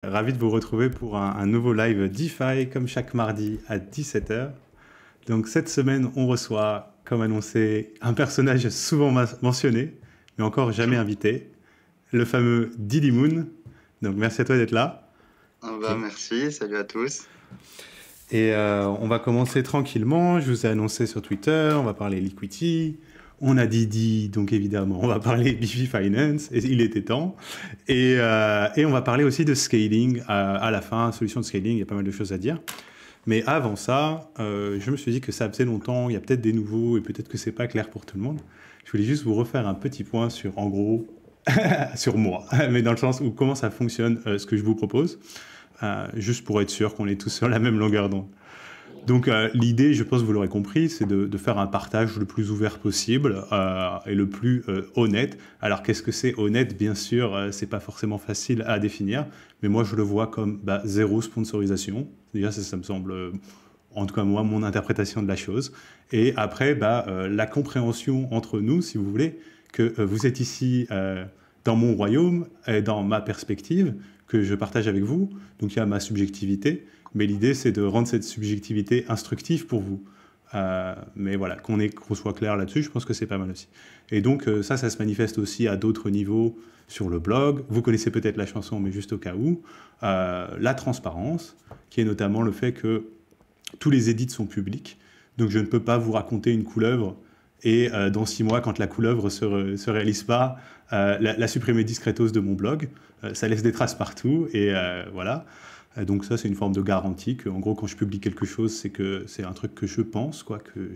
Ravi de vous retrouver pour un nouveau live DeFi, comme chaque mardi à 17h. Donc cette semaine, on reçoit, comme annoncé, un personnage souvent mentionné, mais encore jamais invité, le fameux Didi Moon. Donc merci à toi d'être là. Merci, salut à tous. Et on va commencer tranquillement. Je vous ai annoncé sur Twitter, on va parler Liquity. On a Didi, donc évidemment, on va parler Bifi Finance, et il était temps. Et on va parler aussi de scaling à la fin, solution de scaling, il y a pas mal de choses à dire. Mais avant ça, je me suis dit que ça faisait longtemps, il y a peut-être des nouveaux, et peut-être que c'est pas clair pour tout le monde. Je voulais juste vous refaire un petit point sur, en gros, sur moi, mais dans le sens où comment ça fonctionne, ce que je vous propose, juste pour être sûr qu'on est tous sur la même longueur d'onde. Donc l'idée, je pense que vous l'aurez compris, c'est de faire un partage le plus ouvert possible et le plus honnête. Alors qu'est-ce que c'est honnête? Bien sûr, c'est pas forcément facile à définir, mais moi je le vois comme zéro sponsorisation. Déjà ça me semble, en tout cas moi, mon interprétation de la chose. Et après, la compréhension entre nous, si vous voulez, que vous êtes ici dans mon royaume, et dans ma perspective, que je partage avec vous. Donc il y a ma subjectivité. Mais l'idée, c'est de rendre cette subjectivité instructive pour vous. Mais voilà, qu'on soit clair là-dessus, je pense que c'est pas mal aussi. Et donc, ça se manifeste aussi à d'autres niveaux sur le blog. Vous connaissez peut-être la chanson, mais juste au cas où. La transparence, qui est notamment le fait que tous les edits sont publics. Donc, je ne peux pas vous raconter une couleuvre et dans 6 mois, quand la couleuvre se réalise pas, la supprimer discretos de mon blog. Ça laisse des traces partout et voilà. Donc ça, c'est une forme de garantie que, en gros, quand je publie quelque chose, c'est que c'est un truc que je pense, quoi, que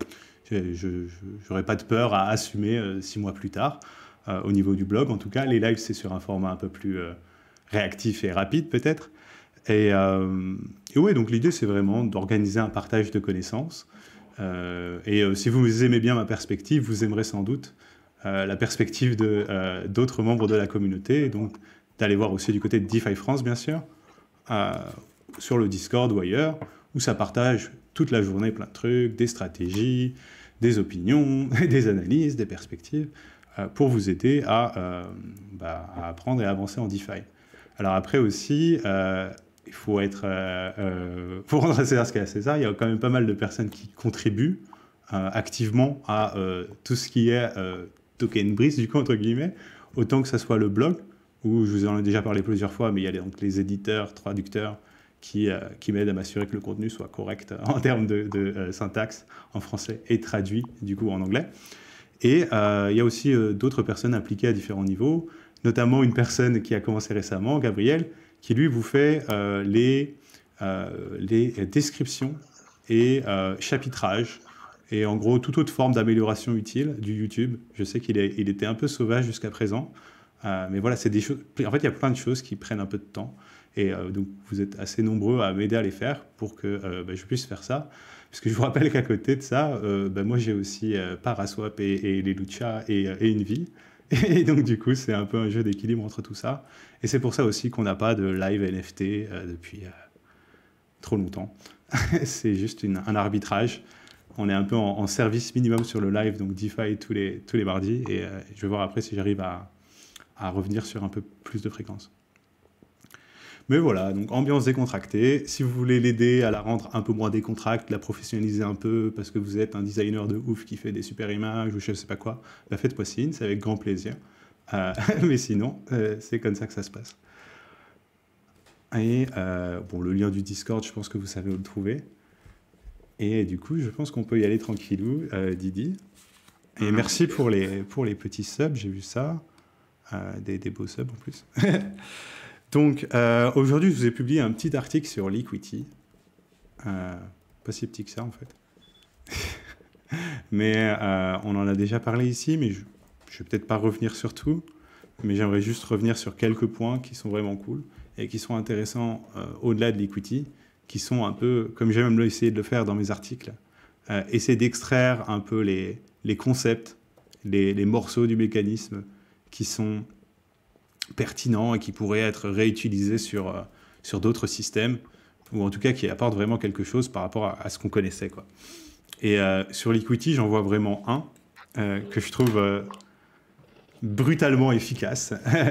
je n'aurais pas de peur à assumer 6 mois plus tard, au niveau du blog. En tout cas, les lives, c'est sur un format un peu plus réactif et rapide, peut-être. Et ouais, donc l'idée, c'est vraiment d'organiser un partage de connaissances. Si vous aimez bien ma perspective, vous aimerez sans doute la perspective d'autres membres de la communauté, et donc d'aller voir aussi du côté de DeFi France, bien sûr, sur le Discord ou ailleurs, où ça partage toute la journée plein de trucs, des stratégies, des opinions, des analyses, des perspectives, pour vous aider à apprendre et à avancer en DeFi. Alors après aussi, il faut pour rendre à César ce qu'il y a à César, il y a quand même pas mal de personnes qui contribuent activement à tout ce qui est token bridge, du coup, entre guillemets, autant que ça soit le blog, où je vous en ai déjà parlé plusieurs fois, mais il y a donc les éditeurs, traducteurs qui m'aident à m'assurer que le contenu soit correct en termes de syntaxe en français et traduit du coup en anglais. Et il y a aussi d'autres personnes impliquées à différents niveaux, notamment une personne qui a commencé récemment, Gabriel, qui lui vous fait les descriptions et chapitrages et en gros toute autre forme d'amélioration utile du YouTube. Je sais qu'il était un peu sauvage jusqu'à présent. Mais voilà, c'est des choses. En fait, il y a plein de choses qui prennent un peu de temps. Et donc, vous êtes assez nombreux à m'aider à les faire pour que je puisse faire ça. Parce que je vous rappelle qu'à côté de ça, moi, j'ai aussi Paraswap et les Lucha et une vie. Et donc, du coup, c'est un peu un jeu d'équilibre entre tout ça. Et c'est pour ça aussi qu'on n'a pas de live NFT depuis trop longtemps. C'est juste un arbitrage. On est un peu en service minimum sur le live, donc DeFi tous les mardis. Et je vais voir après si j'arrive à revenir sur un peu plus de fréquence. Mais voilà, donc ambiance décontractée. Si vous voulez l'aider à la rendre un peu moins décontractée, la professionnaliser un peu, parce que vous êtes un designer de ouf qui fait des super images ou je sais pas quoi, faites-moi signe, c'est avec grand plaisir. Mais sinon, c'est comme ça que ça se passe. Et le lien du Discord, je pense que vous savez où le trouver. Et du coup, je pense qu'on peut y aller tranquillou, Didi. Et merci pour les petits subs, j'ai vu ça. Des beaux subs en plus. Donc, aujourd'hui, je vous ai publié un petit article sur Liquity. Pas si petit que ça, en fait. Mais on en a déjà parlé ici, mais je ne vais peut-être pas revenir sur tout. Mais j'aimerais juste revenir sur quelques points qui sont vraiment cool et qui sont intéressants au-delà de Liquity, qui sont un peu, comme j'ai même essayé de le faire dans mes articles, essayer d'extraire un peu les concepts, les morceaux du mécanisme qui sont pertinents et qui pourraient être réutilisés sur d'autres systèmes, ou en tout cas qui apportent vraiment quelque chose par rapport à ce qu'on connaissait, quoi. Et sur Liquity, j'en vois vraiment un que je trouve brutalement efficace.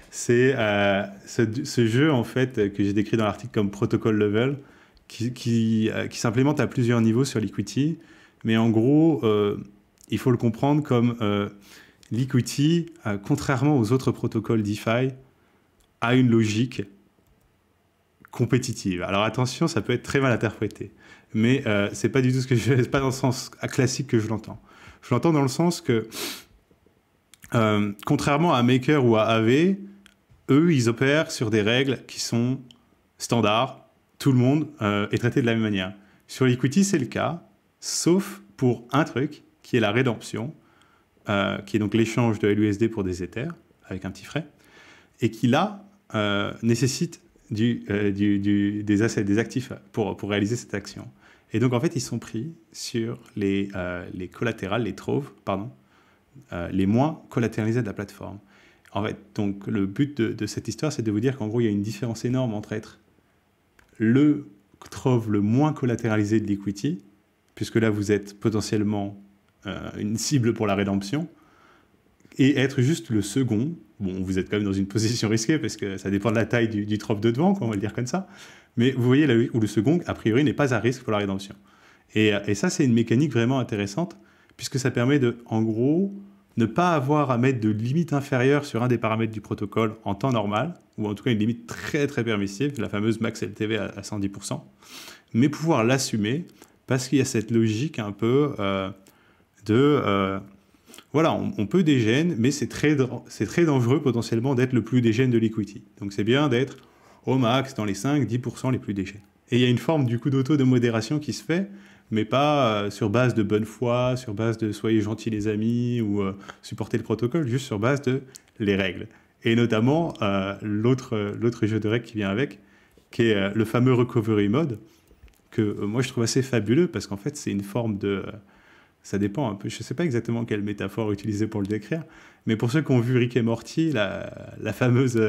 C'est ce jeu, en fait, que j'ai décrit dans l'article comme protocol level, qui s'implémente à plusieurs niveaux sur Liquity. Mais en gros, il faut le comprendre comme Liquity, contrairement aux autres protocoles DeFi, a une logique compétitive. Alors attention, ça peut être très mal interprété. Mais c'est pas du tout c'est pas dans le sens classique que je l'entends. Je l'entends dans le sens que, contrairement à Maker ou à Aave, eux, ils opèrent sur des règles qui sont standards. Tout le monde est traité de la même manière. Sur Liquity, c'est le cas, sauf pour un truc, qui est la rédemption, qui est donc l'échange de LUSD pour des Ethers, avec un petit frais, et qui, là, nécessite des assets, des actifs pour réaliser cette action. Et donc, en fait, ils sont pris sur les collatérales, les troves, pardon, les moins collatéralisés de la plateforme. En fait, donc, le but de cette histoire, c'est de vous dire qu'en gros, il y a une différence énorme entre être le trove le moins collatéralisé de Liquity, puisque là, vous êtes potentiellement une cible pour la rédemption, et être juste le second. Bon, vous êtes quand même dans une position risquée, parce que ça dépend de la taille du trove de devant, on va le dire comme ça. Mais vous voyez là où le second, a priori, n'est pas à risque pour la rédemption. Et ça, c'est une mécanique vraiment intéressante, puisque ça permet de, en gros, ne pas avoir à mettre de limite inférieure sur un des paramètres du protocole en temps normal, ou en tout cas une limite très très permissive, la fameuse max LTV à 110%, mais pouvoir l'assumer, parce qu'il y a cette logique un peu voilà, on peut dégène, mais c'est très dangereux potentiellement d'être le plus dégène de Liquity. Donc c'est bien d'être au max dans les 5-10% les plus dégènes. Et il y a une forme du coup d'auto de modération qui se fait, mais pas sur base de bonne foi, sur base de soyez gentils les amis, ou supporter le protocole, juste sur base de les règles. Et notamment l'autre jeu de règles qui vient avec, qui est le fameux recovery mode, que moi je trouve assez fabuleux, parce qu'en fait c'est une forme de... ça dépend un peu, je ne sais pas exactement quelle métaphore utiliser pour le décrire, mais pour ceux qui ont vu Rick et Morty, la fameuse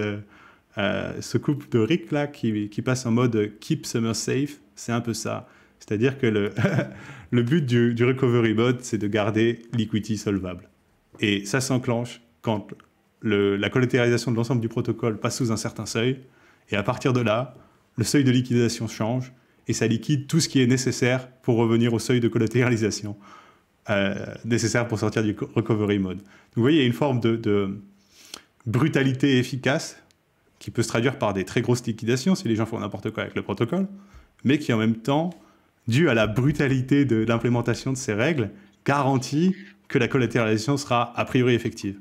soucoupe de Rick là, qui passe en mode Keep Summer Safe, c'est un peu ça. C'est-à-dire que le but du recovery mode, c'est de garder Liquity solvable. Et ça s'enclenche quand la collatéralisation de l'ensemble du protocole passe sous un certain seuil, et à partir de là, le seuil de liquidation change, et ça liquide tout ce qui est nécessaire pour revenir au seuil de collatéralisation nécessaire pour sortir du recovery mode. Donc vous voyez, il y a une forme de brutalité efficace qui peut se traduire par des très grosses liquidations si les gens font n'importe quoi avec le protocole, mais qui en même temps, dû à la brutalité de l'implémentation de ces règles, garantit que la collatéralisation sera a priori effective.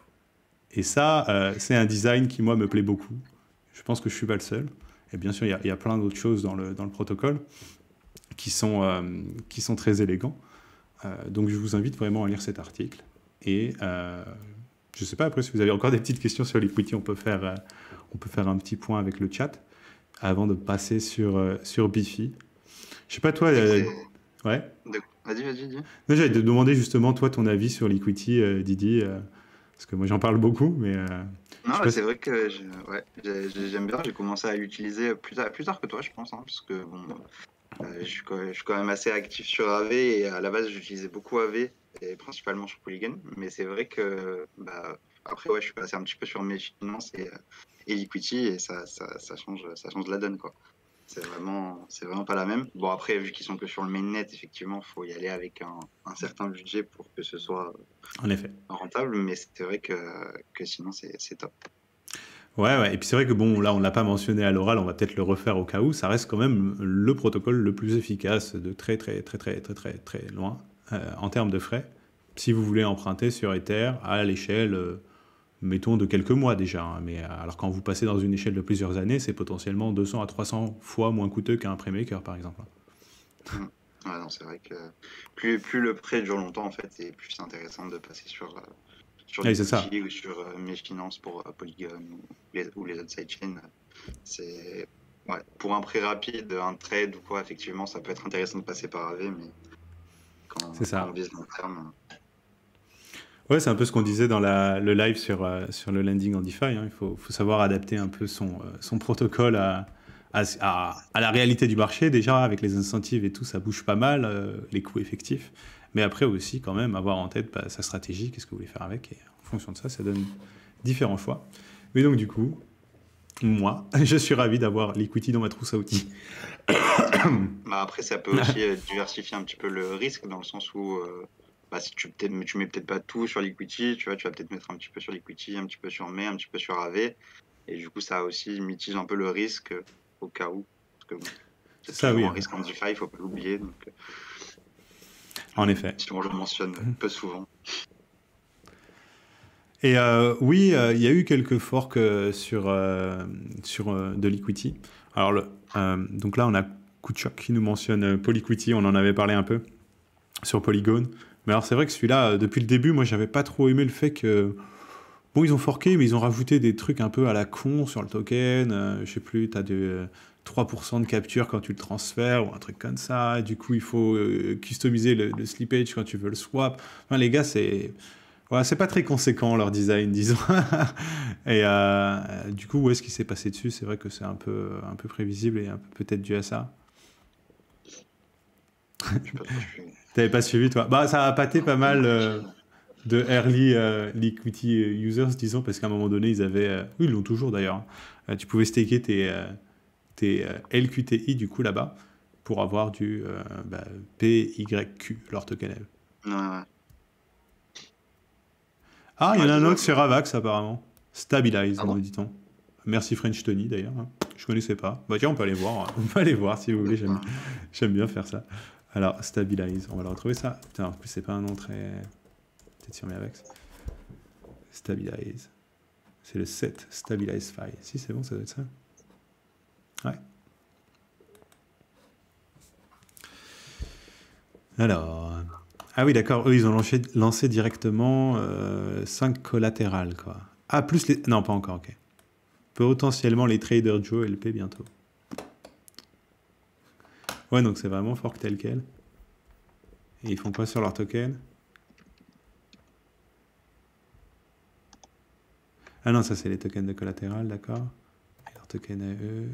Et ça, c'est un design qui, moi, me plaît beaucoup. Je pense que je ne suis pas le seul. Et bien sûr, il y a plein d'autres choses dans le protocole qui sont très élégants. Donc, je vous invite vraiment à lire cet article. Et je ne sais pas, après, si vous avez encore des petites questions sur Liquity, on peut faire un petit point avec le chat avant de passer sur Bifi. Je sais pas, toi... ouais. Vas-y, dis. Non, j'allais te demander justement, toi, ton avis sur Liquity, Didi, parce que moi, j'en parle beaucoup, mais... non, c'est vrai que j'aime bien. J'ai commencé à l'utiliser plus tard que toi, je pense, hein, parce que bon, je suis quand même assez actif sur Aave, et à la base, j'utilisais beaucoup Aave, et principalement sur Polygon. Mais c'est vrai que après, je suis passé un petit peu sur mes finances et Liquity, et ça change la donne, quoi. C'est vraiment pas la même. Bon, après, vu qu'ils sont que sur le mainnet, effectivement, il faut y aller avec un certain budget pour que ce soit en effet rentable, mais c'est vrai que sinon, c'est top. Ouais. Et puis c'est vrai que bon, là, on ne l'a pas mentionné à l'oral, on va peut-être le refaire au cas où. Ça reste quand même le protocole le plus efficace de très loin en termes de frais. Si vous voulez emprunter sur Ether à l'échelle... mettons de quelques mois déjà, hein, mais alors quand vous passez dans une échelle de plusieurs années, c'est potentiellement 200 à 300 fois moins coûteux qu'un prêt-maker, par exemple. Ouais, non, c'est vrai que plus le prêt dure longtemps, en fait, et plus c'est intéressant de passer sur Liquity ou sur mes finances pour Polygon ou les autres sidechains. C'est pour un prêt rapide, un trade ou quoi, effectivement, ça peut être intéressant de passer par Aave, mais quand on vise long terme... Ouais, c'est un peu ce qu'on disait dans le live sur le landing en DeFi. Hein. Il faut savoir adapter un peu son protocole à la réalité du marché. Déjà, avec les incentives et tout, ça bouge pas mal, les coûts effectifs. Mais après aussi, quand même, avoir en tête sa stratégie, qu'est-ce que vous voulez faire avec. Et en fonction de ça, ça donne différents choix. Mais donc du coup, moi, je suis ravi d'avoir Liquity dans ma trousse à outils. Bah, après, ça peut aussi diversifier un petit peu le risque, dans le sens où bah, si tu mets peut-être pas tout sur Liquity, tu vois, tu vas peut-être mettre un petit peu sur Liquity, un petit peu sur May, un petit peu sur AV. Et du coup, ça aussi mitige un peu le risque au cas où. Parce que bon, C'est c'est ça, toujours oui. un risque en DeFi, il faut pas l'oublier. Donc, En effet. si on le mentionne peu souvent. Et oui, il y a eu quelques forks sur de Liquity. Alors, donc là, on a Kuchok qui nous mentionne Polyquity, on en avait parlé un peu sur Polygon. Mais alors, c'est vrai que celui-là, depuis le début, moi, j'avais pas trop aimé le fait que... Bon, ils ont forké, mais ils ont rajouté des trucs un peu à la con sur le token. Je sais plus, tu as de 3% de capture quand tu le transfères ou un truc comme ça. Du coup, il faut customiser le slippage quand tu veux le swap. Enfin, les gars, c'est... Ouais, c'est pas très conséquent leur design, disons. Et du coup, où est-ce qu'il s'est passé dessus? C'est vrai que c'est un peu prévisible et un peu peut-être dû à ça. Je sais pas trop, T'avais pas suivi, toi? Bah, ça a pâté pas mal de early liquidity users, disons, parce qu'à un moment donné, ils avaient... oui, ils l'ont toujours d'ailleurs. Tu pouvais staker tes LQTI, du coup, là-bas, pour avoir du PYQ, leur token L. Ouais. Ah, il y en Ouais, a c'est un ça. autre sur Avax, apparemment. Stabilize, Ah bon? nous dit-on. Merci French Tony, d'ailleurs. Hein. Je connaissais pas. Bah tiens, on peut aller voir. On peut aller voir si vous voulez. J'aime bien faire ça. Alors, Stabilize. On va le retrouver ça. Putain, en plus, c'est pas un nom très... Peut-être sur mes Avax. Stabilize. C'est le set Stabilize File. Si, c'est bon, ça doit être ça. Ouais. Alors... Ah oui, d'accord. Eux, ils ont lancé directement 5 collatérales, quoi. Ah, plus les... Non, pas encore, ok. Potentiellement les Trader Joe LP bientôt. Ouais, donc c'est vraiment fork tel quel. Et ils font quoi sur leur token? Ah non, ça c'est les tokens de collatéral, d'accord. Et leur token à eux...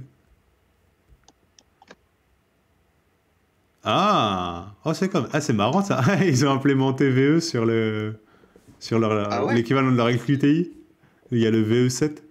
Ah, oh, c'est comme... Ah, c'est marrant ça. Ils ont implémenté VE sur Ah ouais? l'équivalent de leur LQTI. Il y a le VE7.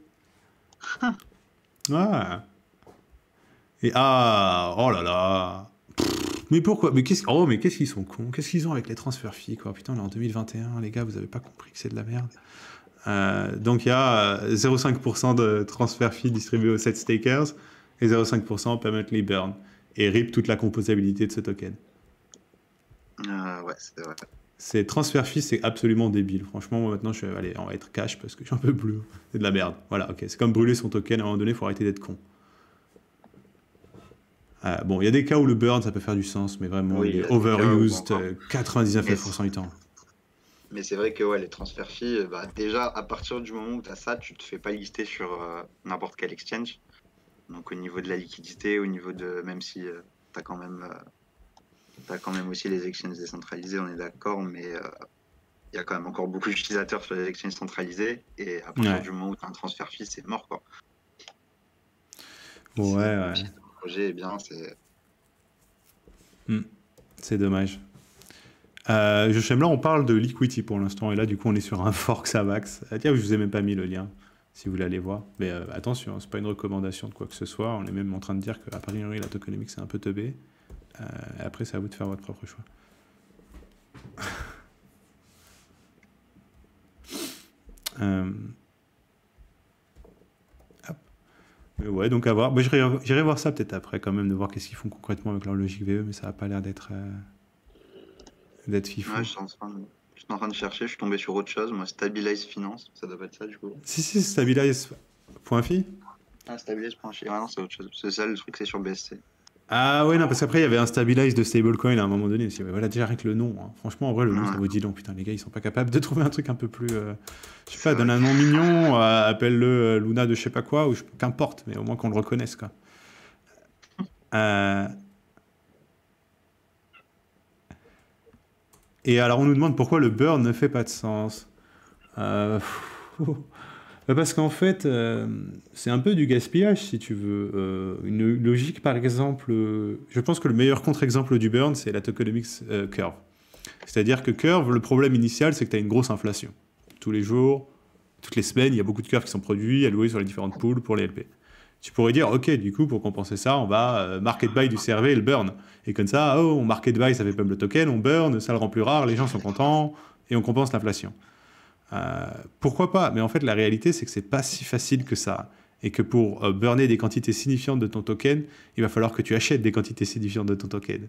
Ah. Et ah, oh là là. Mais pourquoi? Mais qu'est-ce qu'ils sont cons? Qu'est-ce qu'ils ont avec les transferts fees, quoi? Putain, on est en 2021, les gars, vous avez pas compris que c'est de la merde. Donc il y a 0,5% de transfert fee distribué aux 7 stakers et 0,5% permanently burn. Et RIP toute la composabilité de ce token. Ouais, c'est vrai. Ces transfert fees, c'est absolument débile. Franchement, moi maintenant, allez, on va être cash parce que je suis un peu bleu. C'est de la merde. Voilà, ok. C'est comme brûler son token à un moment donné, il faut arrêter d'être con. Bon, il y a des cas où le burn, ça peut faire du sens, mais vraiment, Oui, il il y est a des cas où overused encore. 99% du temps. Mais c'est vrai que ouais, les transferts fees, bah, déjà, à partir du moment où tu as ça, tu te fais pas lister sur n'importe quel exchange. Donc au niveau de la liquidité, au niveau de... Même si tu as quand même aussi les exchanges décentralisés, on est d'accord, mais il y a quand même encore beaucoup d'utilisateurs sur les exchanges centralisés. Et à partir du moment où tu as un transfert fee, c'est mort, quoi. Ouais. Si ton projet est bien, c'est... C'est dommage. Là, on parle de Liquity pour l'instant, et là, du coup, on est sur un fork Savax. Ah, tiens, je vous ai même pas mis le lien, si vous voulez aller voir. Mais attention, c'est pas une recommandation de quoi que ce soit. On est même en train de dire qu'à priori, la tokenomics, c'est un peu teubé. Après, c'est à vous de faire votre propre choix. Hop. Mais ouais, donc à voir. Moi, j'irai voir ça peut-être après, quand même, de voir qu'est-ce qu'ils font concrètement avec leur logique VE, mais ça n'a pas l'air d'être fifou. Ouais, je suis en train de chercher, je suis tombé sur autre chose. Moi, Stabilize Finance, ça doit pas être ça, du coup. Si, Stabilize.fi. Ah, Stabilize.fi, ah non, c'est autre chose. C'est ça, le truc, c'est sur BSC. Ah ouais, non, parce qu'après, il y avait un Stabilize de stablecoin à un moment donné. Voilà, déjà avec le nom. Hein. Franchement, en vrai, le nom, ça vous dit long. Putain, les gars, ils sont pas capables de trouver un truc un peu plus... je sais pas, donne un nom mignon, appelle-le Luna de je sais pas quoi, ou qu'importe, mais au moins qu'on le reconnaisse, quoi. Et alors, on nous demande pourquoi le burn ne fait pas de sens. Parce qu'en fait, c'est un peu du gaspillage, si tu veux. Une logique, par exemple, je pense que le meilleur contre-exemple du burn, c'est la tokenomics curve. C'est-à-dire que curve, le problème initial, c'est que tu as une grosse inflation. Tous les jours, Toutes les semaines, il y a beaucoup de curves qui sont produits, alloués sur les différentes pools pour les LP. Tu pourrais dire, ok, du coup, pour compenser ça, on va market buy du CRV et le burn. Et comme ça, oh, on market buy, ça fait pump le token, on burn, ça le rend plus rare, les gens sont contents, et on compense l'inflation. Pourquoi pas? Mais en fait, la réalité, c'est que c'est pas si facile que ça. Et que pour burner des quantités signifiantes de ton token, il va falloir que tu achètes des quantités signifiantes de ton token.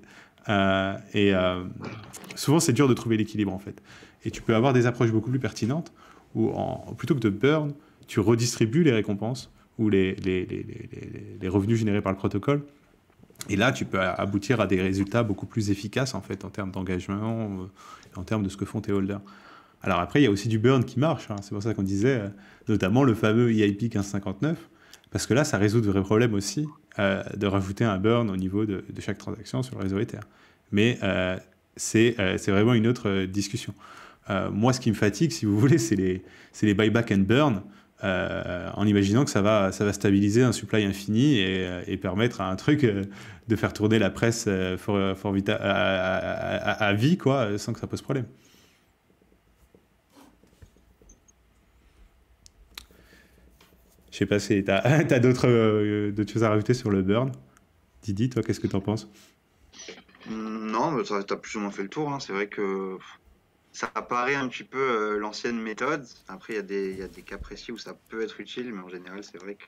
Souvent, c'est dur de trouver l'équilibre, en fait. Et tu peux avoir des approches beaucoup plus pertinentes où, plutôt que de burn, tu redistribues les récompenses ou les revenus générés par le protocole. Et là, tu peux aboutir à des résultats beaucoup plus efficaces, en fait, en termes d'engagement, en termes de ce que font tes holders. Alors après, il y a aussi du burn qui marche. Hein. C'est pour ça qu'on disait, notamment le fameux EIP 1559, parce que là, ça résout de vrais problèmes aussi, de rajouter un burn au niveau de chaque transaction sur le réseau Ether. Mais c'est vraiment une autre discussion. Moi, ce qui me fatigue, si vous voulez, c'est les buyback and burn, en imaginant que ça va stabiliser un supply infini et permettre à un truc de faire tourner la presse à vie, quoi, sans que ça pose problème. Je sais pas si tu as d'autres choses à rajouter sur le burn. Didi, toi, qu'est-ce que tu en penses? Non, mais t'as plus ou moins fait le tour, hein. C'est vrai que ça paraît un petit peu l'ancienne méthode. Après, il y a des cas précis où ça peut être utile, mais en général, c'est vrai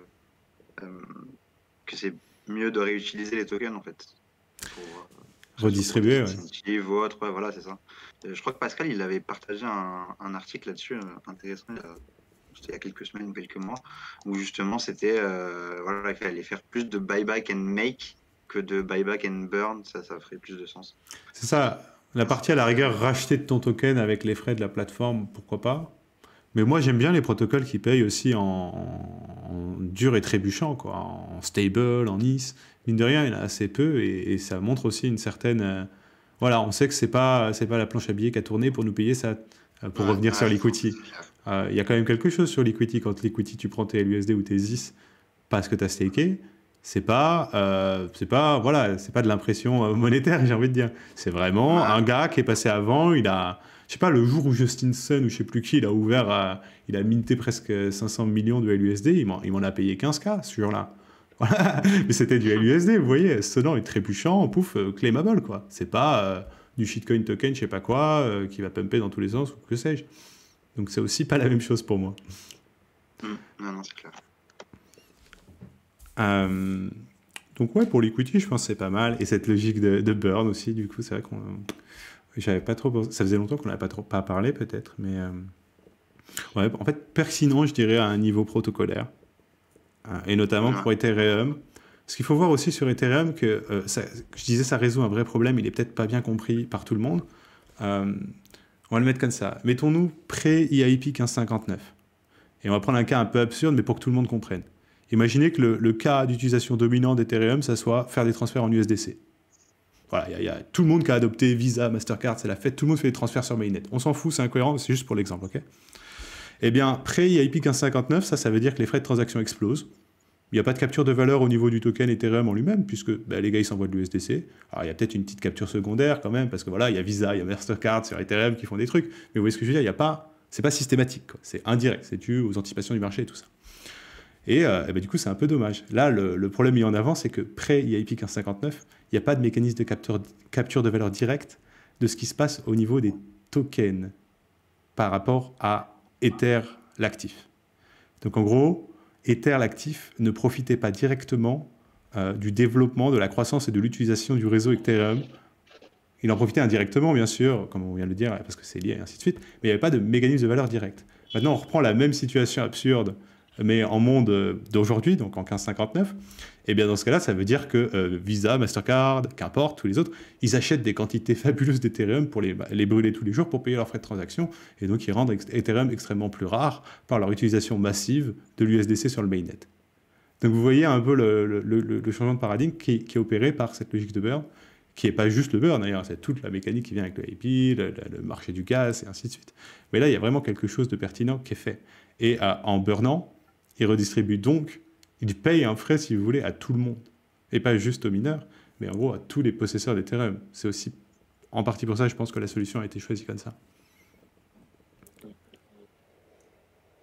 que c'est mieux de réutiliser les tokens, en fait. Pour, Redistribuer, ouais. incentives ou autre, ouais, voilà, c'est ça. Je crois que Pascal, il avait partagé un article là-dessus, intéressant, c'était il y a quelques semaines ou quelques mois, où justement, c'était, voilà, qu'il fallait faire plus de buyback and make que de buyback and burn, ça ferait plus de sens. C'est ça. La partie à la rigueur, racheter de ton token avec les frais de la plateforme, pourquoi pas. Mais moi, j'aime bien les protocoles qui payent aussi en dur et trébuchant, quoi. En stable, en IS. Mine de rien, il y en a assez peu et ça montre aussi une certaine... voilà, on sait que c'est pas la planche à billets qui a tourné pour nous payer ça, pour revenir sur l'equity. Il y a quand même quelque chose sur l'equity. Quand l'equity, tu prends tes LUSD ou tes ZIS parce que tu as staké, c'est pas de l'impression monétaire, j'ai envie de dire. C'est vraiment un gars qui est passé avant, il a, je sais pas, le jour où Justin Sun ou je sais plus qui, il a ouvert, il a minté presque 500 millions de LUSD, il m'en a payé 15K, ce jour-là. Voilà. Mais c'était du LUSD, vous voyez, sonnant et trébuchant, pouf, claimable, quoi. C'est pas du shitcoin token, je sais pas quoi, qui va pumper dans tous les sens, ou que sais-je. Donc c'est aussi pas la même chose pour moi. Non, c'est clair. Donc ouais, pour l'equity, je pense que c'est pas mal. Et cette logique de burn aussi, du coup, c'est vrai qu'on... J'avais pas trop... Ça faisait longtemps qu'on n'avait pas parlé, peut-être, mais... Ouais, en fait, pertinent, je dirais, à un niveau protocolaire. Et notamment pour Ethereum. Ce qu'il faut voir aussi sur Ethereum, que je disais, ça résout un vrai problème, il est peut-être pas bien compris par tout le monde. On va le mettre comme ça. Mettons-nous pré-EIP 1559. Et on va prendre un cas un peu absurde, mais pour que tout le monde comprenne. Imaginez que le cas d'utilisation dominant d'Ethereum, ça soit faire des transferts en USDC. Voilà, il y a tout le monde qui a adopté Visa, Mastercard, c'est la fête, tout le monde fait des transferts sur Mainnet. On s'en fout, c'est incohérent, c'est juste pour l'exemple, ok? Eh bien, pré-EIP 1559, ça veut dire que les frais de transaction explosent. Il n'y a pas de capture de valeur au niveau du token Ethereum en lui-même, puisque les gars, ils s'envoient de l'USDC. Alors, il y a peut-être une petite capture secondaire quand même, parce que voilà, il y a Visa, il y a Mastercard sur Ethereum qui font des trucs. Mais vous voyez ce que je veux dire, il y a pas... C'est pas systématique, quoi. C'est indirect, c'est dû aux anticipations du marché et tout ça. Et du coup, c'est un peu dommage. Là, le problème mis en avant, c'est que pré-EIP 1559, il n'y a pas de mécanisme de capture de valeur directe de ce qui se passe au niveau des tokens par rapport à Ether, l'actif. Donc en gros, Ether, l'actif, ne profitait pas directement du développement, de la croissance et de l'utilisation du réseau Ethereum. Il en profitait indirectement, bien sûr, comme on vient de le dire, parce que c'est lié, et ainsi de suite, mais il n'y avait pas de mécanisme de valeur direct. Maintenant, on reprend la même situation absurde, mais en monde d'aujourd'hui, donc en 1559, et bien dans ce cas-là, ça veut dire que Visa, Mastercard, qu'importe, tous les autres, ils achètent des quantités fabuleuses d'Ethereum pour les brûler tous les jours pour payer leurs frais de transaction, et donc ils rendent Ethereum extrêmement plus rare par leur utilisation massive de l'USDC sur le mainnet. Donc vous voyez un peu le changement de paradigme qui est opéré par cette logique de burn, qui n'est pas juste le burn, d'ailleurs, c'est toute la mécanique qui vient avec le IP, le marché du gaz, et ainsi de suite. Mais là, il y a vraiment quelque chose de pertinent qui est fait. Et en burnant, il redistribue donc, il paye un frais, si vous voulez, à tout le monde. Et pas juste aux mineurs, mais en gros à tous les possesseurs d'Ethereum. C'est aussi en partie pour ça, je pense que la solution a été choisie comme ça.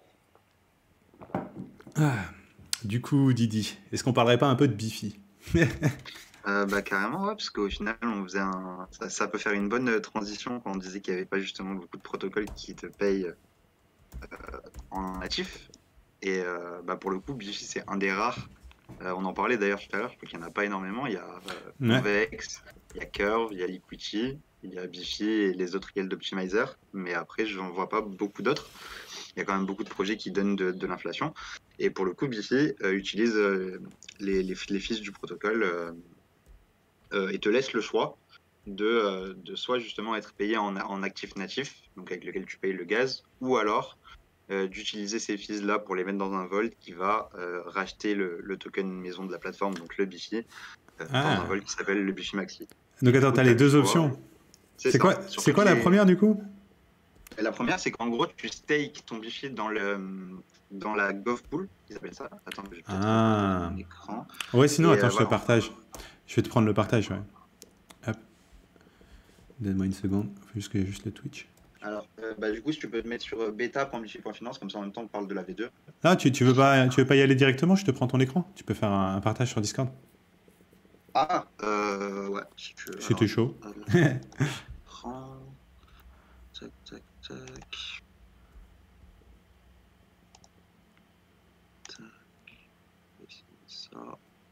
Ah, du coup, Didi, est-ce qu'on parlerait pas un peu de Bifi? Bah carrément, ouais, parce qu'au final, on faisait ça peut faire une bonne transition quand on disait qu'il n'y avait pas justement beaucoup de protocoles qui te payent en natif. Et bah pour le coup, Bifi, c'est un des rares. On en parlait d'ailleurs tout à l'heure, je crois qu'il n'y en a pas énormément. Il y a Ouais. Convex, il y a Curve, il y a Liquity, il y a Bifi et les autres yield optimizer. Mais après, je n'en vois pas beaucoup d'autres. Il y a quand même beaucoup de projets qui donnent de l'inflation. Et pour le coup, Bifi utilise les fiches du protocole et te laisse le choix de soit justement être payé en actif natif, donc avec lequel tu payes le gaz, ou alors d'utiliser ces fees-là pour les mettre dans un vault qui va racheter le token maison de la plateforme, donc le Bifi, dans un Ah. vault qui s'appelle le Bifi Maxi. Donc Et du attends, coup, t'as tu as les le deux choix. options. C'est ça. Sur C'est toutes quoi la les... première du coup? La première, c'est qu'en gros, tu stakes ton Bifi dans la GovPool, ils appellent ça. Attends, je vais peut-être partager Ah. mon écran. Ouais, sinon, Et attends, je te voilà. partage. Je vais te prendre le partage, ouais. Hop. Donne-moi une seconde. Faut juste que j'ai juste le Twitch. Alors, bah, du coup, si tu peux te mettre sur beta.bifi.finance, comme ça en même temps on parle de la V2. Ah, tu veux pas y aller directement? Je te prends ton écran. Tu peux faire un partage sur Discord. Ah, ouais, si tu veux. Alors, C'était chaud. prends. Tac, tac, tac. Tac. Ça.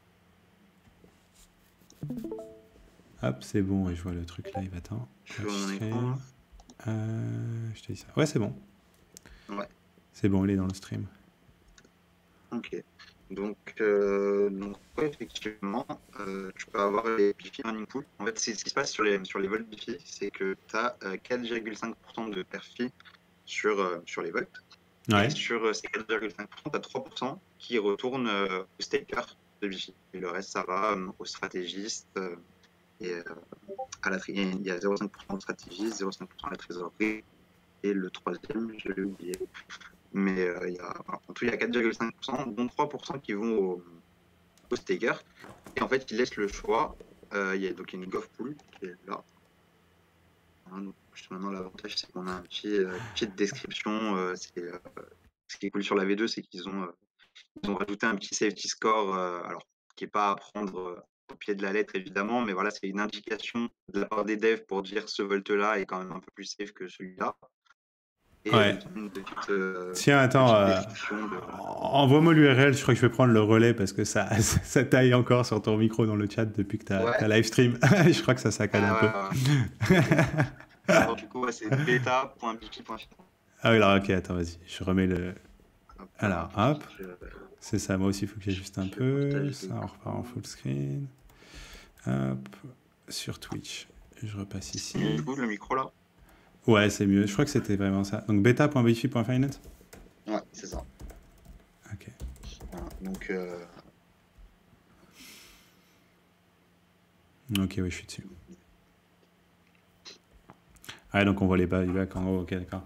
Hop, c'est bon, ouais, je vois le truc live. Attends. Tu vois mon Stream. écran là? Je te dis ça. Ouais, c'est bon. Ouais, C'est bon, il est dans le stream. ok. Donc ouais, effectivement, tu peux avoir les Bifi Earning Pool. En fait, ce qui se passe sur les vols Bifi, c'est que tu as 4,5% de perfi sur les vols. Ouais. Et sur ces 4,5%, tu as 3% qui retournent au staker de Bifi. Et le reste, ça va aux stratégistes. Et il y a 0,5% de stratégistes, 0,5% à la trésorerie. Et le troisième, je l'ai oublié. Mais en tout, il y a 4,5%, dont 3% qui vont au staker. Et en fait, ils laissent le choix. Il y a donc une GovPool qui est là. Hein, donc, juste maintenant, l'avantage, c'est qu'on a une petite description. Ce qui est cool sur la V2, c'est qu'ils ont rajouté un petit safety score, alors qui n'est pas à prendre au pied de la lettre, évidemment, mais voilà, c'est une indication de la part des devs pour dire ce volt-là est quand même un peu plus safe que celui-là. Et Ouais. ils ont une Tiens, attends. petite description de... Envoie-moi l'URL. Je crois que je vais prendre le relais parce que ça, ça taille encore sur ton micro dans le chat depuis que Ouais. t'as live stream. Je crois que ça saccade un peu. Ouais. Alors, du coup, c'est beta.bifi.finance. Ah oui, alors ok, attends, vas-y. Je remets le. Alors, hop. C'est ça, moi aussi, il faut que j'ajuste un peu. Ça, on repart en full screen. Hop. Sur Twitch. Je repasse ici. Du coup, le micro là? Ouais, c'est mieux. Je crois que c'était vraiment ça. Donc, beta.bifi.finance? Ouais, c'est ça. Ok. Voilà, donc... Ok, oui, je suis dessus. Ah, donc on voit les buybacks en haut. Ok, d'accord.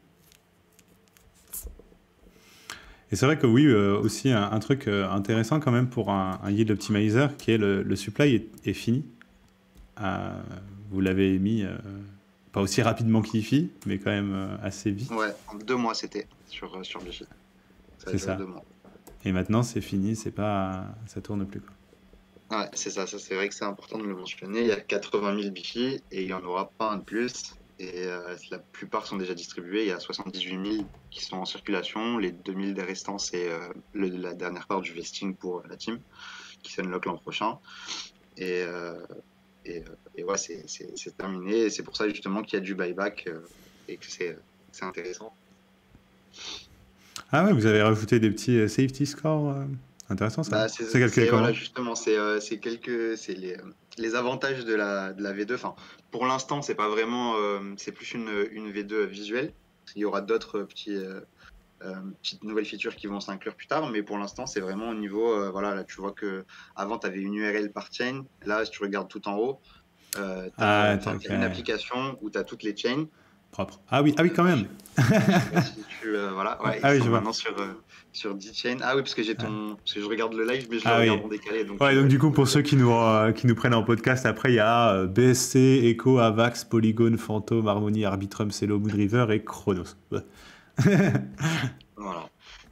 Et c'est vrai que oui, aussi un truc intéressant quand même pour un yield optimizer qui est le supply est fini. Vous l'avez mis pas aussi rapidement qu'Ifi, mais quand même assez vite. Ouais, en 2 mois c'était sur Bifi. C'est ça. 2 mois. Et maintenant c'est fini, c'est pas, ça tourne plus quoi. Ouais, c'est ça, c'est vrai que c'est important de le mentionner. Il y a 80 000 Bifi et il n'y en aura pas un de plus. Et la plupart sont déjà distribués. Il y a 78 000 qui sont en circulation. Les 2 000 des restants, c'est la dernière part du vesting pour la team qui s'unlock l'an prochain. Et ouais, c'est terminé. Et c'est pour ça justement qu'il y a du buyback et que c'est intéressant. Ah ouais, vous avez rajouté des petits safety scores intéressant ça. Bah, c'est calculé comment? Voilà, justement, c'est les avantages de la V2. Enfin, pour l'instant, c'est pas vraiment, c'est plus une V2 visuelle. Il y aura d'autres petites nouvelles features qui vont s'inclure plus tard, mais pour l'instant, c'est vraiment au niveau, voilà, là, tu vois que avant, tu avais une URL par chain. Là, si tu regardes tout en haut, tu as une application où tu as toutes les chains. Propre. Ah oui, quand même. Voilà, ouais, ah ils oui, sont maintenant sur 10 chains. Ah oui, parce que parce que je regarde le live, mais je le regarde en décalé. Donc, donc du coup, pour ceux qui nous prennent en podcast, après, il y a BSC, Echo, Avax, Polygon, Phantom, Harmony, Arbitrum, Celo, Moonriver et Chronos. Voilà.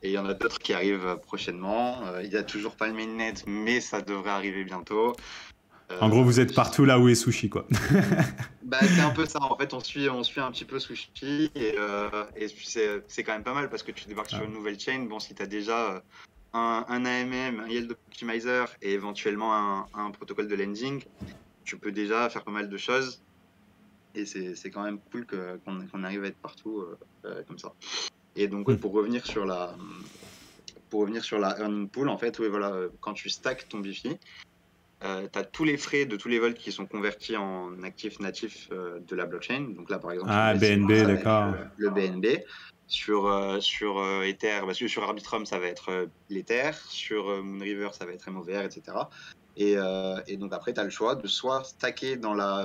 Et il y en a d'autres qui arrivent prochainement. Il n'y a toujours pas le mainnet, mais ça devrait arriver bientôt. En gros, vous êtes Je- partout là où est Sushi, quoi. Bah, c'est un peu ça. En fait, on suit un petit peu Sushi et c'est quand même pas mal parce que tu débarques sur Ah. une nouvelle chain. Bon, si tu as déjà un AMM, un Yield Optimizer et éventuellement un protocole de lending, tu peux déjà faire pas mal de choses. Et c'est quand même cool qu'on arrive à être partout comme ça. Et donc, ouais, Hmm. pour revenir sur la earning pool, en fait, ouais, voilà, quand tu stacks ton Bifi, tu as tous les frais de tous les vols qui sont convertis en actifs natifs de la blockchain. Donc là, par exemple, sur Ah, BSC, BNB, ça va être d'accord. le BNB. Sur Ether, parce que sur Arbitrum, ça va être l'Ether. Sur Moonriver, ça va être MOVR, etc. Et donc après, tu as le choix de soit stacker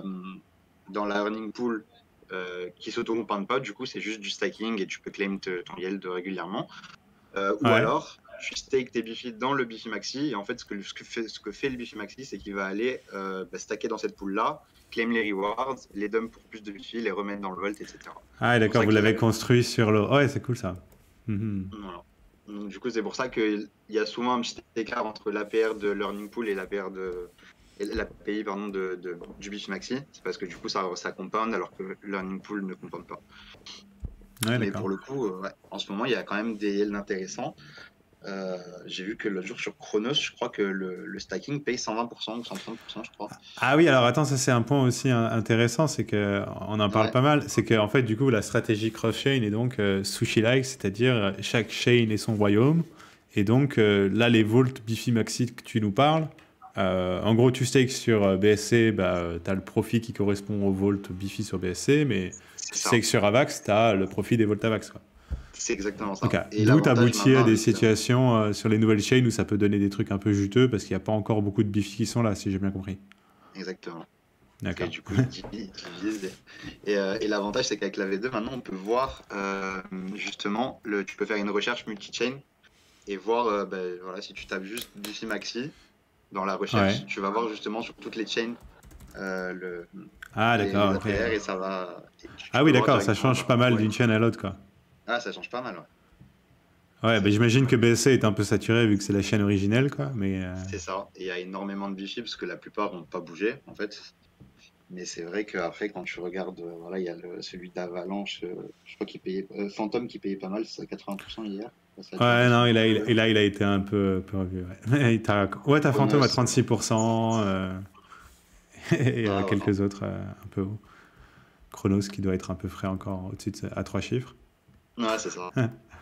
dans la earning pool qui s'auto-compande pas. Du coup, c'est juste du stacking et tu peux claim ton yield régulièrement. Ou Ouais. alors, tu stake tes Bifi dans le Bifi Maxi. Et en fait, ce que fait le Bifi Maxi, c'est qu'il va aller stacker dans cette pool-là, claim les rewards, les dump pour plus de Bifi, les remettre dans le vault, etc. Ah, C'est pour d'accord, ça vous qu'il y l'avez a... construit sur le... Ouais, c'est cool ça. Mhm. Voilà. Donc, du coup, c'est pour ça qu'il y a souvent un petit écart entre l'APR de Learning Pool et l'APR et l'API pardon, du Bifi Maxi. C'est parce que du coup, ça compound alors que Learning Pool ne compound pas. Ouais, Mais d'accord. pour le coup, ouais, en ce moment, il y a quand même des yields intéressants. J'ai vu que l'autre jour sur Chronos, je crois que le stacking paye 120% ou 130%, je crois. Ah oui, alors attends, ça c'est un point aussi intéressant, c'est que on en parle Ouais, pas mal, c'est que en fait du coup la stratégie cross-chain est donc sushi-like, c'est-à-dire chaque chain est son royaume, et donc là les vaults Bifi Maxi que tu nous parles, en gros tu stakes sur BSC, bah, tu as le profit qui correspond au vault Bifi sur BSC, mais c'est tu ça. stakes sur Avax, tu as le profit des vaults Avax, quoi. C'est exactement Ok, ça. Et d'où l'avantage t'aboutis à maintenant des avec... situations sur les nouvelles chains où ça peut donner des trucs un peu juteux parce qu'il n'y a pas encore beaucoup de Bifi qui sont là, si j'ai bien compris. exactement. Et D'accord. du coup, ils divisent. Et l'avantage, c'est qu'avec la V2, maintenant, on peut voir justement, tu peux faire une recherche multi-chain et voir ben, voilà, si tu tapes juste Bifi Maxi dans la Ouais. recherche, tu vas voir justement sur toutes les chains euh, le, Ah, les d'accord, ok. APR et ça va. Et tu Ah oui, peux voir d'accord, ça directement change pas mal où d'une elles chaîne sont. à l'autre, quoi. Ah, ça change pas mal, ouais. Ouais, Ça bah, change pas j'imagine mal. que BSC est un peu saturé vu que c'est la chaîne originelle, quoi. Mais C'est ça. Et il y a énormément de Bifi parce que la plupart n'ont pas bougé, en fait. Mais c'est vrai qu'après, quand tu regardes, voilà, il y a celui d'Avalanche, je crois qu'il payait, Phantom qui payait pas mal, c'est à 80% hier. Ça a déjà ouais, non, descendu un et peu. là, il a été un peu revu. Ouais, ouais, t'as Phantom à Chronos, 36%, et ah, voilà. quelques autres un peu haut. Chronos qui doit être un peu frais encore au-dessus à 3 chiffres. Ouais, c'est ça.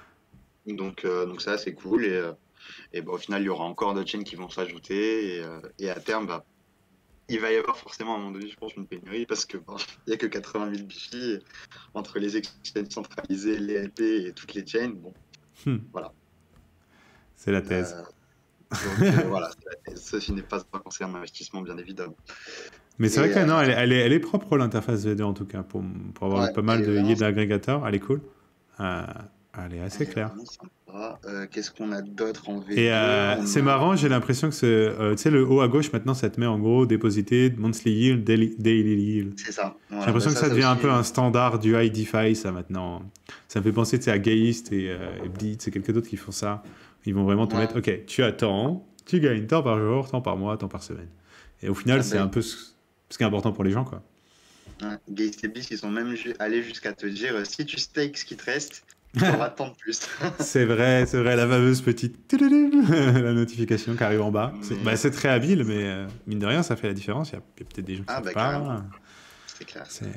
Donc ça, c'est cool. Et bah, au final, il y aura encore d'autres chaînes qui vont s'ajouter. Et à terme, bah, il va y avoir forcément à un moment donné, je pense, une pénurie parce que bon, il n'y a que 80 000 Bifi entre les exchanges centralisés, les LP et toutes les chains. Bon, Hmm, voilà. c'est la thèse. Euh, donc voilà, ceci n'est pas un conseil en investissement, bien évidemment. Mais c'est vrai Et que non, elle est propre l'interface V2 en tout cas, pour avoir eu ouais, pas elle mal est de vraiment, yield agrégateurs, elle est cool. Euh, Elle est assez elle est claire. vraiment sympa. Qu'est-ce qu'on a d'autre en Et V2? On c'est a... marrant, j'ai l'impression que tu sais, le haut à gauche maintenant, ça te met en gros déposité, monthly yield, daily yield. C'est ça. J'ai Voilà, bah l'impression que ça ça devient un aussi. peu un standard du high DeFi, ça maintenant. Ça me fait penser tu sais, à Geist et Blitz et quelques d'autres qui font ça. Ils vont vraiment te Ouais. mettre, ok, tu as tant, tu gagnes tant par jour, tant par mois, tant par semaine. Et au final, Ah, c'est bah, un peu ce qui est important pour les gens, quoi. ouais. Geist et Bliss, ils sont même allés jusqu'à te dire si tu stakes ce qui te reste, tu auras tant de plus. C'est vrai, la fameuse petite la notification qui arrive en bas. Mais, Bah, c'est très habile, mais mine de rien, ça fait la différence. Il y a peut-être des gens qui ah, savent bah carrément, pas. c'est clair. C'est...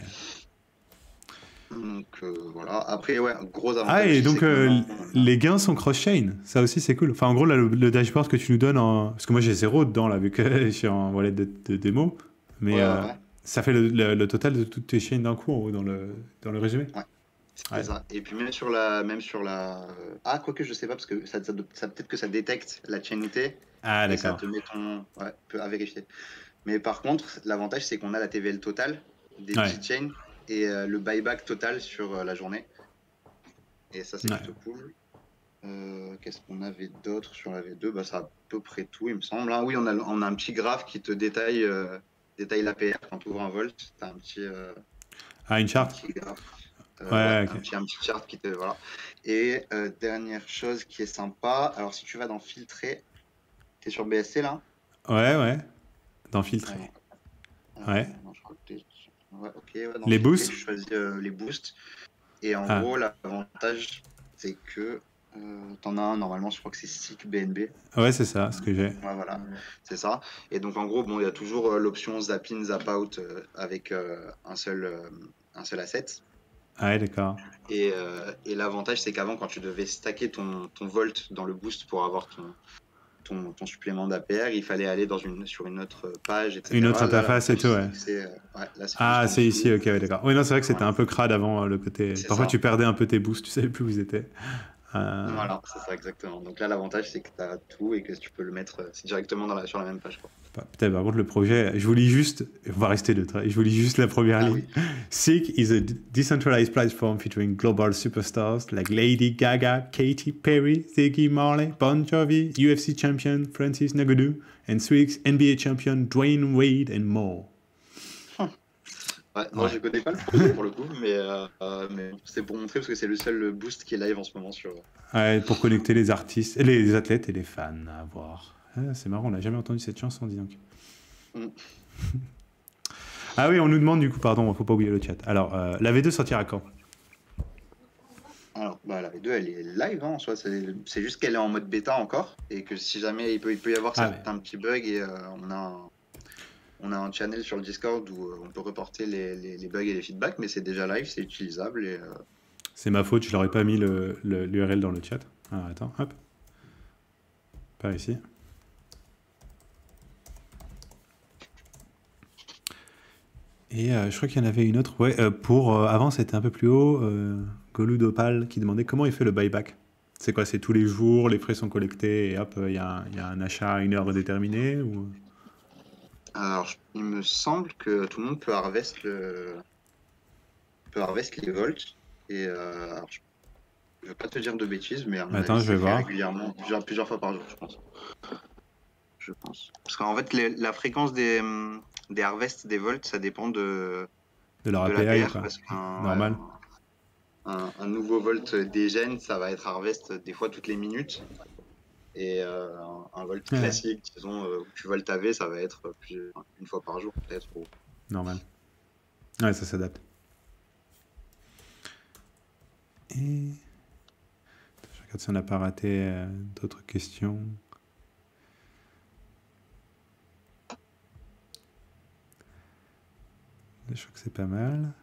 Donc voilà. Après, ouais, un gros Ah, avantage et aussi, donc c'est que maintenant, on a... les gains sont cross-chain. Ça aussi, c'est cool. Enfin, en gros, là, le dashboard que tu nous donnes, parce que moi j'ai zéro dedans, là, vu que je suis en wallet de démo. Ouais, Mais ouais, ouais. ça fait le total de toutes tes chains d'un coup, en haut, dans le résumé. Ouais, c'est Ouais. ça. Et puis même sur la... Ah, quoique, je sais pas, parce que peut-être que ça détecte la chainité Ah, et ça d'accord. te met ton... Ouais, à vérifier. Mais par contre, l'avantage, c'est qu'on a la TVL totale des Ouais. G-Chain et le buyback total sur la journée. Et ça, c'est Ouais. plutôt cool. Qu'est-ce qu'on avait d'autre sur la V2? Bah, c'est à peu près tout, il me semble. Ah oui, on a un petit graphe qui te détaille l'APR quand tu ouvres un Volt. Tu as Ah, une un charte. petit graphe. Ouais, Ouais, ok. un petit chart qui te. Voilà. Et dernière chose qui est sympa, alors si tu vas dans filtrer, tu es sur BSC là? Ouais, ouais. Dans Alors, filtrer. Ouais. non, je crois que ouais, ok, ouais, dans Les filtrer, tu boosts? choisis les boosts. Et en Ah. gros, l'avantage, c'est que t'en as un, normalement, je crois que c'est SICK BNB. Ouais, c'est ça, ce que j'ai. Ouais, voilà, c'est ça. Et donc, en gros, bon, il y a toujours l'option zap in, zap out avec un seul asset. Ouais, d'accord. Et l'avantage, c'est qu'avant, quand tu devais stacker ton volt dans le boost pour avoir ton supplément d'APR, il fallait aller sur une autre page, Une autre etc. Là, interface et l'avantage, tout, ouais. c'est que ouais, là, c'est juste Ah, en c'est dessous. ici, ok, ouais, d'accord. Oui, non, c'est vrai que c'était Voilà, un peu crade avant le côté. c'est Parfois, ça. tu perdais un peu tes boosts, tu savais plus où ils étaient. Euh, Voilà, c'est ça, exactement. Donc là, l'avantage, c'est que tu as tout et que tu peux le mettre c'est directement sur la même page, quoi. Putain, par contre, le projet, je vous lis juste, on va rester neutre, je vous lis juste la première Ah ligne. oui. Seek is a decentralized platform featuring global superstars like Lady Gaga, Katy Perry, Ziggy Marley, Bon Jovi, UFC champion Francis Ngannou, and Swix NBA champion Dwayne Wade, and more. Ouais, non, je Ouais. connais pas le projet pour le coup, mais c'est pour montrer parce que c'est le seul boost qui est live en ce moment sur. Ouais, pour connecter les artistes, les athlètes et les fans à voir. Ah, c'est marrant, on n'a jamais entendu cette chanson, dis donc. Mm. Ah oui, on nous demande du coup, pardon, faut pas oublier le chat. Alors, la V2 sortira quand? Alors, bah, la V2, elle est live, hein, en soi. C'est juste qu'elle est en mode bêta encore et que si jamais il peut y avoir Ah, mais certains petits bugs et on a un channel sur le Discord où on peut reporter les bugs et les feedbacks, mais c'est déjà live, c'est utilisable et c'est ma faute, je leur ai pas mis l'URL dans le chat. Alors, attends, hop. Par ici. Et je crois qu'il y en avait une autre. Ouais, avant, c'était un peu plus haut. Goludopal qui demandait comment il fait le buyback. C'est quoi? C'est tous les jours, les frais sont collectés et hop, il y a un achat à une heure déterminée ou... alors, il me semble que tout le monde peut harvest les volts. Et alors, je ne veux pas te dire de bêtises, mais à mon avis, Attends, je c'est vais fait voir. régulièrement, plusieurs fois par jour, je pense. Je pense. Parce qu'en fait, la fréquence des harvests des volts, ça dépend De leur de API, l'APR. quoi. Parce qu'un ouais, Normal. un nouveau volt dégène, ça va être harvest des fois toutes les minutes. Et un volt Ouais, classique, disons, où tu volts AV, ça va être une fois par jour, peut-être. normal. Ouais, ça s'adapte. Et... Je regarde si on n'a pas raté d'autres questions. Je crois que c'est pas mal.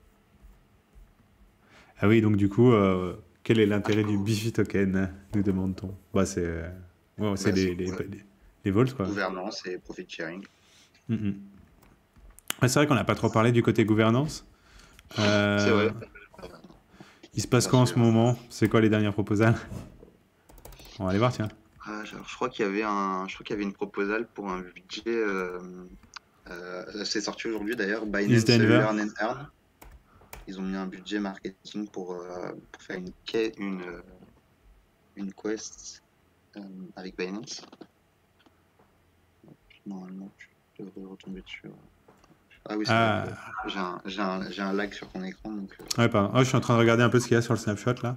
Ah oui, donc du coup, quel est l'intérêt du Bifi token, nous demande-t-on. Bah, c'est Bah, c'est les volts, quoi. gouvernance et profit sharing. Mhm. Ouais, c'est vrai qu'on n'a pas trop parlé du côté gouvernance. C'est vrai. Il se passe Parce quoi en que ce moment? C'est quoi les dernières proposals? On va aller voir, tiens. alors, je crois qu'il y avait une proposal pour un budget. C'est sorti aujourd'hui d'ailleurs. East Binance Denver. Learn and Earn. Ils ont mis un budget marketing pour faire une quest avec Binance. Normalement, tu devrais retomber dessus. Ah oui, c'est vrai Ah, que j'ai un lag sur ton écran. Donc, ouais, pardon. Oh, je suis en train de regarder un peu ce qu'il y a sur le snapshot, là.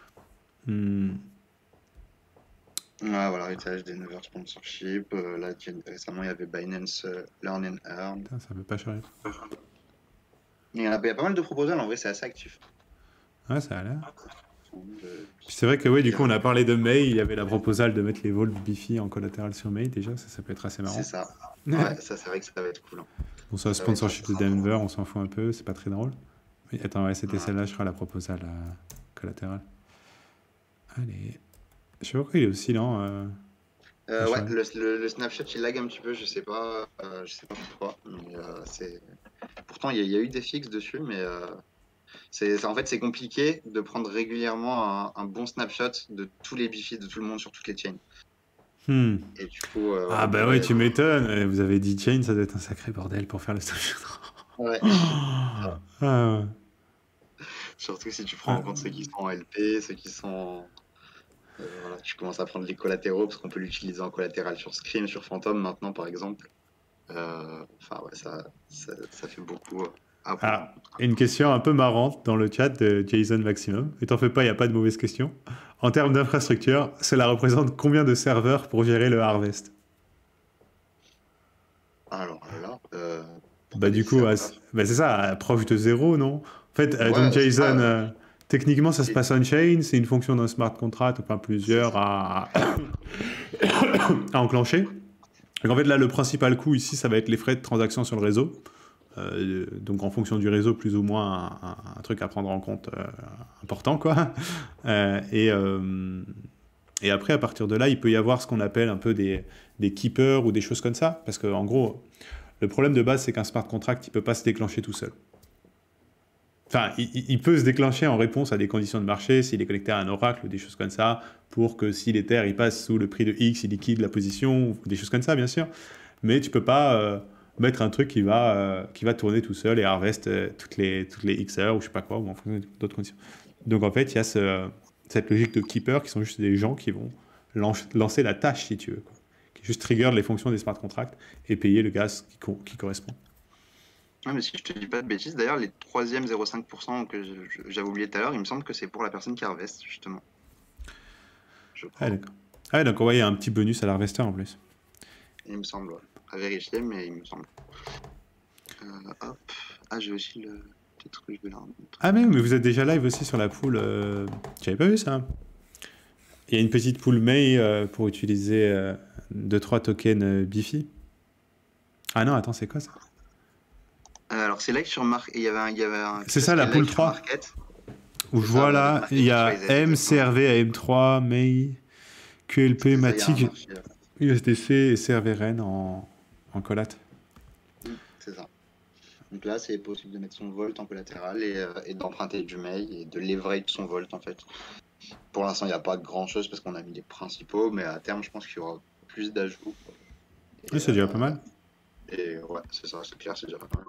ouais, voilà, étage des 9 heures sponsorship. Là, récemment, il y avait Binance Learn and Earn. Putain, ça veut pas charger. Il y a pas mal de proposals, en vrai, c'est assez actif. Ouais, ça a l'air. De- Puis c'est vrai que oui, du coup, on a parlé de May. Il y avait la proposal de mettre les volts Bifi en collatéral sur May, déjà. Ça peut être assez C'est marrant. ça. Ouais, ça, c'est vrai que ça va être cool, hein. Bon, ça, Ça va être sponsorship de sympa. Denver, on s'en fout un peu. C'est pas très drôle. Oui, attends, ouais, c'était Ouais. celle-là, je crois, la proposal collatérale. Allez. Je sais pas pourquoi il est aussi lent. Ouais, Charles. le snapshot il lag un petit peu, je sais pas pourquoi. Mais, pourtant, il y a eu des fixes dessus, mais en fait, c'est compliqué de prendre régulièrement un bon snapshot de tous les bifis de tout le monde sur toutes les chains. Hmm. Et du coup, Ah voilà, bah bon, ouais, là, tu m'étonnes. Vous avez dit chain, ça doit être un sacré bordel pour faire le snapshot. ouais. Ah, ouais. Surtout si tu prends Ah. en compte ceux qui sont en LP, ceux qui sont. Voilà, tu commences à prendre les collatéraux parce qu'on peut l'utiliser en collatéral sur Scream, sur Phantom maintenant, par exemple. Enfin, ouais, ça fait beaucoup. Ah bon. Alors, une question un peu marrante dans le chat de Jason Maximum. Et t'en fais pas, il n'y a pas de mauvaise question. En termes d'infrastructure, cela représente combien de serveurs pour gérer le Harvest? Alors là, pourquoi Bah des du coup, serveurs? bah, c'est ça, proche de zéro, non? En fait, donc Ouais, c'est Jason, ça. techniquement, ça se Et- passe on-chain, c'est une fonction d'un smart contract, enfin C'est plusieurs ça. à enclencher. Donc en fait, là, le principal coût ici, ça va être les frais de transaction sur le réseau. Donc en fonction du réseau, plus ou moins un truc à prendre en compte important, quoi. Et après, à partir de là, il peut y avoir ce qu'on appelle un peu des keepers ou des choses comme ça. Parce qu'en gros, le problème de base, c'est qu'un smart contract, il ne peut pas se déclencher tout seul. Enfin, il peut se déclencher en réponse à des conditions de marché, s'il est connecté à un oracle ou des choses comme ça, pour que si l'Ether il passe sous le prix de X, il liquide la position, ou des choses comme ça, bien sûr. Mais tu peux pas mettre un truc qui va tourner tout seul et harvest toutes les X heures ou je sais pas quoi, ou en fonction d'autres conditions. Donc en fait, il y a cette logique de keeper qui sont juste des gens qui vont lancer la tâche, si tu veux, quoi. Qui juste trigger les fonctions des smart contracts et payer le gaz qui correspond. Ouais, mais si je te dis pas de bêtises, d'ailleurs, les troisièmes 0,5% que j'avais oublié tout à l'heure, il me semble que c'est pour la personne qui harvest, justement. Je Ah, crois. d'accord. Ah, donc ouais, il y a un petit bonus à l'harvester en plus. Il me semble, ouais. À vérifier, mais il me semble. Hop. Ah, j'ai aussi le. Peut-être que je vais la remontrer. Ah mais vous êtes déjà live aussi sur la pool. J'avais pas vu ça. Il y a une petite pool May pour utiliser 2-3 tokens Bifi. Ah non, attends, c'est quoi ça? Alors, c'est live sur Market. Il y avait un C'est quelque chose ça qui la est pool live sur 3. Market. Où C'est je ça, vois ouais, avec là, il Market y a XYZ, M, exactement. CRV, AM3, May, QLP, C'est ça, il y a un Matic, marché. USDC et CRVRN en collate. C'est ça. Donc là, c'est possible de mettre son volt en collatéral et d'emprunter du mail et de leverage son volt en fait. Pour l'instant, il n'y a pas grand chose parce qu'on a mis les principaux, mais à terme, je pense qu'il y aura plus d'ajouts. Oui, c'est déjà pas mal. Et ouais, c'est ça, c'est clair, c'est déjà pas mal.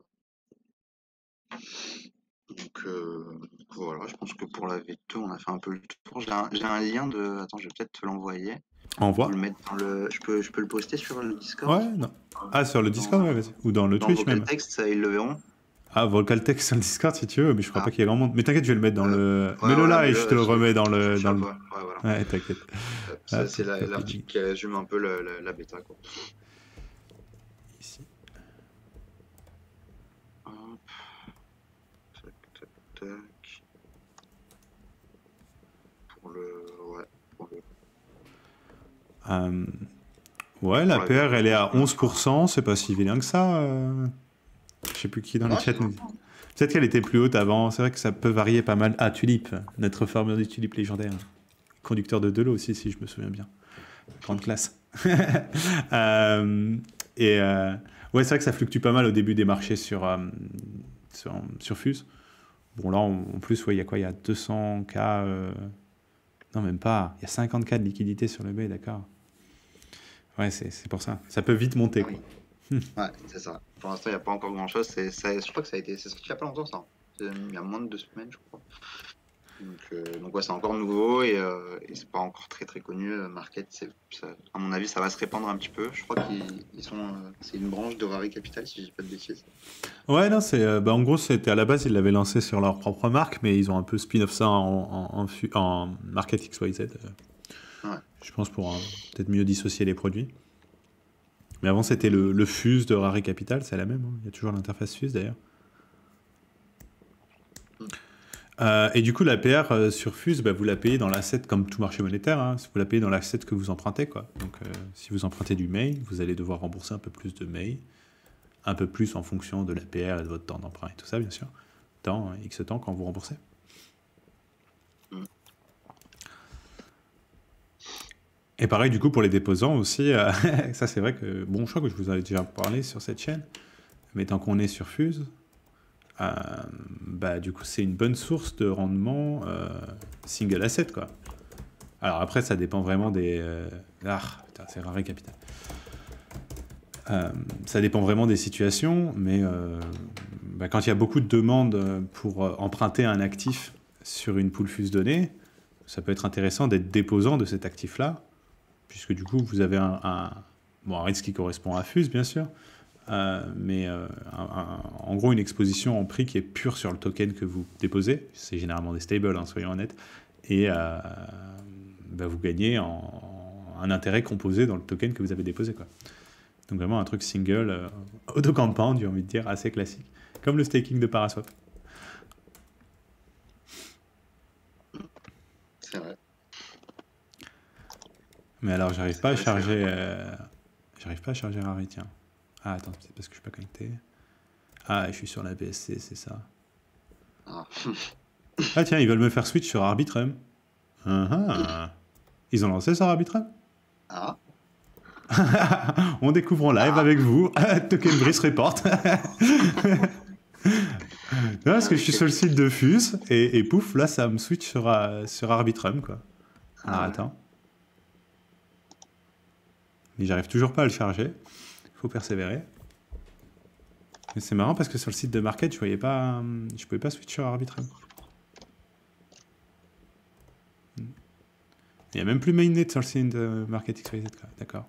Donc voilà, je pense que pour la V2, on a fait un peu le tour. J'ai un lien de. Attends, je vais peut-être te l'envoyer. Envoie. Le mettre dans le. Je peux le poster sur le Discord. Ouais, non. Ah, sur le Discord, Dans, ouais, vas-y. Ou dans le dans Twitch Vocal même. Text, ça, ils le verront. Ah, Volcaltex sur le Discord si tu veux, mais je crois Ah, pas qu'il y ait grand monde. Mais t'inquiète, je vais le mettre dans le. ouais, Mets-le voilà, là mais et je te là, le remets dans le. je Dans la le... vois. Ouais, voilà. Ouais, t'inquiète. Ça, Hop, c'est copy l'article link. qui résume un peu la bêta, quoi. Ici. Hop, tac, tac, tac. Ouais, Ouais, pour la la PR, elle est à V2. 11%, c'est pas si vilain que ça. Je sais plus qui dans le Non, chat c'est nous dit. Peut-être qu'elle était plus haute avant, c'est vrai que ça peut varier pas mal. Ah, Tulip, notre farmer de tulipes légendaire. Conducteur de Delo aussi, si je me souviens bien. Grande classe. Ouais, c'est vrai que ça fluctue pas mal au début des marchés sur Fuse. Bon, là, en plus, ouais, il y a quoi? Il y a 200K. Non, même pas. Il y a 50K de liquidité sur le B, d'accord. Ouais, c'est pour ça. Ça peut vite monter, quoi. Ouais, c'est ça. Pour l'instant, il n'y a pas encore grand-chose. Je crois que c'est sorti il n'y a pas longtemps, ça. Il y a moins de 2 semaines, je crois. Donc ouais, c'est encore nouveau et c'est pas encore très très connu. Market, à mon avis, ça va se répandre un petit peu. Je crois qu'ils sont, c'est une branche de Rari Capital, si je dis pas de bêtises. Ouais, non, en gros, c'était à la base, ils l'avaient lancé sur leur propre marque, mais ils ont un peu spin-off ça en Market XYZ. Ouais. Je pense pour peut-être mieux dissocier les produits. Mais avant, c'était le Fuse de Rari Capital, c'est la même. Hein. Il y a toujours l'interface Fuse d'ailleurs. Et du coup, la PR sur Fuse, bah, vous la payez dans l'asset comme tout marché monétaire. Hein, vous la payez dans l'asset que vous empruntez, quoi. Donc, si vous empruntez du May, vous allez devoir rembourser un peu plus de May, un peu plus en fonction de la PR et de votre temps d'emprunt et tout ça, bien sûr, dans X temps quand vous remboursez. Et pareil, du coup, pour les déposants aussi, ça c'est vrai que, bon, je crois que je vous en ai déjà parlé sur cette chaîne, mais tant qu'on est sur Fuse, bah, du coup, c'est une bonne source de rendement single asset, quoi. Alors après, ça dépend vraiment des... putain, c'est Rari Capital. Ça dépend vraiment des situations, mais bah, quand il y a beaucoup de demandes pour emprunter un actif sur une pool Fuse donnée, ça peut être intéressant d'être déposant de cet actif-là, puisque du coup, vous avez un risque qui correspond à Fuse, bien sûr, mais en gros une exposition en prix qui est pure sur le token que vous déposez. C'est généralement des stables, hein, soyons honnêtes. Et vous gagnez un intérêt composé dans le token que vous avez déposé, quoi. Donc vraiment un truc single, auto-compound, j'ai envie de dire, assez classique. Comme le staking de Paraswap. C'est vrai. Mais alors, j'arrive pas à charger. J'arrive pas à charger Rari, tiens. Ah, attends, c'est parce que je suis pas connecté. Ah, je suis sur la BSC, c'est ça. Ah. Ah, tiens, ils veulent me faire switch sur Arbitrum. Ils ont lancé sur Arbitrum. Ah. On découvre en live avec vous. Token Brice Report. Non, parce que je suis sur le site de Fuse et pouf, là, ça me switch sur Arbitrum, quoi. Alors, attends. Mais j'arrive toujours pas à le charger. Il faut persévérer. Mais c'est marrant parce que sur le site de Market, je pouvais pas switch sur Arbitrum. Il n'y a même plus mainnet sur le site de Market XYZ. D'accord.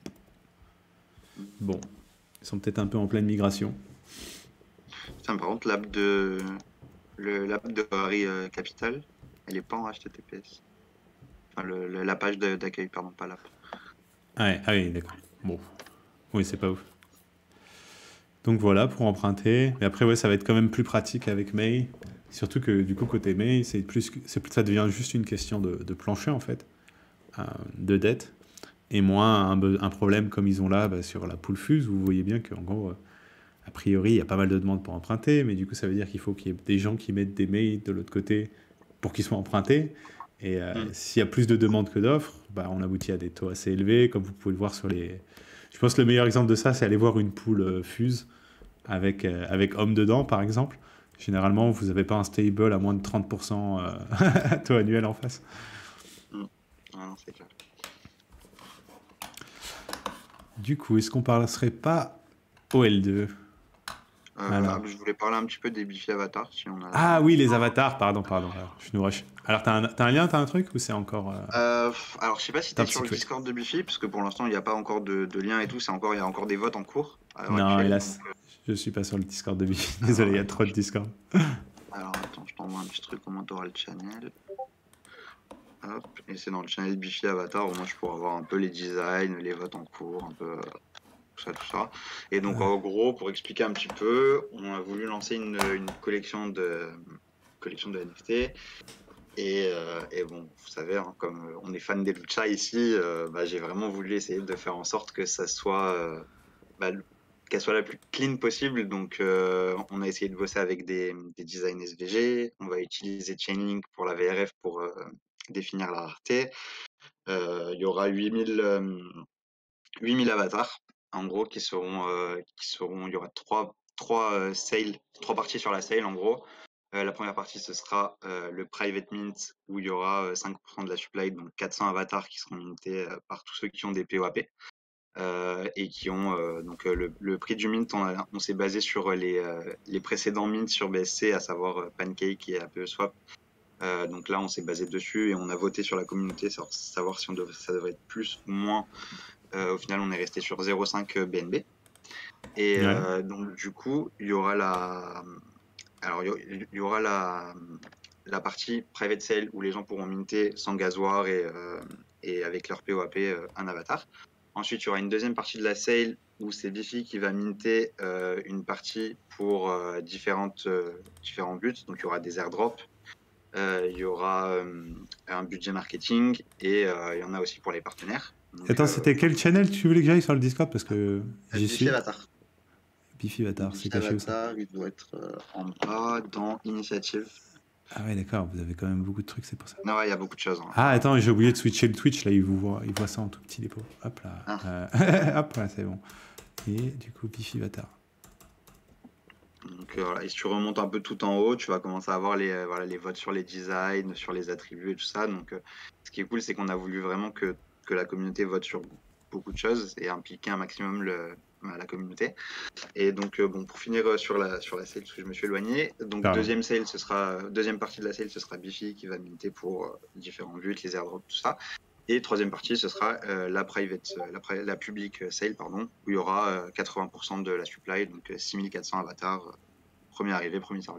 Bon. Ils sont peut-être un peu en pleine migration. Putain, par contre, l'app de Harry Capital, elle est pas en HTTPS. Enfin, la page d'accueil, pardon, pas l'app. Ah oui, d'accord. Bon. Oui, c'est pas ouf. Donc voilà, pour emprunter. Mais après, ouais, ça va être quand même plus pratique avec May. Surtout que du coup, côté May, ça devient juste une question de plancher, en fait, de dette. Et moins un problème comme ils ont là sur la pool Fuse, où vous voyez bien qu'en gros, a priori, il y a pas mal de demandes pour emprunter, mais du coup, ça veut dire qu'il faut qu'il y ait des gens qui mettent des May de l'autre côté pour qu'ils soient empruntés. Et s'il y a plus de demandes que d'offres, on aboutit à des taux assez élevés, comme vous pouvez le voir sur les... Je pense que le meilleur exemple de ça, c'est aller voir une pool Fuse avec Homme dedans, par exemple. Généralement, vous n'avez pas un stable à moins de 30% taux annuel en face. Ah non, c'est clair. Du coup, est-ce qu'on ne parlerait pas OL2 Je voulais parler un petit peu des Bifi avatars. Si on a... Ah oui, les avatars, pardon. Je nous rush. Alors, t'as un lien, t'as un truc ou c'est encore... Alors, je sais pas si t'es sur le Discord de Bifi, parce que pour l'instant, il n'y a pas encore de lien et tout. Il y a encore des votes en cours. Non, hélas, je suis pas sur le Discord de Bifi. Désolé, il y a trop de Discord. Alors, attends, je t'envoie un petit truc, comment t'auras le channel. Hop, et c'est dans le channel Bifi Avatar, au moins je pourrais voir un peu les designs, les votes en cours, un peu tout ça. Et donc en gros, pour expliquer un petit peu, on a voulu lancer une collection de NFT. Et bon, vous savez, hein, comme on est fan des luchas ici, j'ai vraiment voulu essayer de faire en sorte que ça soit qu'elle soit la plus clean possible. Donc on a essayé de bosser avec des designs SVG, on va utiliser Chainlink pour la VRF pour définir la rareté. Il y aura 8000 avatars, en gros, qui seront, il y aura trois parties sur la sale, en gros. La première partie, ce sera le private mint, où il y aura 5% de la supply, donc 400 avatars qui seront mintés par tous ceux qui ont des POAP. Et qui ont donc le prix du mint, on s'est basé sur les précédents mints sur BSC, à savoir Pancake et APE donc là, on s'est basé dessus et on a voté sur la communauté, savoir si ça devrait être plus ou moins. Au final, on est resté sur 0,5 BNB. Et donc, du coup, il y aura la partie private sale où les gens pourront minter sans gasoir et avec leur POAP un avatar. Ensuite, il y aura une deuxième partie de la sale où c'est Bifi qui va minter une partie pour différents buts. Donc, il y aura des airdrops. Il y aura un budget marketing et il y en a aussi pour les partenaires. Donc, attends, c'était quel channel tu voulais que j'aille sur le Discord parce que j'y suis. Avatar. Bifi Avatar, c'est caché où ça? Il doit être en bas dans Initiative. Ah ouais, d'accord, vous avez quand même beaucoup de trucs, c'est pour ça. Non, ouais, il y a beaucoup de choses. Hein. Ah, attends, j'ai oublié de switcher le Twitch, là, il voit ça en tout petit, les pauvres. Hop là. Hop là, c'est bon. Et du coup, Bifi Avatar. Donc voilà, et si tu remontes un peu tout en haut, tu vas commencer à avoir les votes sur les designs, sur les attributs et tout ça. Donc ce qui est cool, c'est qu'on a voulu vraiment que la communauté vote sur beaucoup de choses et impliquer un maximum la communauté. Et donc bon, pour finir sur la sale, parce que je me suis éloigné. Donc deuxième partie de la sale, ce sera Bifi qui va minter pour différents buts, les airdrops, tout ça. Et troisième partie, ce sera la public sale, pardon, où il y aura 80% de la supply, donc 6400 avatars, premier arrivé, premier servi.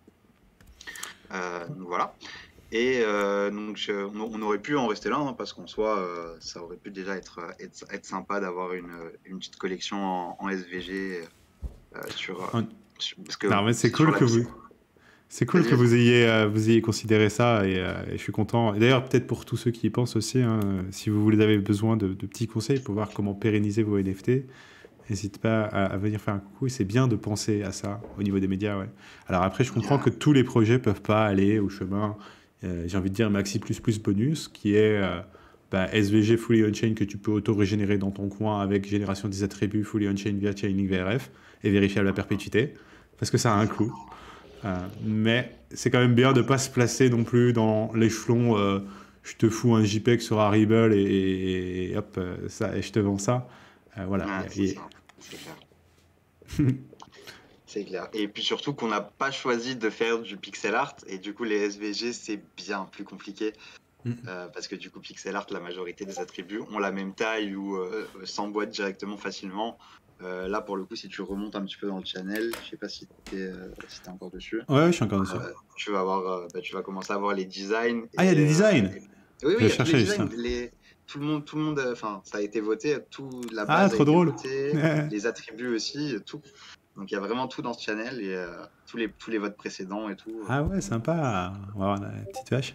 Donc voilà. Et donc on aurait pu en rester là, hein, parce qu'en soi, ça aurait pu déjà être sympa d'avoir une petite collection en SVG parce que non, mais c'est cool que vous ayez considéré ça et je suis content. Et d'ailleurs, peut-être pour tous ceux qui y pensent aussi, hein, si vous avez besoin de petits conseils pour voir comment pérenniser vos NFT, n'hésite pas à venir faire un coucou. Et c'est bien de penser à ça au niveau des médias. Ouais. Alors après, je comprends que tous les projets ne peuvent pas aller au chemin, j'ai envie de dire Maxi++ bonus, qui est SVG fully on-chain que tu peux auto-régénérer dans ton coin avec génération des attributs fully on-chain via Chainlink VRF et vérifiable à perpétuité, parce que ça a un coût. Mais c'est quand même bien de ne pas se placer non plus dans l'échelon je te fous un JPEG sur Harible et hop, et je te vends ça. Voilà. C'est clair. C'est clair. Et puis surtout qu'on n'a pas choisi de faire du pixel art et du coup les SVG c'est bien plus compliqué parce que du coup pixel art la majorité des attributs ont la même taille ou s'emboîtent directement facilement. Là pour le coup si tu remontes un petit peu dans le channel, je sais pas si t'es encore dessus. Ouais, je suis encore dessus. Tu vas avoir, tu vas commencer à voir les designs. Ah, il y a des designs. Oui, il y a tous les designs. Tout le monde, enfin, ça a été voté, la base trop drôle. Les attributs aussi, tout. Donc il y a vraiment tout dans ce channel et tous les votes précédents et tout. Ah ouais, sympa. On va voir la petite vache.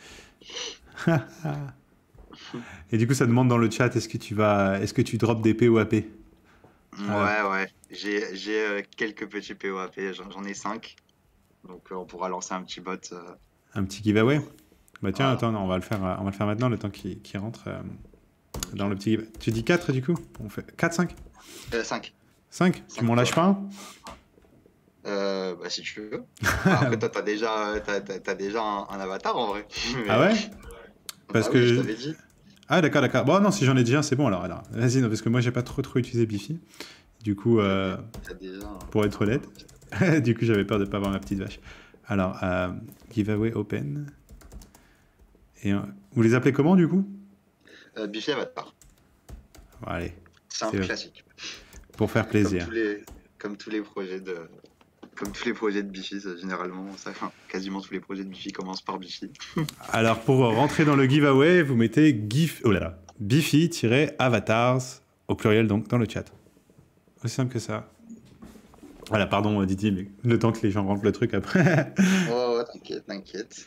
Et du coup, ça demande dans le chat, est-ce que tu drops des POAP? Ouais. J'ai quelques petits POAP, j'en ai 5. Donc on pourra lancer un petit bot. Un petit giveaway. Bah tiens, attends, on va le faire maintenant, le temps qu'il rentre dans le petit giveaway. Tu dis 4 du coup? On fait 4, 5 5. 5 Tu m'en lâches pas un? Bah si tu veux. Après toi t'as déjà un avatar en vrai. Ah ouais? Parce que je t'avais dit. Ah d'accord. Bon non, si j'en ai déjà un, c'est bon alors. Vas-y, non, parce que moi j'ai pas trop utilisé Bifi. Du coup, pour être honnête, du coup j'avais peur de pas avoir ma petite vache. Alors, giveaway open. Et vous les appelez comment du coup? Bifi avatar. Bon, allez. C'est un classique. Pour faire plaisir. Comme tous les projets de Bifi, généralement, quasiment tous les projets de Bifi commencent par Bifi. Alors pour rentrer dans le giveaway, vous mettez Bifi-avatars au pluriel donc dans le chat. Aussi simple que ça. Voilà, pardon Didier, mais le temps que les gens rentrent le truc après. Oh, t'inquiète.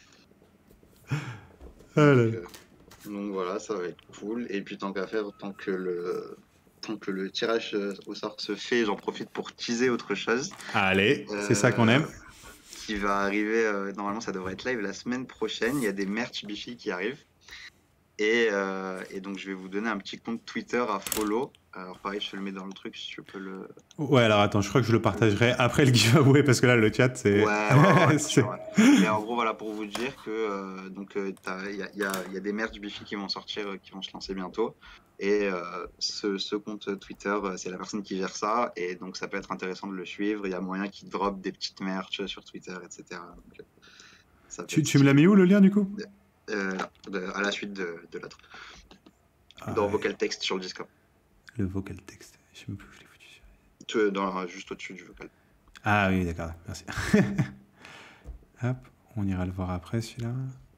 Donc voilà, ça va être cool. Et puis tant qu'à faire, tant que le tirage au sort se fait, j'en profite pour teaser autre chose. Allez, c'est ça qu'on aime. Qui va arriver, normalement ça devrait être live la semaine prochaine. Il y a des merch Bifi qui arrivent. Et donc je vais vous donner un petit compte Twitter à follow. Alors pareil, je te le mets dans le truc si tu peux le... Ouais, alors attends, je crois que je le partagerai après le giveaway parce que là, le chat, c'est... Ouais. Mais en gros, voilà, pour vous dire que il y a des merch Bifi qui vont sortir, qui vont se lancer bientôt. Et ce compte Twitter, c'est la personne qui gère ça. Et donc ça peut être intéressant de le suivre. Il y a moyen qu'il drop des petites merch sur Twitter, etc. Donc, tu me l'as mis où le lien du coup? À la suite de l'autre. Dans vocal text sur le Discord. Le vocal text, je sais même plus où je l'ai foutu. Juste au-dessus du vocal. Ah oui, d'accord, merci. Hop, on ira le voir après celui-là.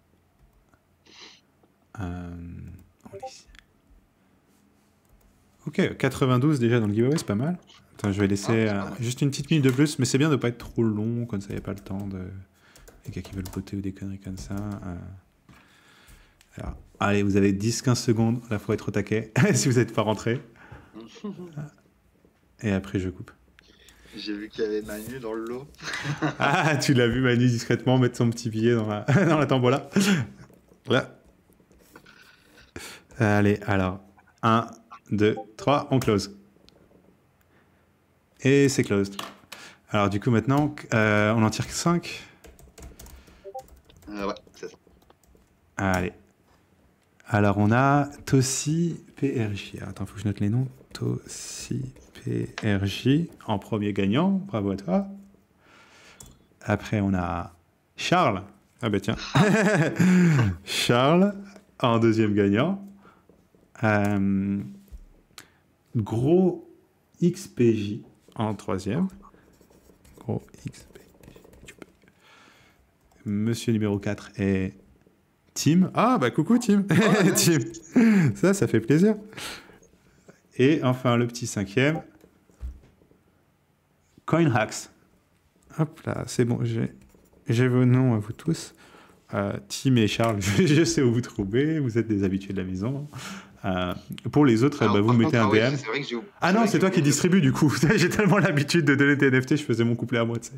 On est ici. Ok, 92 déjà dans le giveaway, c'est pas mal. Attends, je vais laisser juste une petite minute de plus, mais c'est bien de ne pas être trop long, comme ça il n'y a pas le temps de... Les gars qui veulent botter ou des conneries comme ça. Alors, allez, vous avez 10-15 secondes, là, il faut être au taquet, si vous n'êtes pas rentré. Et après, je coupe. J'ai vu qu'il y avait Manu dans le lot. Ah, tu l'as vu, Manu, discrètement, mettre son petit billet dans la tambola. Là. Allez, alors, 1, 2, 3, on close. Et c'est closed. Alors, du coup, maintenant, on en tire 5. Ouais, c'est ça. Allez. Alors, on a Tossi PRJ. Attends, il faut que je note les noms. Tossi PRJ en premier gagnant. Bravo à toi. Après, on a Charles. Ah ben tiens. Charles en deuxième gagnant. Gros XPJ en troisième. Gros XPJ. Monsieur numéro 4 est Tim. Ah, bah coucou Tim. Oh, Tim. Ça fait plaisir. Et enfin, le petit cinquième, CoinHacks. Hop là, c'est bon, j'ai vos noms à vous tous. Tim et Charles, je sais où vous trouver, vous êtes des habitués de la maison. Pour les autres, Alors, vous par me mettez contre, un oui, DM. c'est vrai que Ah non, c'est toi qui distribue du coup. J'ai tellement l'habitude de donner tes NFT, je faisais mon couplet à moi, tu sais.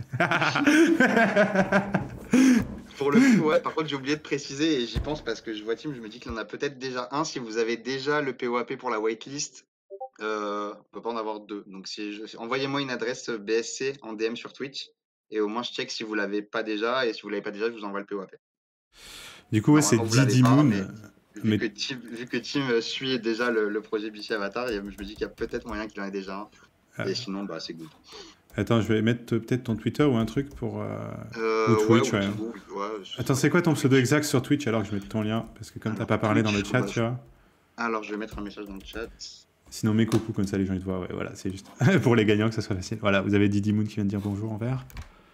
Pour le coup, ouais, par contre, j'ai oublié de préciser et j'y pense parce que je vois Tim, je me dis qu'il y en a peut-être déjà un. Si vous avez déjà le POAP pour la waitlist, on peut pas en avoir deux. Donc, envoyez-moi une adresse BSC en DM sur Twitch et au moins je check si vous l'avez pas déjà et si vous l'avez pas déjà, je vous envoie le POAP. Du coup, ouais, c'est Normalement, vous l'avez Didi pas, Moon. mais Mais vu que Tim suit déjà le projet BC Avatar, je me dis qu'il y a peut-être moyen qu'il en ait déjà un. Et sinon, bah, c'est good. Attends, je vais mettre peut-être ton Twitter ou un truc pour... ou Twitch, ouais, ouais. ouais, Attends, c'est quoi ton pseudo exact sur Twitch alors que je mette ton lien? Parce que comme t'as pas parlé dans le chat, tu vois. Alors, je vais mettre un message dans le chat. Sinon, mets coucou, comme ça les gens ils te voient. Ouais, voilà, c'est juste. Pour les gagnants, que ça soit facile. Voilà, vous avez Didi Moon qui vient de dire bonjour en vert.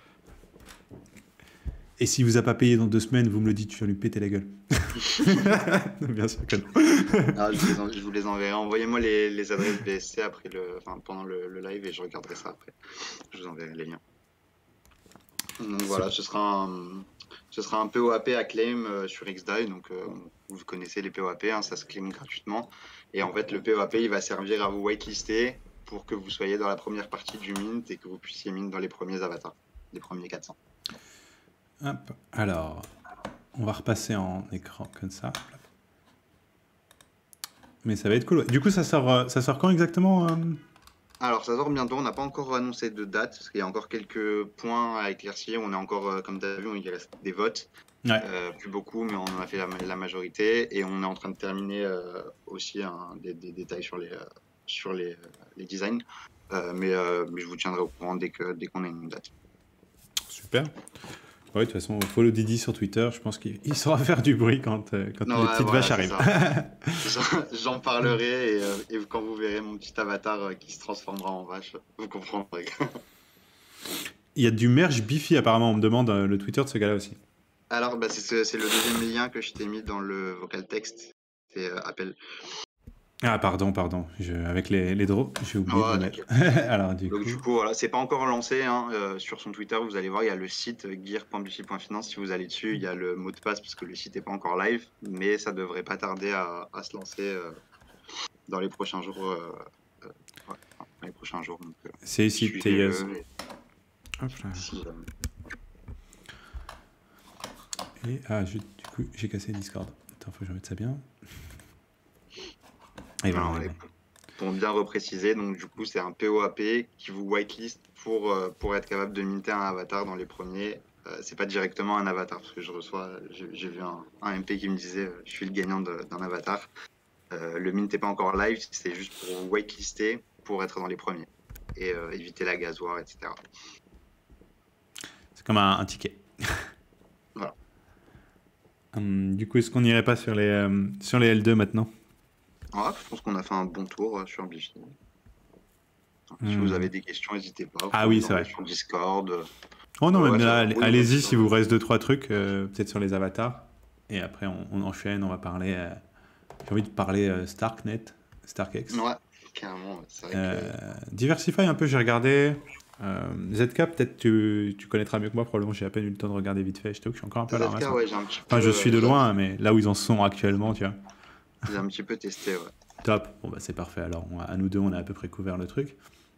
Et s'il vous a pas payé dans 2 semaines, vous me le dites, je vais lui péter la gueule. Bien sûr que non. Je vous les enverrai. Envoyez-moi les adresses BSC après pendant le live et je regarderai ça après. Je vous enverrai les liens. Donc voilà, ce sera un POAP à claim sur XDAI. Donc vous connaissez les POAP, hein, ça se claim gratuitement. Et en fait, le POAP, il va servir à vous whitelister pour que vous soyez dans la première partie du mint et que vous puissiez mint dans les premiers avatars, les premiers 400. Hop. Alors, on va repasser en écran comme ça. Mais ça va être cool. Du coup, ça sort quand exactement Alors, ça sort bientôt. On n'a pas encore annoncé de date parce qu'il y a encore quelques points à éclaircir. On est encore, comme tu as vu, il reste des votes. Ouais. Plus beaucoup, mais on en a fait la majorité. Et on est en train de terminer aussi des détails sur les designs. Mais je vous tiendrai au courant dès qu'on a une date. Super. Ouais, de toute façon, follow Didi sur Twitter. Je pense qu'il saura faire du bruit quand les petites vaches arrivent. J'en parlerai et quand vous verrez mon petit avatar qui se transformera en vache, vous comprendrez. Il y a du merch Bifi apparemment. On me demande le Twitter de ce gars-là aussi. Alors, bah, c'est le deuxième lien que je t'ai mis dans le vocal text. C'est appel. Ah, pardon. Avec les draws, j'ai oublié de le mettre. Alors, du coup, voilà, c'est pas encore lancé. Hein. Sur son Twitter, vous allez voir, il y a le site gear.bifi.finance. Si vous allez dessus, il y a le mot de passe parce que le site n'est pas encore live. Mais ça devrait pas tarder à se lancer dans les prochains jours. Dans les prochains jours. C'est ici, Théaz. Hop là. Et du coup, j'ai cassé Discord. Attends, faut que je remette ça bien. Et voilà, pour bien repréciser, donc du coup, c'est un POAP qui vous whitelist pour être capable de minter un avatar dans les premiers. C'est pas directement un avatar, parce que j'ai vu un MP qui me disait je suis le gagnant d'un avatar. Le mint n'est pas encore live, c'est juste pour vous whitelister pour être dans les premiers et éviter la gazoire, etc. C'est comme un ticket. Voilà. Du coup, est-ce qu'on n'irait pas sur les L2 maintenant? Je pense qu'on a fait un bon tour sur Bifi. Si vous avez des questions, n'hésitez pas. Ah oui, c'est vrai. Sur Discord. Oh non, même là, allez-y si vous reste 2-3 trucs, peut-être sur les avatars. Et après, on enchaîne, on va parler... J'ai envie de parler StarkNet, StarkX. Ouais, carrément. C'est vrai que... Diversify un peu, j'ai regardé. ZK, peut-être tu connaîtras mieux que moi, probablement j'ai à peine eu le temps de regarder vite fait. Je t'avoue que je suis encore un peu à la ramasse. Ouais, j'ai un petit peu, enfin, je suis de loin, mais là où ils en sont actuellement, tu vois. J'ai un petit peu testé, ouais. Top, bon bah c'est parfait. Alors, à nous deux, on a à peu près couvert le truc.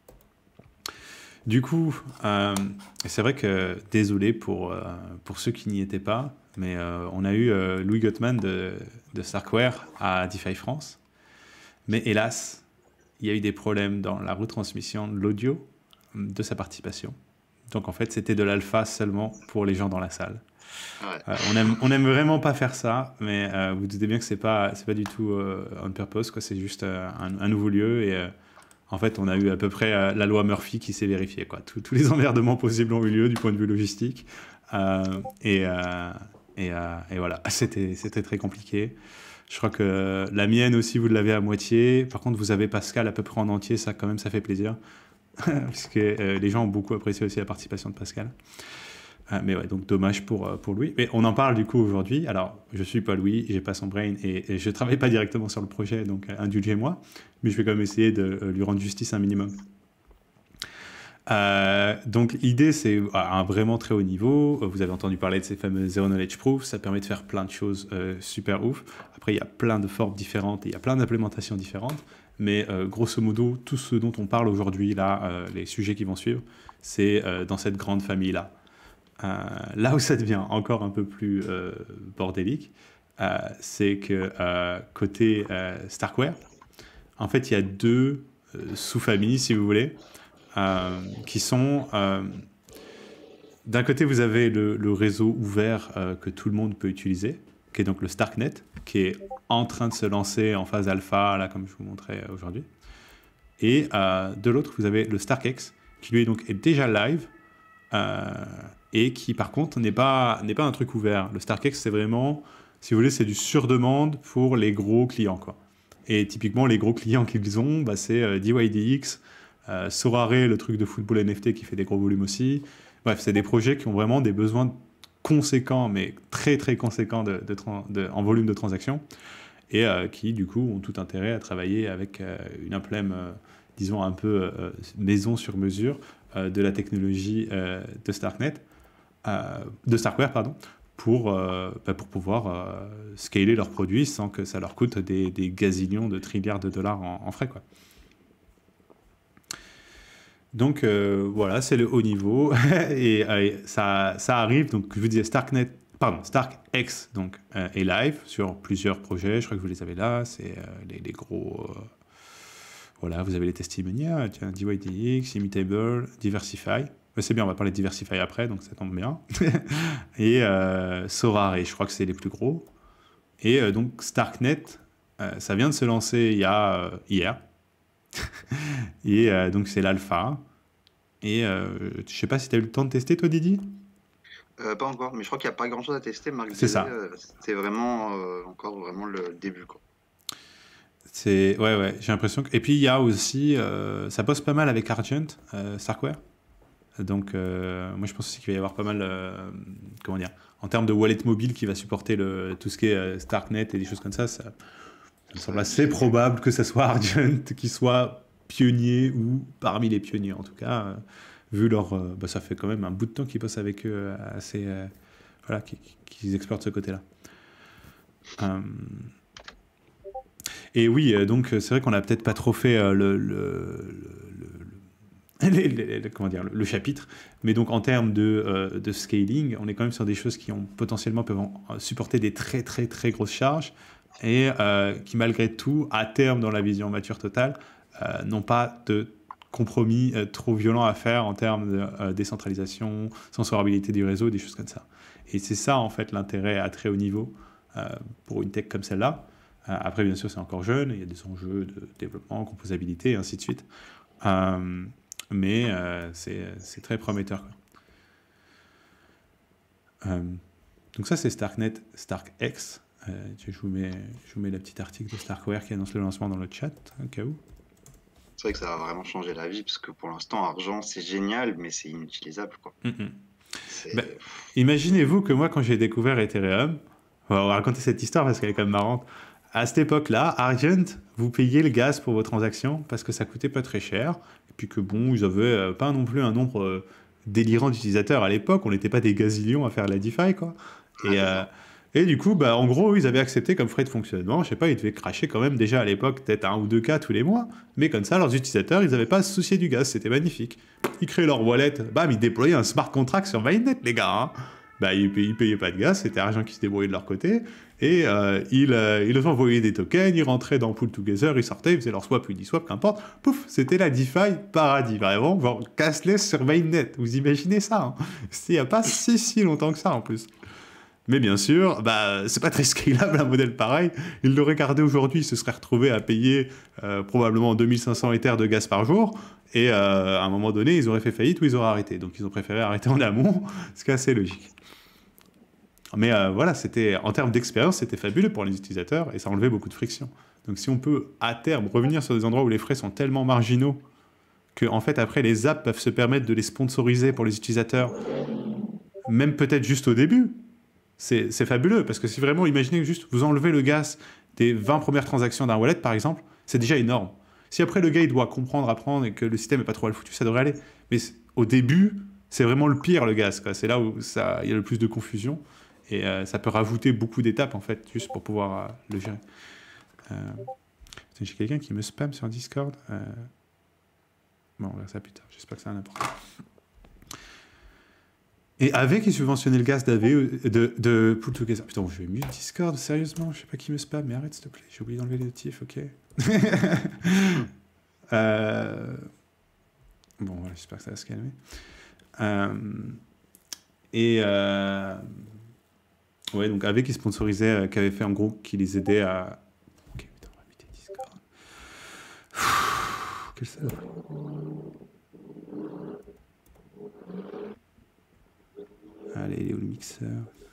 Du coup, c'est vrai que, désolé pour ceux qui n'y étaient pas, mais on a eu Louis Gottman de Starkware à DeFi France. Mais hélas, il y a eu des problèmes dans la retransmission de l'audio de sa participation. Donc en fait, c'était de l'alpha seulement pour les gens dans la salle. Ouais. On aime vraiment pas faire ça, mais vous doutez bien que c'est pas du tout on purpose, quoi. C'est juste un nouveau lieu et en fait, on a eu à peu près la loi Murphy qui s'est vérifiée, quoi. Tous les emmerdements possibles ont eu lieu du point de vue logistique et voilà, c'était très compliqué. Je crois que la mienne aussi, vous l'avez à moitié. Par contre, vous avez Pascal à peu près en entier. Ça, quand même, ça fait plaisir. Puisque les gens ont beaucoup apprécié aussi la participation de Pascal. Mais ouais, donc dommage pour Louis. Mais on en parle du coup aujourd'hui. Alors, je suis pas Louis, j'ai pas son brain et je travaille pas directement sur le projet, donc indulgez-moi. Mais je vais quand même essayer de lui rendre justice un minimum. Donc l'idée, c'est à un vraiment très haut niveau. Vous avez entendu parler de ces fameux Zero Knowledge Proof. Ça permet de faire plein de choses super ouf. Après, il y a plein de formes différentes et il y a plein d'implémentations différentes. Mais grosso modo, tout ce dont on parle aujourd'hui, là, les sujets qui vont suivre, c'est dans cette grande famille-là. Là où ça devient encore un peu plus bordélique, c'est que côté Starkware, en fait, il y a deux sous-familles, si vous voulez, qui sont... d'un côté, vous avez le réseau ouvert que tout le monde peut utiliser, qui est donc le Starknet, qui est en train de se lancer en phase alpha, là, comme je vous montrais aujourd'hui. Et de l'autre, vous avez le StarkX, qui lui donc est déjà live, et qui par contre n'est pas un truc ouvert. Le StarkX, c'est vraiment, si vous voulez, c'est du sur-demande pour les gros clients, quoi. Et typiquement, les gros clients qu'ils ont, bah, c'est DYDX, Sorare, le truc de football NFT qui fait des gros volumes aussi. Bref, c'est des projets qui ont vraiment des besoins conséquents, mais très très conséquents en volume de transactions, et qui du coup ont tout intérêt à travailler avec une implème, disons un peu maison sur mesure de la technologie de Starknet, de Starkware, pardon, pour pouvoir scaler leurs produits sans que ça leur coûte des gazillions de trilliards de dollars en frais, quoi. Donc voilà, c'est le haut niveau et ça arrive. Donc je vous disais StarkX donc est live sur plusieurs projets. Je crois que vous les avez là. C'est les gros. Voilà, vous avez les testimonials. Tiens, DYDX, Immutable, Diversify. C'est bien, on va parler de Diversify après, donc ça tombe bien. Et Sorare, je crois que c'est les plus gros. Et donc Starknet, ça vient de se lancer hier. Et donc c'est l'alpha. Et je sais pas si tu as eu le temps de tester, toi, Didi? Pas encore, mais je crois qu'il n'y a pas grand-chose à tester. Marc C'est disait, ça. c'est vraiment encore vraiment le début, quoi. Ouais, j'ai l'impression que... Et puis il y a aussi, ça bosse pas mal avec Argent, Starkware. Donc moi je pense aussi qu'il va y avoir pas mal, comment dire, en termes de wallet mobile qui va supporter tout ce qui est Starknet et des choses comme ça, ça me semble assez probable que ça soit Argent qui soit pionnier ou parmi les pionniers en tout cas, vu leur... ça fait quand même un bout de temps qu'ils bossent avec eux, assez... voilà, qu'ils explorent de ce côté-là. Et oui, donc c'est vrai qu'on n'a peut-être pas trop fait comment dire, le chapitre, mais donc en termes de scaling, on est quand même sur des choses qui ont potentiellement peuvent supporter des très très très grosses charges et qui malgré tout, à terme dans la vision mature totale, n'ont pas de compromis trop violents à faire en termes de décentralisation, sensorabilité du réseau, des choses comme ça. Et c'est ça en fait l'intérêt à très haut niveau pour une tech comme celle-là. Après bien sûr c'est encore jeune, il y a des enjeux de développement, composabilité et ainsi de suite. Mais c'est très prometteur, quoi. Donc ça c'est Starknet, StarkX. Je vous mets la petite article de Starkware qui annonce le lancement dans le chat, au cas où. C'est vrai que ça va vraiment changer la vie, parce que pour l'instant, Argent, c'est génial, mais c'est inutilisable, quoi. Imaginez-vous que moi, quand j'ai découvert Ethereum, on va raconter cette histoire parce qu'elle est quand même marrante. À cette époque-là, Argent, vous payiez le gaz pour vos transactions parce que ça coûtait pas très cher. Et puis que bon, ils avaient pas non plus un nombre délirant d'utilisateurs à l'époque. On n'était pas des gazillions à faire la DeFi, quoi. Et du coup, en gros, ils avaient accepté comme frais de fonctionnement. Je sais pas, ils devaient cracher quand même déjà à l'époque peut-être 1 ou 2 cas tous les mois. Mais comme ça, leurs utilisateurs, ils n'avaient pas à se soucier du gaz. C'était magnifique. Ils créaient leur wallet. Bam, ils déployaient un smart contract sur Mainnet, les gars. Hein. Ils payaient pas de gaz. C'était Argent qui se débrouillait de leur côté. Et ils envoyaient des tokens. Ils rentraient dans Pool Together. Ils sortaient. Ils faisaient leur swap, Uniswap, qu'importe. Pouf, c'était la DeFi paradis. Vraiment, genre cashless sur Mainnet. Vous imaginez ça, hein. C'était il n'y a pas si longtemps que ça, en plus. Mais bien sûr, c'est pas très scalable un modèle pareil. Ils l'auraient gardé aujourd'hui, ils se seraient retrouvés à payer probablement 2500 Ethers de gaz par jour. Et à un moment donné, ils auraient fait faillite ou ils auraient arrêté. Donc ils ont préféré arrêter en amont, ce qui est assez logique. Mais voilà, en termes d'expérience, c'était fabuleux pour les utilisateurs et ça enlevait beaucoup de friction. Donc si on peut à terme revenir sur des endroits où les frais sont tellement marginaux que en fait après les apps peuvent se permettre de les sponsoriser pour les utilisateurs, même peut-être juste au début, c'est fabuleux. Parce que si vraiment, imaginez juste vous enlevez le gas des 20 premières transactions d'un wallet par exemple, c'est déjà énorme. Si après le gars il doit comprendre, apprendre et que le système n'est pas trop mal foutu, ça devrait aller. Mais au début, c'est vraiment le pire le gas, quoi. C'est là où il y a le plus de confusion et ça peut rajouter beaucoup d'étapes en fait juste pour pouvoir le gérer. J'ai quelqu'un qui me spam sur Discord. Bon, on verra ça plus tard. J'espère que ça a un important. Et AV qui subventionnait le gaz d'AV de Pool Together. Putain, je vais mute Discord, sérieusement. Je sais pas qui me spam, mais arrête s'il te plaît. J'ai oublié d'enlever les notifs, ok. Bon, voilà, j'espère que ça va se calmer. Ouais, donc AV qui sponsorisait, qui avait fait en gros, qui les aidait à. Ok, putain, on va muter Discord. Quel salaud. Allez, il est où le mixeur?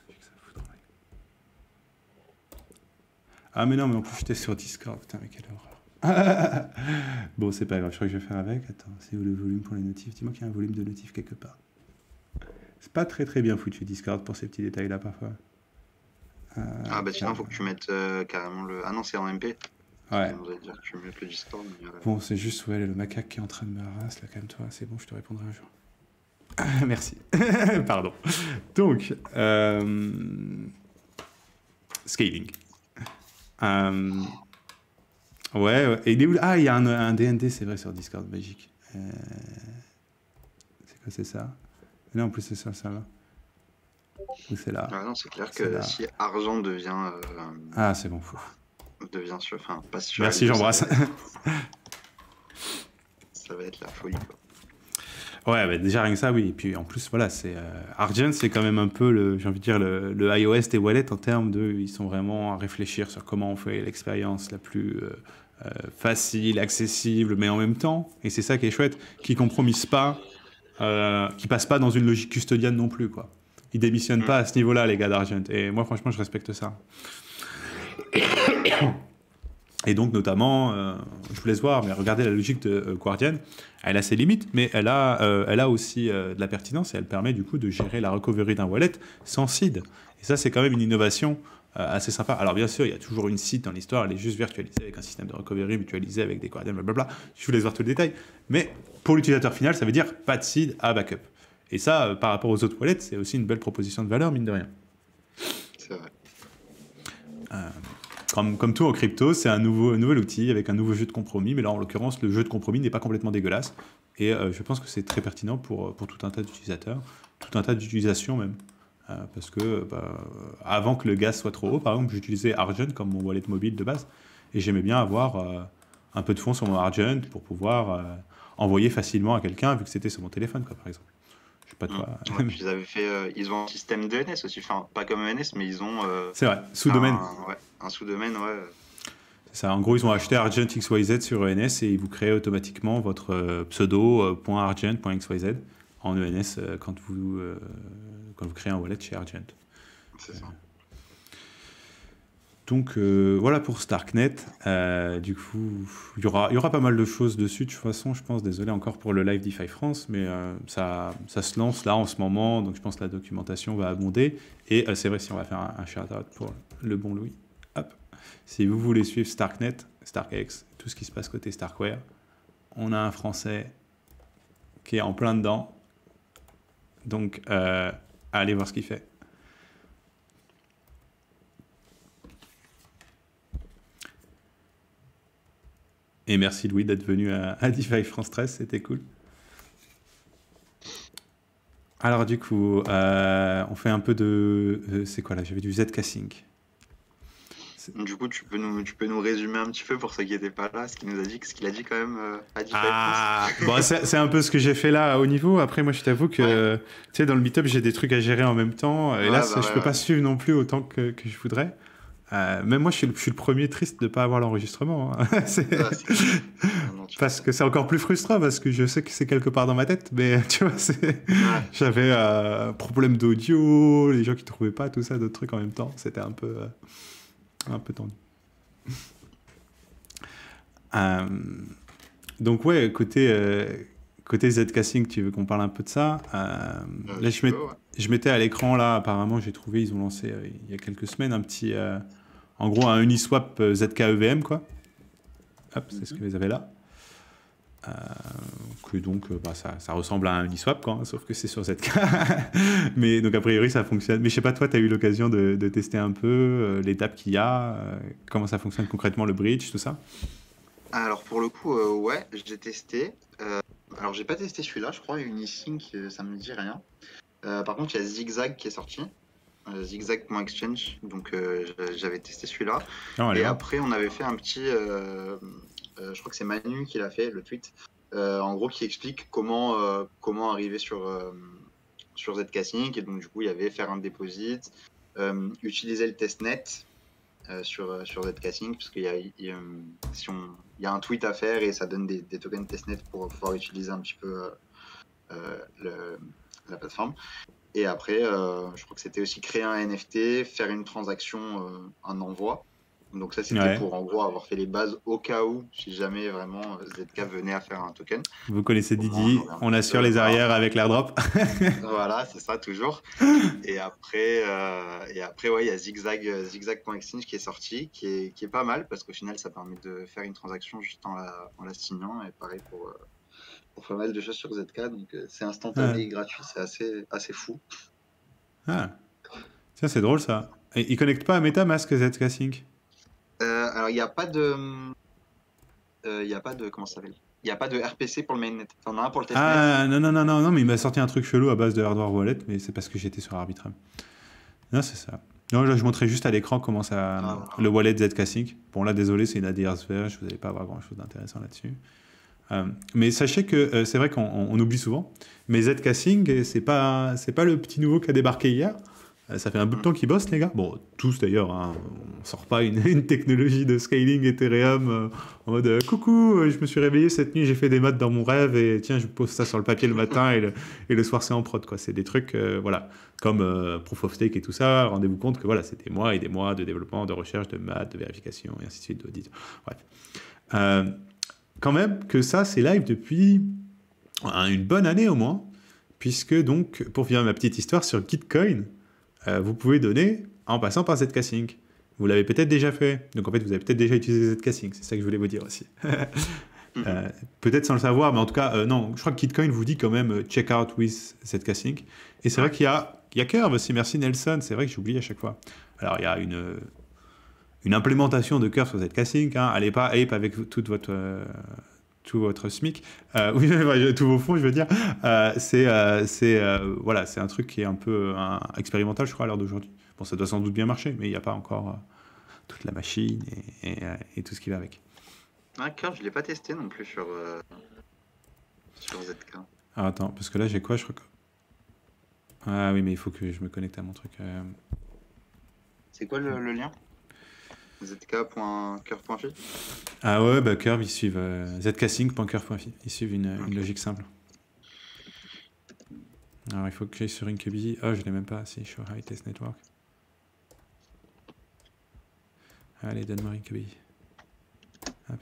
Ah mais non, mais en plus j'étais sur Discord, putain mais quelle horreur. Bon, c'est pas grave, je crois que je vais faire avec. Attends, c'est où le volume pour les notifs? Dis-moi qu'il y a un volume de notifs quelque part. C'est pas très très bien foutu Discord pour ces petits détails là parfois. Ah bah sinon faut que tu mettes carrément le... Ah non, c'est en MP. Ouais. On va dire que tu mets le Discord. Mais, bon, c'est juste, ouais, le macaque qui est en train de me harasser, là, calme-toi, c'est bon, je te répondrai un jour. Merci. Pardon. Donc, scaling. Ouais, et il est où? Ah, il y a un DND, c'est vrai, sur Discord, magique. C'est quoi, c'est ça? Là, en plus, c'est ça, ça va. Ou c'est là? Ah non, c'est clair que si argent devient... ah, c'est bon, fou. Devient sur... Enfin, pas sur... Merci, j'embrasse. Ça va être la folie, quoi. Ouais, bah déjà rien que ça, oui. Et puis en plus, voilà, c'est Argent, c'est quand même un peu j'ai envie de dire le iOS des wallets en termes de, ils sont vraiment à réfléchir sur comment on fait l'expérience la plus facile, accessible, mais en même temps, et c'est ça qui est chouette, qui compromise pas, qui passe pas dans une logique custodienne non plus, quoi. Ils démissionnent pas à ce niveau-là, les gars d'Argent. Et moi, franchement, je respecte ça. Et donc, notamment, je vous laisse voir, mais regardez la logique de Guardian. Elle a ses limites, mais elle a aussi de la pertinence et elle permet du coup de gérer la recovery d'un wallet sans seed. Et ça, c'est quand même une innovation assez sympa. Alors, bien sûr, il y a toujours une seed dans l'histoire, elle est juste virtualisée avec un système de recovery mutualisé avec des Guardian, blablabla. Je vous laisse voir tout le détail. Mais pour l'utilisateur final, ça veut dire pas de seed à backup. Et ça, par rapport aux autres wallets, c'est aussi une belle proposition de valeur, mine de rien. C'est vrai. Comme tout en crypto, c'est un nouvel outil avec un nouveau jeu de compromis. Mais là, en l'occurrence, le jeu de compromis n'est pas complètement dégueulasse. Et je pense que c'est très pertinent pour tout un tas d'utilisateurs, tout un tas d'utilisations même. Parce que avant que le gaz soit trop haut, par exemple, j'utilisais Argent comme mon wallet mobile de base. Et j'aimais bien avoir un peu de fonds sur mon Argent pour pouvoir envoyer facilement à quelqu'un, vu que c'était sur mon téléphone, quoi, par exemple. Je sais pas de quoi. Ouais, puis ils ont un système d'ENS aussi, enfin pas comme ENS, mais ils ont. C'est vrai, sous-domaine. Un sous-domaine, ouais. C'est ça. En gros, ils ont acheté Argent XYZ sur ENS et ils vous créent automatiquement votre pseudo.argent.xyz en ENS quand vous créez un wallet chez Argent. C'est ça. Donc voilà pour Starknet. Du coup, il y aura pas mal de choses dessus de toute façon, je pense. Désolé encore pour le live DeFi France, mais ça se lance là en ce moment, donc je pense que la documentation va abonder. Et c'est vrai, si on va faire un shout-out pour le bon Louis. Hop. Si vous voulez suivre Starknet, StarkX, tout ce qui se passe côté Starkware, on a un Français qui est en plein dedans. Donc allez voir ce qu'il fait. Et merci Louis d'être venu à DeFi France 13, c'était cool. Alors du coup, on fait un peu de... c'est quoi là? J'avais du Zcassing. Du coup, tu peux nous résumer un petit peu pour ceux qui n'étaient pas là, ce qu'il a dit quand même à DeFi France. Bon, c'est un peu ce que j'ai fait là au niveau. Après, moi, je t'avoue que tu sais, dans le meet-up, j'ai des trucs à gérer en même temps. Et là, je peux pas suivre non plus autant que je voudrais. Même moi, je suis le premier triste de ne pas avoir l'enregistrement. Hein. Non, parce que c'est encore plus frustrant, parce que je sais que c'est quelque part dans ma tête, mais tu vois, j'avais problème d'audio, les gens qui trouvaient pas, tout ça, d'autres trucs en même temps. C'était un peu tendu. Donc ouais, côté Zcasing, tu veux qu'on parle un peu de ça. Là, je mettais à l'écran, là, apparemment, j'ai trouvé, ils ont lancé il y a quelques semaines un petit, en gros, un Uniswap ZK-EVM, quoi. Hop, c'est ce que vous avez là. Que donc, ça ressemble à un Uniswap, quoi, hein, sauf que c'est sur ZK. Mais donc, a priori, ça fonctionne. Mais je sais pas, toi, tu as eu l'occasion de tester un peu l'étape qu'il y a, comment ça fonctionne concrètement, le bridge, tout ça? Alors pour le coup, ouais, j'ai testé. Alors j'ai pas testé celui-là, je crois, Unisync, ça me dit rien. Par contre, il y a Zigzag qui est sorti, zigzag.exchange, donc j'avais testé celui-là. Et après, on avait fait un petit, je crois que c'est Manu qui l'a fait, le tweet, en gros qui explique comment arriver sur Zcasing. Et donc du coup, il y avait faire un deposit, utiliser le testnet. Sur Zcasing, parce qu'il y a un tweet à faire et ça donne des tokens testnet pour pouvoir utiliser un petit peu la plateforme. Et après, je crois que c'était aussi créer un NFT, faire une transaction, un envoi. Donc ça, c'était pour en gros avoir fait les bases au cas où, si jamais vraiment ZK venait à faire un token. Vous connaissez Didi, on assure les arrières avec l'airdrop. Voilà, c'est ça, toujours. Et après, ouais, il y a zigzag.exchange qui est sorti, qui est pas mal, parce qu'au final, ça permet de faire une transaction juste en la signant. Et pareil pour pas mal de choses sur ZK. Donc c'est instantané et gratuit, c'est assez fou. Ah, tiens, c'est drôle ça. Et ils connectent pas à MetaMask Zcasing? Alors, il n'y a pas de. Comment ça s'appelle? Il n'y a pas de RPC pour le mainnet. T'en as un pour le testnet. Ah, non, mais il m'a sorti un truc chelou à base de Hardware Wallet, mais c'est parce que j'étais sur Arbitrum. Non, c'est ça. Non, là, je montrais juste à l'écran comment ça. Le wallet Zcasing. Bon, là, désolé, c'est une ADRs verge, vous n'allez pas avoir grand chose d'intéressant là-dessus. Mais sachez que c'est vrai qu'on oublie souvent, mais Zcasing, c'est pas le petit nouveau qui a débarqué hier. Ça fait un bout de temps qu'ils bossent, les gars. Bon, tous d'ailleurs, hein. On sort pas une technologie de scaling Ethereum en mode coucou, je me suis réveillé cette nuit, j'ai fait des maths dans mon rêve et tiens, je pose ça sur le papier le matin et le soir c'est en prod, quoi. C'est des trucs, voilà, comme Proof of Stake et tout ça. Rendez-vous compte que voilà, c'est des mois et des mois de développement, de recherche, de maths, de vérification et ainsi de suite, d'audit. Bref. Quand même que ça, c'est live depuis une bonne année au moins, puisque donc, pour finir ma petite histoire sur Gitcoin, vous pouvez donner en passant par Zcasing. Vous l'avez peut-être déjà fait. Donc en fait, vous avez peut-être déjà utilisé Zcasing. C'est ça que je voulais vous dire aussi. Peut-être sans le savoir, mais en tout cas, non, je crois que Gitcoin vous dit quand même check out with Zcasing. Et c'est vrai qu'il y a Curve aussi. Merci Nelson. C'est vrai que j'oublie à chaque fois. Alors il y a une implémentation de Curve sur Zcasing. Hein. Allez pas ape avec tout votre SMIC, tous vos fonds, je veux dire. Voilà, c'est un truc qui est un peu expérimental, je crois, à l'heure d'aujourd'hui. Bon, ça doit sans doute bien marcher, mais il n'y a pas encore toute la machine et tout ce qui va avec. Curve, je ne l'ai pas testé non plus sur ZK. Alors, attends, parce que là, j'ai quoi, je crois que... Ah oui, mais il faut que je me connecte à mon truc. C'est quoi le lien? zk.curve.fi. Ah ouais, bah Curve, ils suivent zcasing.curve.fi. Ils suivent une logique simple. Alors, il faut que j'aille sur Incubi. Oh, je l'ai même pas. Si, sur High Test Network. Allez, donne-moi Incubi. Hop.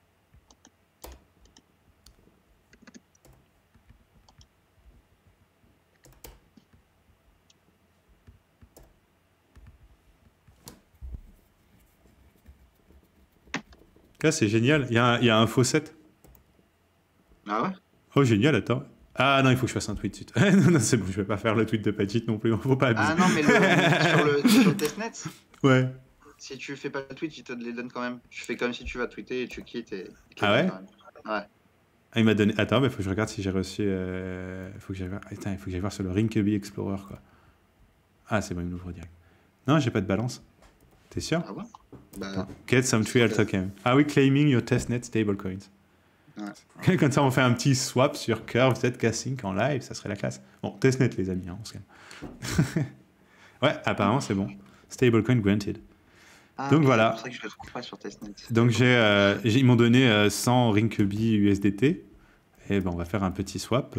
Là, c'est génial. Il y a un faucet. Ah ouais? Oh, génial, attends. Ah non, il faut que je fasse un tweet suite. Non, c'est bon, je vais pas faire le tweet de Pagit non plus. Faut pas abuser. Ah non, mais sur le testnet, ouais. Si tu fais pas le tweet, il te les donne quand même. Tu fais comme si tu vas tweeter et tu quittes. Ah ouais? Ouais. Ah, il m'a donné... Attends, mais faut que je regarde si j'ai reçu... faut que j'aille voir... Attends, il faut que j'aille voir sur le Rinkubi Explorer, quoi. Ah, c'est bon, il m'ouvre direct. Non, j'ai pas de balance. T'es sûr? Ah ouais? Bah, get some trial token. Ah oui, claiming your testnet stablecoins. Ouais. Comme ça, on fait un petit swap sur Curve Zcasing en live, ça serait la classe. Bon, testnet, les amis, hein, on se calme. Ouais, apparemment, c'est bon. Stablecoin granted. Ah, Donc ok, c'est pour voilà. ça que je le trouve pas sur testnet. Donc D'accord. ils m'ont donné 100 Rinkeby USDT. Et ben, on va faire un petit swap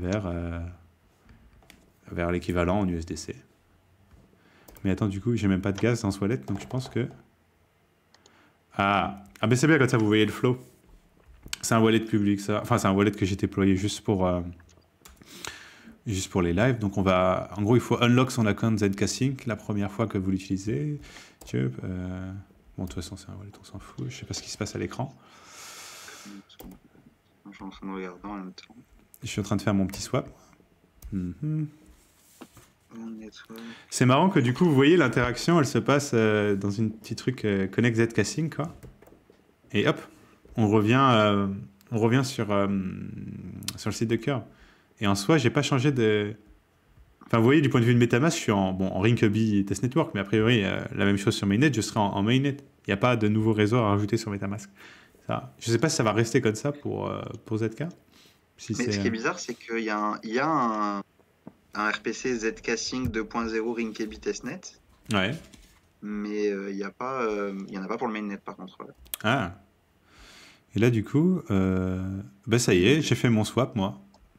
vers l'équivalent en USDC. Mais attends, du coup, j'ai même pas de gaz dans ce wallet, donc je pense que... Ah mais c'est bien comme ça, vous voyez le flow. C'est un wallet public, ça. Enfin, c'est un wallet que j'ai déployé juste pour les lives. Donc, en gros, il faut unlock son account ZK Sync la première fois que vous l'utilisez. Bon, de toute façon, c'est un wallet, on s'en fout. Je sais pas ce qui se passe à l'écran. Je suis en train de regarder en même temps. Je suis en train de faire mon petit swap. Mhm. Network. C'est marrant que du coup, vous voyez, l'interaction, elle se passe dans une petit truc Connect ZK Sync, quoi. Et hop, on revient sur le site de cœur. Et en soi, j'ai pas changé de... Enfin, vous voyez, du point de vue de MetaMask, je suis en Rinkeby Test Network, mais a priori, la même chose sur Mainnet, je serai en Mainnet. Il n'y a pas de nouveau réseau à rajouter sur MetaMask. Ça, je sais pas si ça va rester comme ça pour ZK. Si Mais ce qui c'est... est bizarre, c'est qu'il y a un RPC ZK Sync 2.0 Rinkeby testnet, Ouais. mais il y en a pas pour le mainnet par contre. Ouais. Ah. Et là, du coup, bah ça y est, j'ai fait mon swap, moi.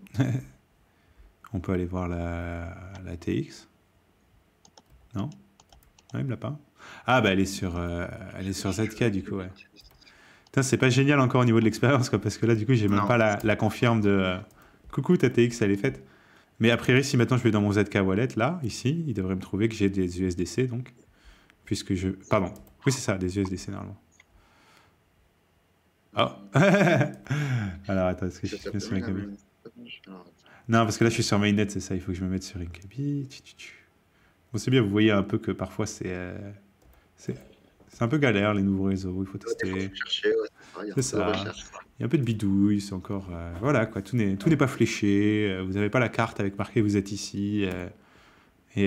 On peut aller voir la TX. Non? Non, il me l'a pas. Ah, bah elle est sur ZK, du coup, ouais. Putain, c'est pas génial encore au niveau de l'expérience, quoi, parce que là, du coup, j'ai même Non. pas la confirme de coucou, ta TX, elle est faite. Mais a priori, si maintenant je vais dans mon ZK Wallet, là, ici, il devrait me trouver que j'ai des USDC, donc. Puisque je. Pardon. Oui, c'est ça, des USDC, normalement. Oh! Alors, attends, est-ce que je suis bien sur Rinkeby? Non, parce que là, je suis sur Mainnet, c'est ça, il faut que je me mette sur Rinkeby. Bon, c'est bien, vous voyez un peu que parfois, c'est un peu galère, les nouveaux réseaux, il faut tester. C'est ça. Il y a un peu de bidouille, c'est encore... voilà, quoi, tout n'est pas fléché, vous n'avez pas la carte avec marqué vous êtes ici. Et...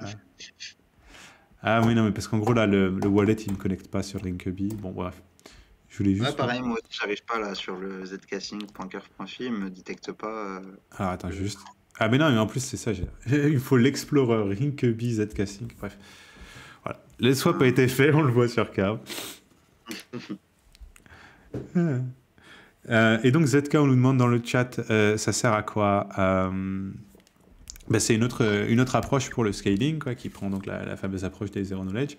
Ah oui, non, mais parce qu'en gros, là, le wallet, il ne me connecte pas sur Rinkeby. Bon, bref. Je voulais juste... Ouais, pareil, moi aussi, j'arrive pas là sur le zksync.curve.fi, il me détecte pas. Alors, attends, juste... Ah, mais non, mais en plus, c'est ça, il faut l'Explorer, Rinkeby, ZK Sync, bref. Voilà. Le swap a été fait, on le voit sur Curve. Et donc ZK, on nous demande dans le chat, ça sert à quoi? Bah, c'est une autre approche pour le scaling, quoi, qui prend donc la fameuse approche des zero knowledge.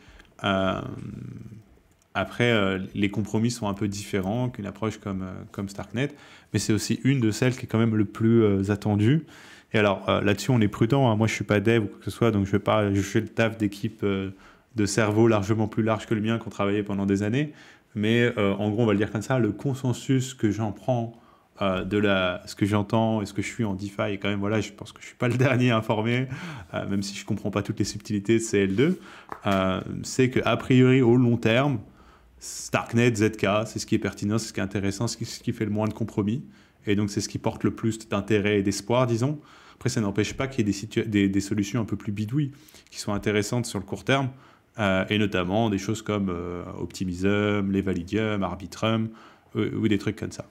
Après, les compromis sont un peu différents qu'une approche comme Starknet, mais c'est aussi une de celles qui est quand même le plus attendue. Et alors là-dessus, on est prudent, hein. Moi, je suis pas dev ou quoi que ce soit, donc je fais le taf d'équipe de cerveau largement plus large que le mien qui ont travaillé pendant des années. Mais en gros, on va le dire comme ça, le consensus que j'en prends ce que j'entends et ce que je suis en DeFi, et quand même, voilà, je pense que je suis pas le dernier informé, même si je comprends pas toutes les subtilités de CL2, c'est qu'a priori, au long terme, Starknet, ZK, c'est ce qui est pertinent, c'est ce qui est intéressant, c'est ce qui fait le moins de compromis. Et donc, c'est ce qui porte le plus d'intérêt et d'espoir, disons. Après, ça n'empêche pas qu'il y ait des solutions un peu plus bidouilles qui sont intéressantes sur le court terme, et notamment des choses comme Optimism, Levalidium, Arbitrum, ou des trucs comme ça.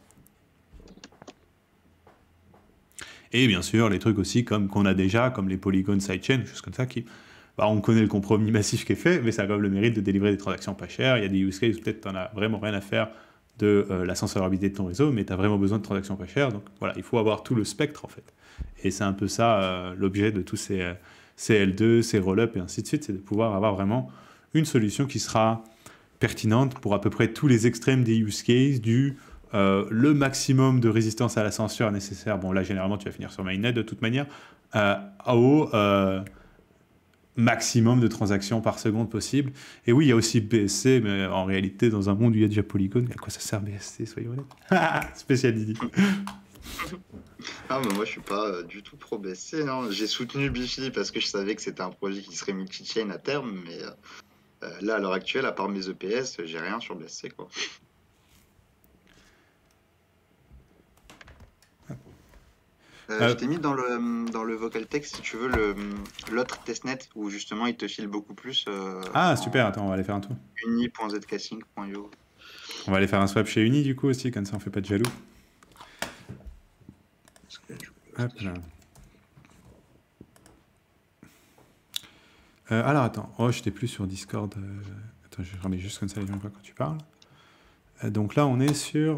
Et bien sûr, les trucs aussi qu'on a déjà, comme les Polygon sidechain, des choses comme ça, on connaît le compromis massif qui est fait, mais ça a quand même le mérite de délivrer des transactions pas chères. Il y a des use cases où peut-être tu n'en as vraiment rien à faire de la sensibilité de ton réseau, mais tu as vraiment besoin de transactions pas chères. Donc voilà, il faut avoir tout le spectre en fait. Et c'est un peu ça l'objet de tous ces L2, ces roll-up et ainsi de suite, c'est de pouvoir avoir vraiment une solution qui sera pertinente pour à peu près tous les extrêmes des use cases, le maximum de résistance à la censure nécessaire. Bon, là, généralement, tu vas finir sur Mainnet de toute manière, au maximum de transactions par seconde possible. Et oui, il y a aussi BSC, mais en réalité, dans un monde où il y a déjà Polygon, à quoi ça sert BSC, soyons honnêtes? Spécial Didi. Ah, mais moi, je suis pas du tout pro BSC. Non. J'ai soutenu Bifi parce que je savais que c'était un projet qui serait multi-chain à terme, mais là, à l'heure actuelle, à part mes EPS, j'ai rien sur BSC, quoi. Je t'ai mis dans le vocal text, si tu veux, l'autre testnet où justement il te file beaucoup plus. Ah, super, attends, on va aller faire un tour. uni.zksync.io. On va aller faire un swap chez Uni, du coup, aussi, comme ça on fait pas de jaloux. Hop là. Alors, attends. Oh, j'étais plus sur Discord. Attends, je remets juste comme ça les gens voient quand tu parles. Donc là, on est sur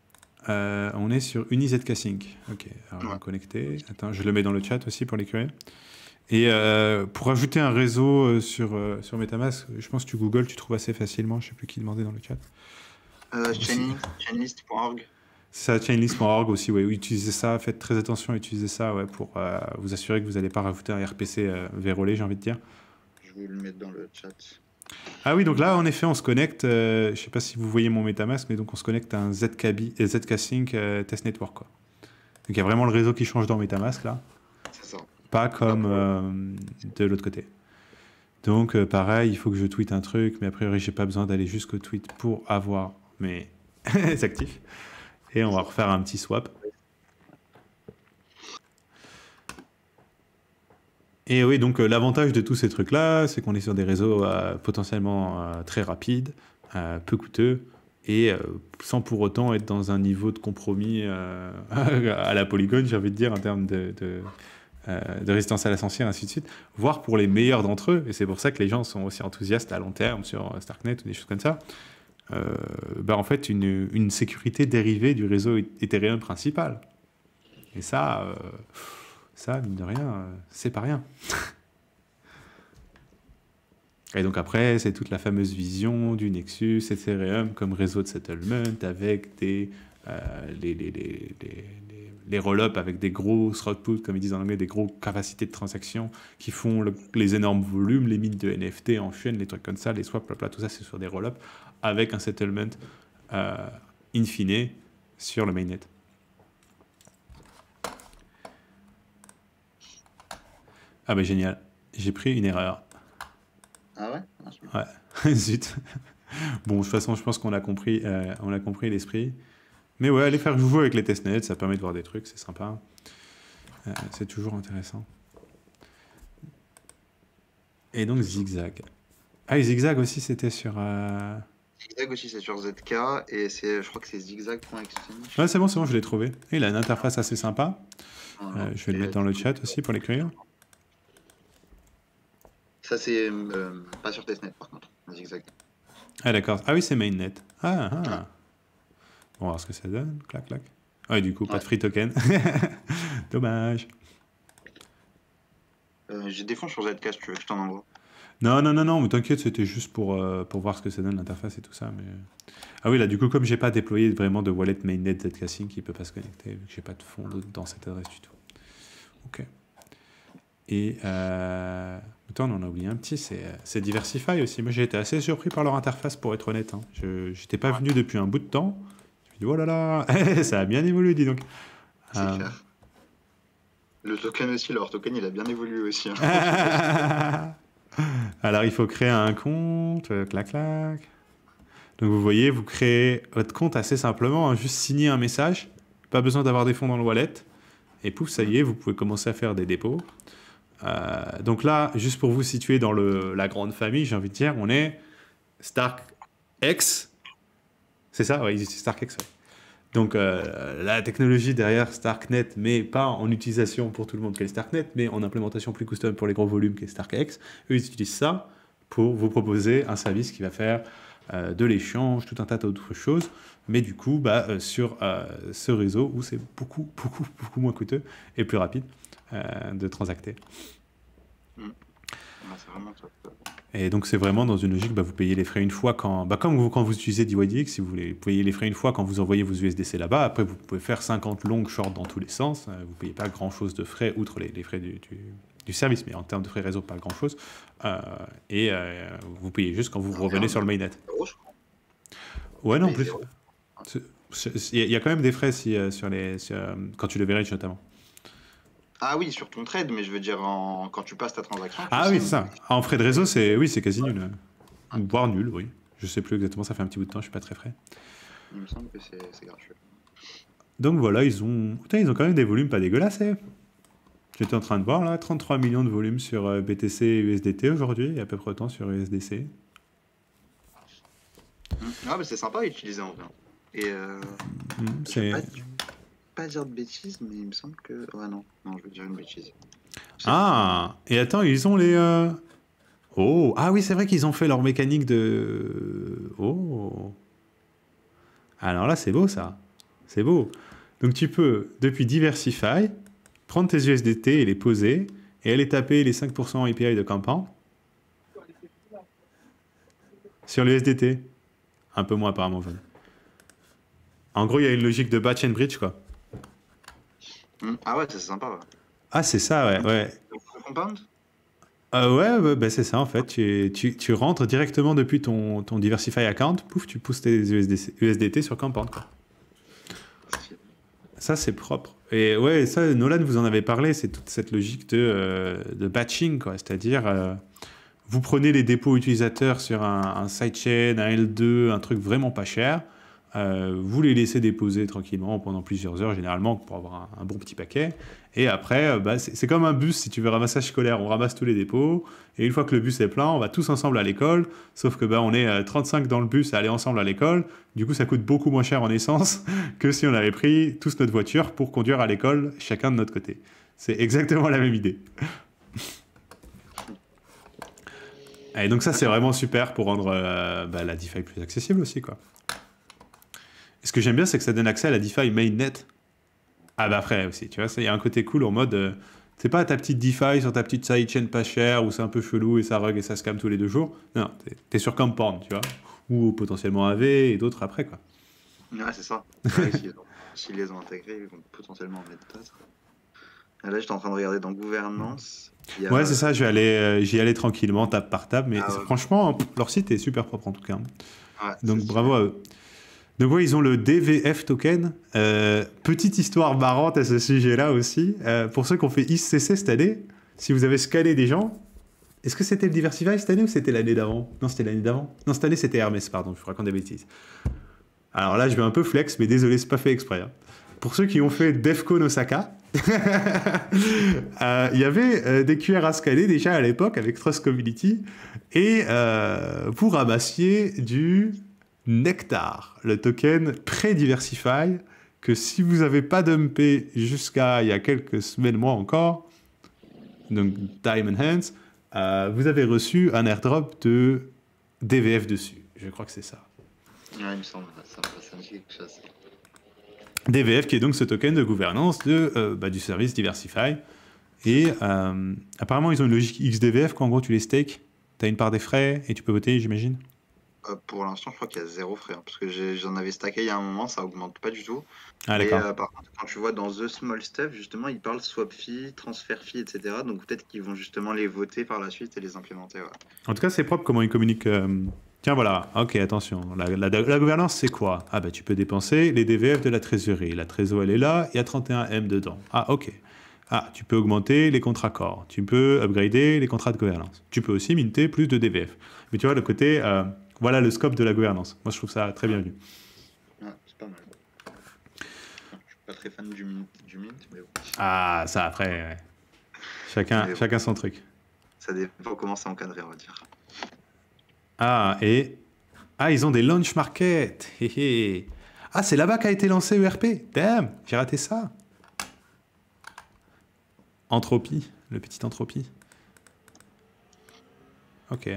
UniZK-Sync. Ok, alors on va connecter. Attends, je le mets dans le chat aussi pour les curieux. Et pour ajouter un réseau sur MetaMask, je pense que tu googles, tu trouves assez facilement. Je ne sais plus qui demandait dans le chat. Chainlist.org. C'est ça, chainlist.org aussi, ouais. Utilisez ça, faites très attention à utiliser ça pour vous assurer que vous n'allez pas rajouter un RPC vérolé, j'ai envie de dire. Je vais le mettre dans le chat. Ah oui, donc là, en effet, on se connecte, je ne sais pas si vous voyez mon MetaMask, mais donc on se connecte à un ZK-Sync Test Network, quoi. Donc il y a vraiment le réseau qui change dans MetaMask, là. C'est ça. Pas comme de l'autre côté. Donc pareil, il faut que je tweete un truc, mais a priori, j'ai pas besoin d'aller jusqu'au tweet pour avoir mes actifs. Et on va refaire un petit swap. Et oui, donc l'avantage de tous ces trucs-là, c'est qu'on est sur des réseaux potentiellement très rapides, peu coûteux, et sans pour autant être dans un niveau de compromis à la Polygon, j'ai envie de dire, en termes de résistance à l'ascension, ainsi de suite, voire pour les meilleurs d'entre eux. Et c'est pour ça que les gens sont aussi enthousiastes à long terme sur Starknet ou des choses comme ça. En fait, une sécurité dérivée du réseau Ethereum principal. Et ça, mine de rien, c'est pas rien. Et donc après, c'est toute la fameuse vision du Nexus Ethereum comme réseau de settlement avec les roll-ups avec des gros throughput, comme ils disent en anglais, des gros capacités de transaction qui font les énormes volumes, les mines de NFT en chaîne, les trucs comme ça, les swaps, tout ça, c'est sur des roll-ups avec un settlement in fine sur le mainnet. Ah bah génial, j'ai pris une erreur. Ah ouais? Ouais, zut. Bon, de toute façon, je pense qu'on a compris l'esprit. Mais ouais, aller faire jouer avec les testnets, ça permet de voir des trucs, c'est sympa. C'est toujours intéressant. Et donc Zigzag. Ah, et Zigzag aussi, c'était sur... Zigzag aussi, c'est sur ZK, et je crois que c'est zigzag.exchange. Ouais, c'est bon, je l'ai trouvé. Et il a une interface assez sympa. Je vais le mettre dans le chat aussi pour les curieux. Ça, c'est pas sur testnet, par contre, Zigzag. Ah, d'accord. Ah oui, c'est mainnet. Ah. On va voir ce que ça donne. Clac, clac. Ouais, du coup, pas de free token. Dommage. J'ai des fonds sur ZK, si tu veux que je t'en envoie. Non, mais t'inquiète, c'était juste pour voir ce que ça donne, l'interface et tout ça. Mais... Ah oui, là, du coup, comme j'ai pas déployé vraiment de wallet mainnet ZK-Sync, il peut pas se connecter, vu que j'ai pas de fonds dans cette adresse du tout. Ok. Et... Attends, on en a oublié un petit, c'est Diversify aussi. Moi, j'ai été assez surpris par leur interface, pour être honnête. Hein. Je n'étais pas venu depuis un bout de temps. Je me dis, oh là là, ça a bien évolué, dis donc. C'est clair. Le token aussi, leur token, il a bien évolué aussi. Hein. Alors, il faut créer un compte, clac, clac. Donc, vous voyez, vous créez votre compte assez simplement, hein, juste signer un message, pas besoin d'avoir des fonds dans le wallet, et pouf, ça y est, vous pouvez commencer à faire des dépôts. Donc là, juste pour vous situer dans la grande famille, j'ai envie de dire, on est StarkX. C'est ça? Oui, c'est StarkX. Ouais. Donc la technologie derrière Starknet, mais pas en utilisation pour tout le monde qu'est Starknet, mais en implémentation plus custom pour les gros volumes qu'est StarkX. Eux, ils utilisent ça pour vous proposer un service qui va faire de l'échange, tout un tas d'autres choses, mais du coup, sur ce réseau où c'est beaucoup moins coûteux et plus rapide de transacter. C'est vraiment top. Et donc c'est vraiment dans une logique, vous payez les frais une fois quand vous utilisez DYDX, si vous voulez, vous payez les frais une fois quand vous envoyez vos USDC là-bas. Après, vous pouvez faire 50 longues shorts dans tous les sens. Vous ne payez pas grand-chose de frais, outre les frais du service, mais en termes de frais réseau, pas grand-chose. Vous payez juste quand vous revenez sur le mainnet. Ouais, non, plus. Il y a quand même des frais quand tu leverage notamment. Ah oui, sur ton trade, mais je veux dire quand tu passes ta transaction. Ah oui, c'est ça. En frais de réseau, c'est quasi nul. Voire nul, oui. Je sais plus exactement, ça fait un petit bout de temps, je suis pas très frais. Il me semble que c'est gratuit. Donc voilà, ils ont quand même des volumes pas dégueulasses. J'étais en train de voir là, 33 millions de volumes sur BTC et USDT aujourd'hui, et à peu près autant sur USDC. Ah, mais c'est sympa à utiliser en vrai. Et c'est... Pas dire de bêtises, mais il me semble que... Ouais, non, je veux dire une bêtise. Ah, et attends, ils ont les... Oh, ah oui, c'est vrai qu'ils ont fait leur mécanique de... Oh. Alors là, c'est beau ça. C'est beau. Donc tu peux, depuis Diversify, prendre tes USDT et les poser, et aller taper les 5% API de Compound sur le USDT. Un peu moins apparemment. En gros, il y a une logique de batch and bridge, quoi. Ah ouais, c'est sympa. Ouais. Ah, c'est ça, ouais. Ouais, Le compound? ouais, bah, c'est ça en fait. Tu rentres directement depuis ton Diversify account, pouf, tu pousses tes USDT sur Compound, quoi. Ça, c'est propre. Et ouais, ça, Nolan vous en avait parlé, c'est toute cette logique de batching, quoi. C'est-à-dire, vous prenez les dépôts utilisateurs sur un sidechain, un L2, un truc vraiment pas cher, vous les laissez déposer tranquillement pendant plusieurs heures, généralement, pour avoir un bon petit paquet. Et après, bah, c'est comme un bus, si tu veux, ramassage scolaire. On ramasse tous les dépôts, et une fois que le bus est plein, on va tous ensemble à l'école, sauf que bah, on est 35 dans le bus à aller ensemble à l'école. Du coup, ça coûte beaucoup moins cher en essence que si on avait pris tous notre voiture pour conduire à l'école, chacun de notre côté. C'est exactement la même idée. Et donc ça, c'est vraiment super pour rendre bah, la DeFi plus accessible aussi, quoi. Et ce que j'aime bien, c'est que ça donne accès à la DeFi mainnet. Ah bah après aussi, tu vois, il y a un côté cool en mode... c'est pas ta petite DeFi sur ta petite sidechain pas chère où c'est un peu chelou et ça rug et ça scam tous les 2 jours. Non, t'es sur Compound, tu vois. Ou potentiellement AV et d'autres après, quoi. Ouais, c'est ça. Ouais, s'ils les ont intégrés, ils vont potentiellement en mettre d'autres. Et là, j'étais en train de regarder dans gouvernance. Il y a... Ouais, c'est ça, j'y allais tranquillement, tape par tape, mais ouais. franchement, leur site est super propre en tout cas. Ouais, Donc bravo à eux. Donc oui, ils ont le DVF token. Petite histoire marrante à ce sujet-là aussi. Pour ceux qui ont fait ICC cette année, si vous avez scanné des gens, est-ce que c'était le Diversify cette année ou c'était l'année d'avant? Non, c'était l'année d'avant. Non, cette année c'était Hermès, pardon, je vous raconte des bêtises. Alors là, je vais un peu flex, mais désolé, c'est pas fait exprès. Hein. Pour ceux qui ont fait DEFCON Osaka, il y avait des QR à scanner déjà à l'époque avec Trust Community et vous ramassiez du Nectar, le token pré-Diversify que si vous n'avez pas dumpé jusqu'à il y a quelques semaines, mois encore, donc Diamond Hands, vous avez reçu un airdrop de DVF dessus. Je crois que c'est ça. Ouais, il me semble, ça me dit quelque chose. DVF qui est donc ce token de gouvernance du service Diversify. Et apparemment, ils ont une logique XDVF qu'en gros, tu les stakes, tu as une part des frais et tu peux voter, j'imagine. Pour l'instant, je crois qu'il y a 0 frais, hein, parce que j'en avais stacké il y a un moment, ça augmente pas du tout. Ah, Mais d'accord. par contre, quand tu vois dans The Small Step, justement, ils parlent swap fee, transfer fee, etc. Donc peut-être qu'ils vont justement les voter par la suite et les implémenter. Ouais. En tout cas, c'est propre comment ils communiquent. Tiens, voilà. Ok, attention. La gouvernance, c'est quoi? Ah, bah, tu peux dépenser les DVF de la trésorerie. La trésor, elle est là. Il y a 31M dedans. Ah, ok. Ah, tu peux augmenter les contrats corps. Tu peux upgrader les contrats de gouvernance. Tu peux aussi minter plus de DVF. Mais tu vois, le côté... voilà le scope de la gouvernance. Moi, je trouve ça très bien vu. Ouais, c'est pas mal. Je suis pas très fan du mint, mais bon. Ah, ça, après... Ouais. Chacun son truc. Ça dépend comment c'est encadré, on va dire. Ah, et... Ah, ils ont des launch market. Ah, c'est là-bas qu'a été lancé ERP. Damn, j'ai raté ça. Entropie, le petit Entropie. Ok.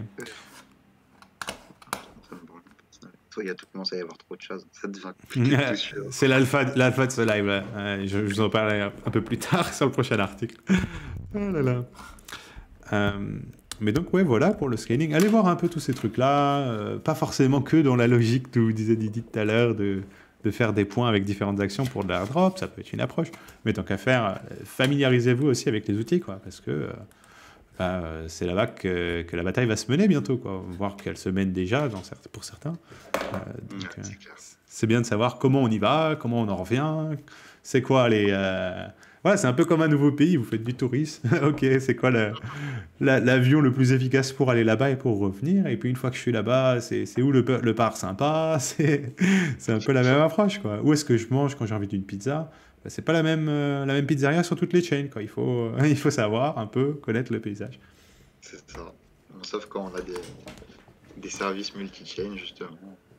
Il y a tout commencé à y avoir trop de choses. Ça devient compliqué. C'est l'alpha de ce live. Là. Je vous en parlerai un peu plus tard sur le prochain article. Oh là là. Mais donc, ouais, voilà pour le scaling. Allez voir un peu tous ces trucs-là. Pas forcément que dans la logique que vous disait Didi tout à l'heure de faire des points avec différentes actions pour de l'airdrop. Ça peut être une approche. Mais tant qu'à faire, familiarisez-vous aussi avec les outils, quoi. Parce que c'est là-bas que la bataille va se mener bientôt, quoi. Voir qu'elle se mène déjà pour certains. C'est bien de savoir comment on y va, comment on en revient. C'est quoi les... Voilà, c'est un peu comme un nouveau pays, vous faites du tourisme. Ok, c'est quoi l'avion le plus efficace pour aller là-bas et pour revenir? Et puis une fois que je suis là-bas, c'est où le bar sympa? C'est un peu la même approche, quoi. Où est-ce que je mange quand j'ai envie d'une pizza? C'est pas la même pizzeria sur toutes les chaînes, quoi. Il faut savoir un peu connaître le paysage. C'est ça. Sauf quand on a des services multi-chain, justement,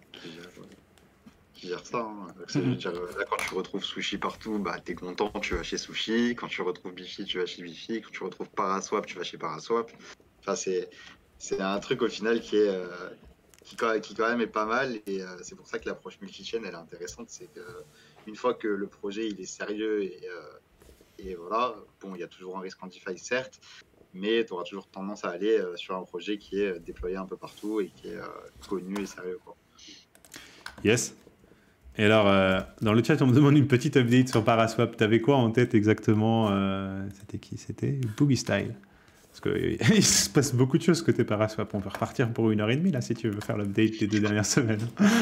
qui gèrent ça. Hein. Là, quand tu retrouves Sushi partout, bah, t'es content, tu vas chez Sushi. Quand tu retrouves Bifi, tu vas chez Bifi. Quand tu retrouves Paraswap, tu vas chez Paraswap. Enfin, c'est un truc au final qui quand même est pas mal. Et c'est pour ça que l'approche multi-chain, elle est intéressante. C'est qu'une fois que le projet il est sérieux et voilà, bon, il y a toujours un risque en DeFi, certes, mais tu auras toujours tendance à aller sur un projet qui est déployé un peu partout et qui est connu et sérieux, quoi. Yes. Et alors, dans le chat, on me demande une petite update sur Paraswap. T'avais quoi en tête exactement C'était qui? C'était Boogie Style. Parce qu'il se passe beaucoup de choses côté Paraswap. On peut repartir pour 1h30 là si tu veux faire l'update des 2 dernières semaines.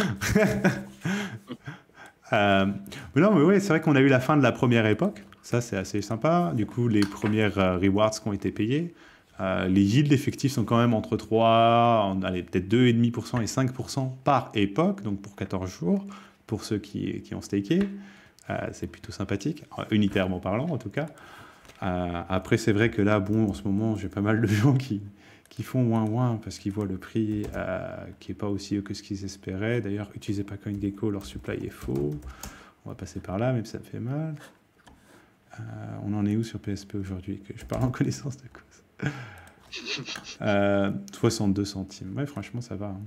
Mais non, mais ouais, c'est vrai qu'on a eu la fin de la première époque. Ça, c'est assez sympa. Du coup, les premières rewards qui ont été payés. Les yields effectifs sont quand même entre 3, allez, peut-être 2,5% et 5% par époque, donc pour 14 jours, pour ceux qui ont staké. C'est plutôt sympathique, unitairement parlant en tout cas. Après, c'est vrai que là, bon, en ce moment, j'ai pas mal de gens qui font ouin parce qu'ils voient le prix qui n'est pas aussi haut que ce qu'ils espéraient. D'ailleurs, utilisez pas CoinGecko, leur supply est faux. On va passer par là, même si ça me fait mal. On en est où sur PSP aujourd'hui? Que je parle en connaissance de cause. 62 centimes. Ouais, franchement, ça va. Hein.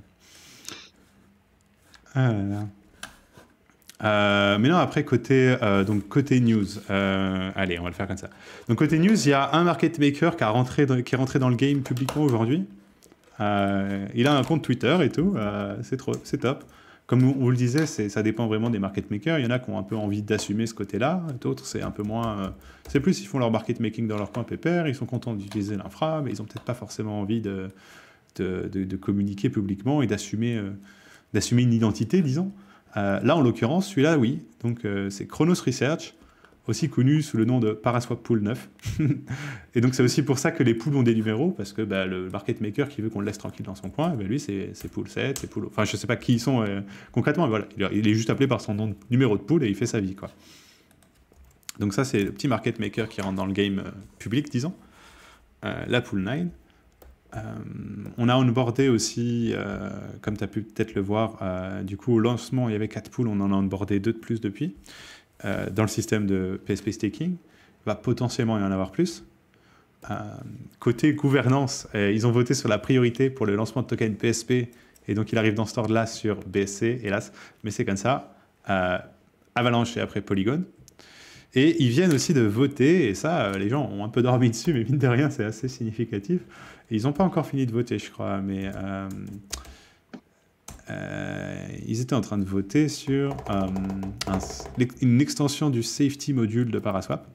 Ah là là. Mais non, après, donc, côté news, allez, on va le faire comme ça. Donc, côté news, il y a un market maker qui est rentré dans le game publiquement aujourd'hui. Il a un compte Twitter et tout, c'est top. Comme on vous le disait, ça dépend vraiment des market makers. Il y en a qui ont un peu envie d'assumer ce côté-là, d'autres, c'est un peu moins... c'est plus, ils font leur market making dans leur coin pépère, ils sont contents d'utiliser l'infra, mais ils n'ont peut-être pas forcément envie de communiquer publiquement et d'assumer une identité, disons. Là, en l'occurrence, celui-là, oui. Donc, c'est Chronos Research, aussi connu sous le nom de Paraswap Pool 9. Et donc, c'est aussi pour ça que les pools ont des numéros, parce que le market maker qui veut qu'on le laisse tranquille dans son coin, lui, c'est Pool 7, c'est Pool... Enfin, je ne sais pas qui ils sont concrètement, mais voilà, il est juste appelé par son numéro de pool et il fait sa vie, quoi. Donc ça, c'est le petit market maker qui rentre dans le game public, disons. La Pool 9. On a onboardé aussi, comme tu as pu peut-être le voir, du coup au lancement il y avait 4 pools, on en a onboardé 2 de plus depuis, dans le système de PSP Staking. Il va potentiellement y en avoir plus. Côté gouvernance, ils ont voté sur la priorité pour le lancement de token PSP, et donc il arrive dans ce ordre-là sur BSC, hélas, mais c'est comme ça. Avalanche et après Polygon. Et ils viennent aussi de voter, et ça, les gens ont un peu dormi dessus, mais mine de rien, c'est assez significatif. Et ils n'ont pas encore fini de voter, je crois, mais ils étaient en train de voter sur une extension du safety module de Paraswap,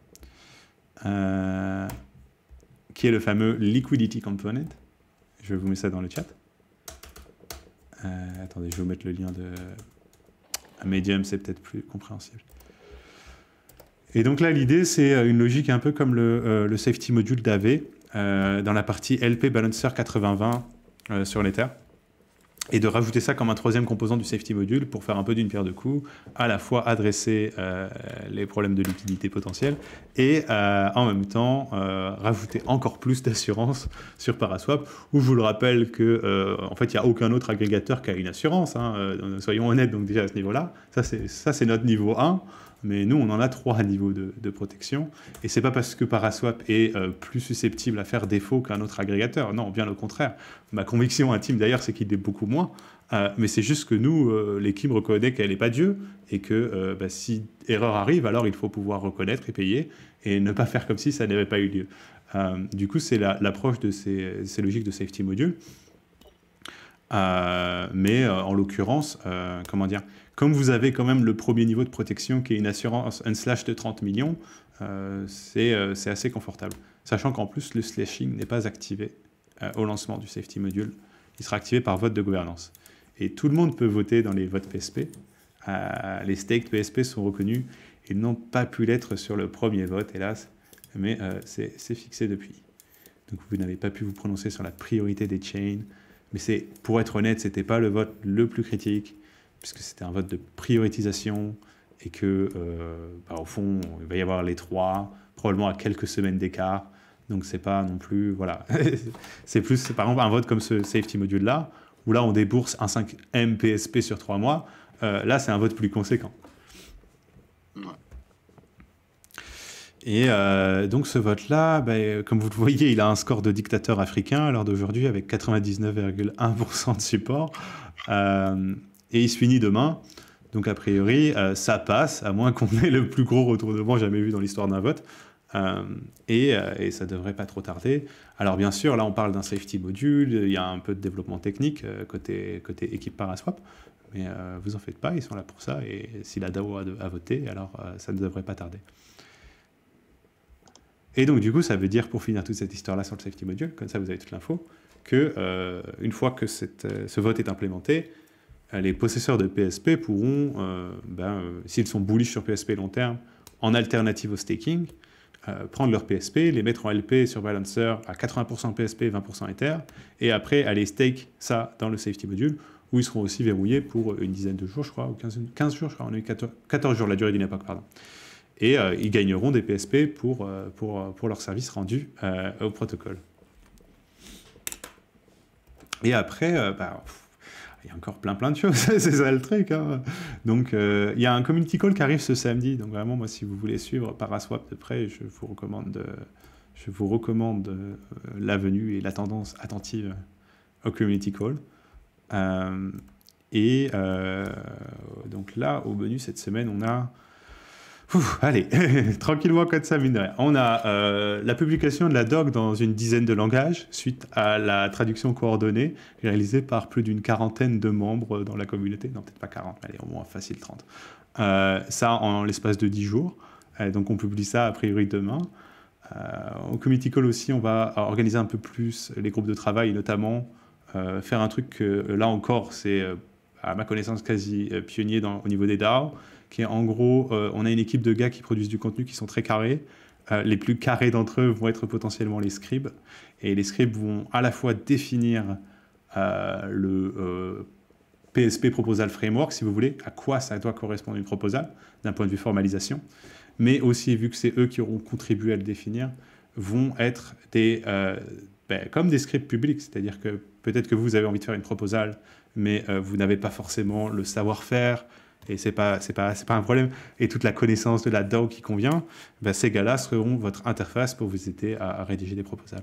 qui est le fameux liquidity component. Je vais vous mettre ça dans le chat. Attendez, je vais vous mettre le lien de Medium, c'est peut-être plus compréhensible. Et donc là, l'idée, c'est une logique un peu comme le safety module d'AV, dans la partie LP Balancer 8020 sur l'Ether, et de rajouter ça comme un troisième composant du safety module pour faire un peu d'une pierre deux coups, à la fois adresser les problèmes de liquidité potentiels et en même temps rajouter encore plus d'assurance sur Paraswap, où je vous le rappelle que en fait il n'y a aucun autre agrégateur qui a une assurance, hein, soyons honnêtes, donc déjà à ce niveau-là, ça c'est notre niveau 1. Mais nous, on en a 3 niveaux de protection. Et c'est pas parce que Paraswap est plus susceptible à faire défaut qu'un autre agrégateur. Non, bien au contraire. Ma conviction intime, d'ailleurs, c'est qu'il est beaucoup moins. Mais c'est juste que nous, l'équipe reconnaît qu'elle n'est pas Dieu. Et que si erreur arrive, alors il faut pouvoir reconnaître et payer. Et ne pas faire comme si ça n'avait pas eu lieu. Du coup, c'est l'approche de ces logiques de safety module. Mais en l'occurrence, comment dire, comme vous avez quand même le premier niveau de protection qui est une assurance unslash de 30 millions, c'est assez confortable. Sachant qu'en plus, le slashing n'est pas activé au lancement du safety module. Il sera activé par vote de gouvernance. Et tout le monde peut voter dans les votes PSP. Les staked PSP sont reconnus. Ils n'ont pas pu l'être sur le premier vote, hélas, mais c'est fixé depuis. Donc vous n'avez pas pu vous prononcer sur la priorité des chains. Mais pour être honnête, ce n'était pas le vote le plus critique, puisque c'était un vote de prioritisation, et que, au fond, il va y avoir les 3, probablement à quelques semaines d'écart. Donc, c'est pas non plus... Voilà. C'est plus, par exemple, un vote comme ce safety module-là, où là, on débourse un 5M PSP sur 3 mois. Là, c'est un vote plus conséquent. Ouais. Et donc ce vote-là, comme vous le voyez, il a un score de dictateur africain à l'heure d'aujourd'hui avec 99,1% de support. Et il se finit demain. Donc a priori, ça passe, à moins qu'on ait le plus gros retournement jamais vu dans l'histoire d'un vote. Et ça devrait pas trop tarder. Alors bien sûr, là on parle d'un safety module, il y a un peu de développement technique côté équipe Paraswap, mais vous en faites pas, ils sont là pour ça, et si la DAO a voté, alors ça ne devrait pas tarder. Et donc du coup, ça veut dire, pour finir toute cette histoire-là sur le safety module, comme ça vous avez toute l'info, que une fois que ce vote est implémenté, les possesseurs de PSP pourront, s'ils sont bullish sur PSP long terme, en alternative au staking, prendre leur PSP, les mettre en LP sur Balancer à 80% PSP, 20% Ether, et après aller stake ça dans le safety module, où ils seront aussi verrouillés pour une dizaine de jours, je crois, ou 15 jours, je crois, on a eu 14 jours, la durée d'une époque, pardon. Et ils gagneront des PSP pour leur service rendu au protocole. Et après, il y a encore plein de choses, c'est ça le truc. Hein. Donc, il y a un community call qui arrive ce samedi. Donc, vraiment, moi, si vous voulez suivre Paraswap de près, je vous recommande la venue et la tendance attentive au community call. Donc là, au menu cette semaine, on a... allez, tranquillement comme ça, mine de rien. On a la publication de la doc dans une dizaine de langages suite à la traduction coordonnée réalisée par plus d'une quarantaine de membres dans la communauté. Non, peut-être pas 40, mais allez, au moins facile 30. Ça en l'espace de 10 jours. Donc on publie ça a priori demain. Au Community Call aussi, on va organiser un peu plus les groupes de travail, et notamment faire un truc que là encore, c'est à ma connaissance quasi pionnier au niveau des DAO, qui est en gros, on a une équipe de gars qui produisent du contenu qui sont très carrés. Les plus carrés d'entre eux vont être potentiellement les scribes. Et les scribes vont à la fois définir le PSP Proposal Framework, si vous voulez, à quoi ça doit correspondre une proposal, d'un point de vue formalisation. Mais aussi, vu que c'est eux qui auront contribué à le définir, vont être comme des scripts publics. C'est-à-dire que peut-être que vous avez envie de faire une proposal, mais vous n'avez pas forcément le savoir-faire, et c'est pas un problème, et toute la connaissance de la DAO qui convient, ces gars-là seront votre interface pour vous aider à rédiger des proposals.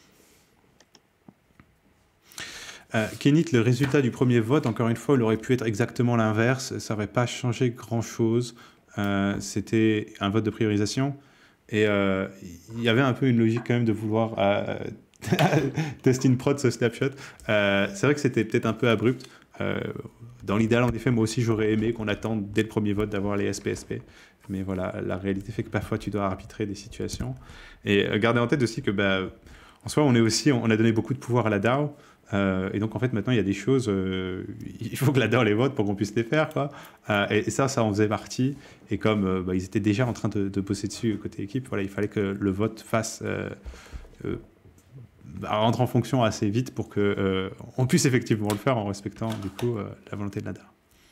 Kenit, le résultat du premier vote, encore une fois, il aurait pu être exactement l'inverse, ça n'aurait pas changé grand-chose. C'était un vote de priorisation, et il y avait un peu une logique quand même de vouloir tester une prod ce snapshot. C'est vrai que c'était peut-être un peu abrupt. Dans l'idéal, en effet, moi aussi, j'aurais aimé qu'on attende dès le premier vote d'avoir les SPSP. Mais voilà, la réalité fait que parfois, tu dois arbitrer des situations. Et gardez en tête aussi que, en soi, on a donné beaucoup de pouvoir à la DAO. Et donc, en fait, maintenant, il y a des choses... il faut que la DAO les vote pour qu'on puisse les faire, quoi. Et ça en faisait partie. Et comme ils étaient déjà en train de bosser dessus côté équipe, voilà, il fallait que le vote rentre en fonction assez vite pour qu'on puisse effectivement le faire en respectant du coup la volonté de la DAO.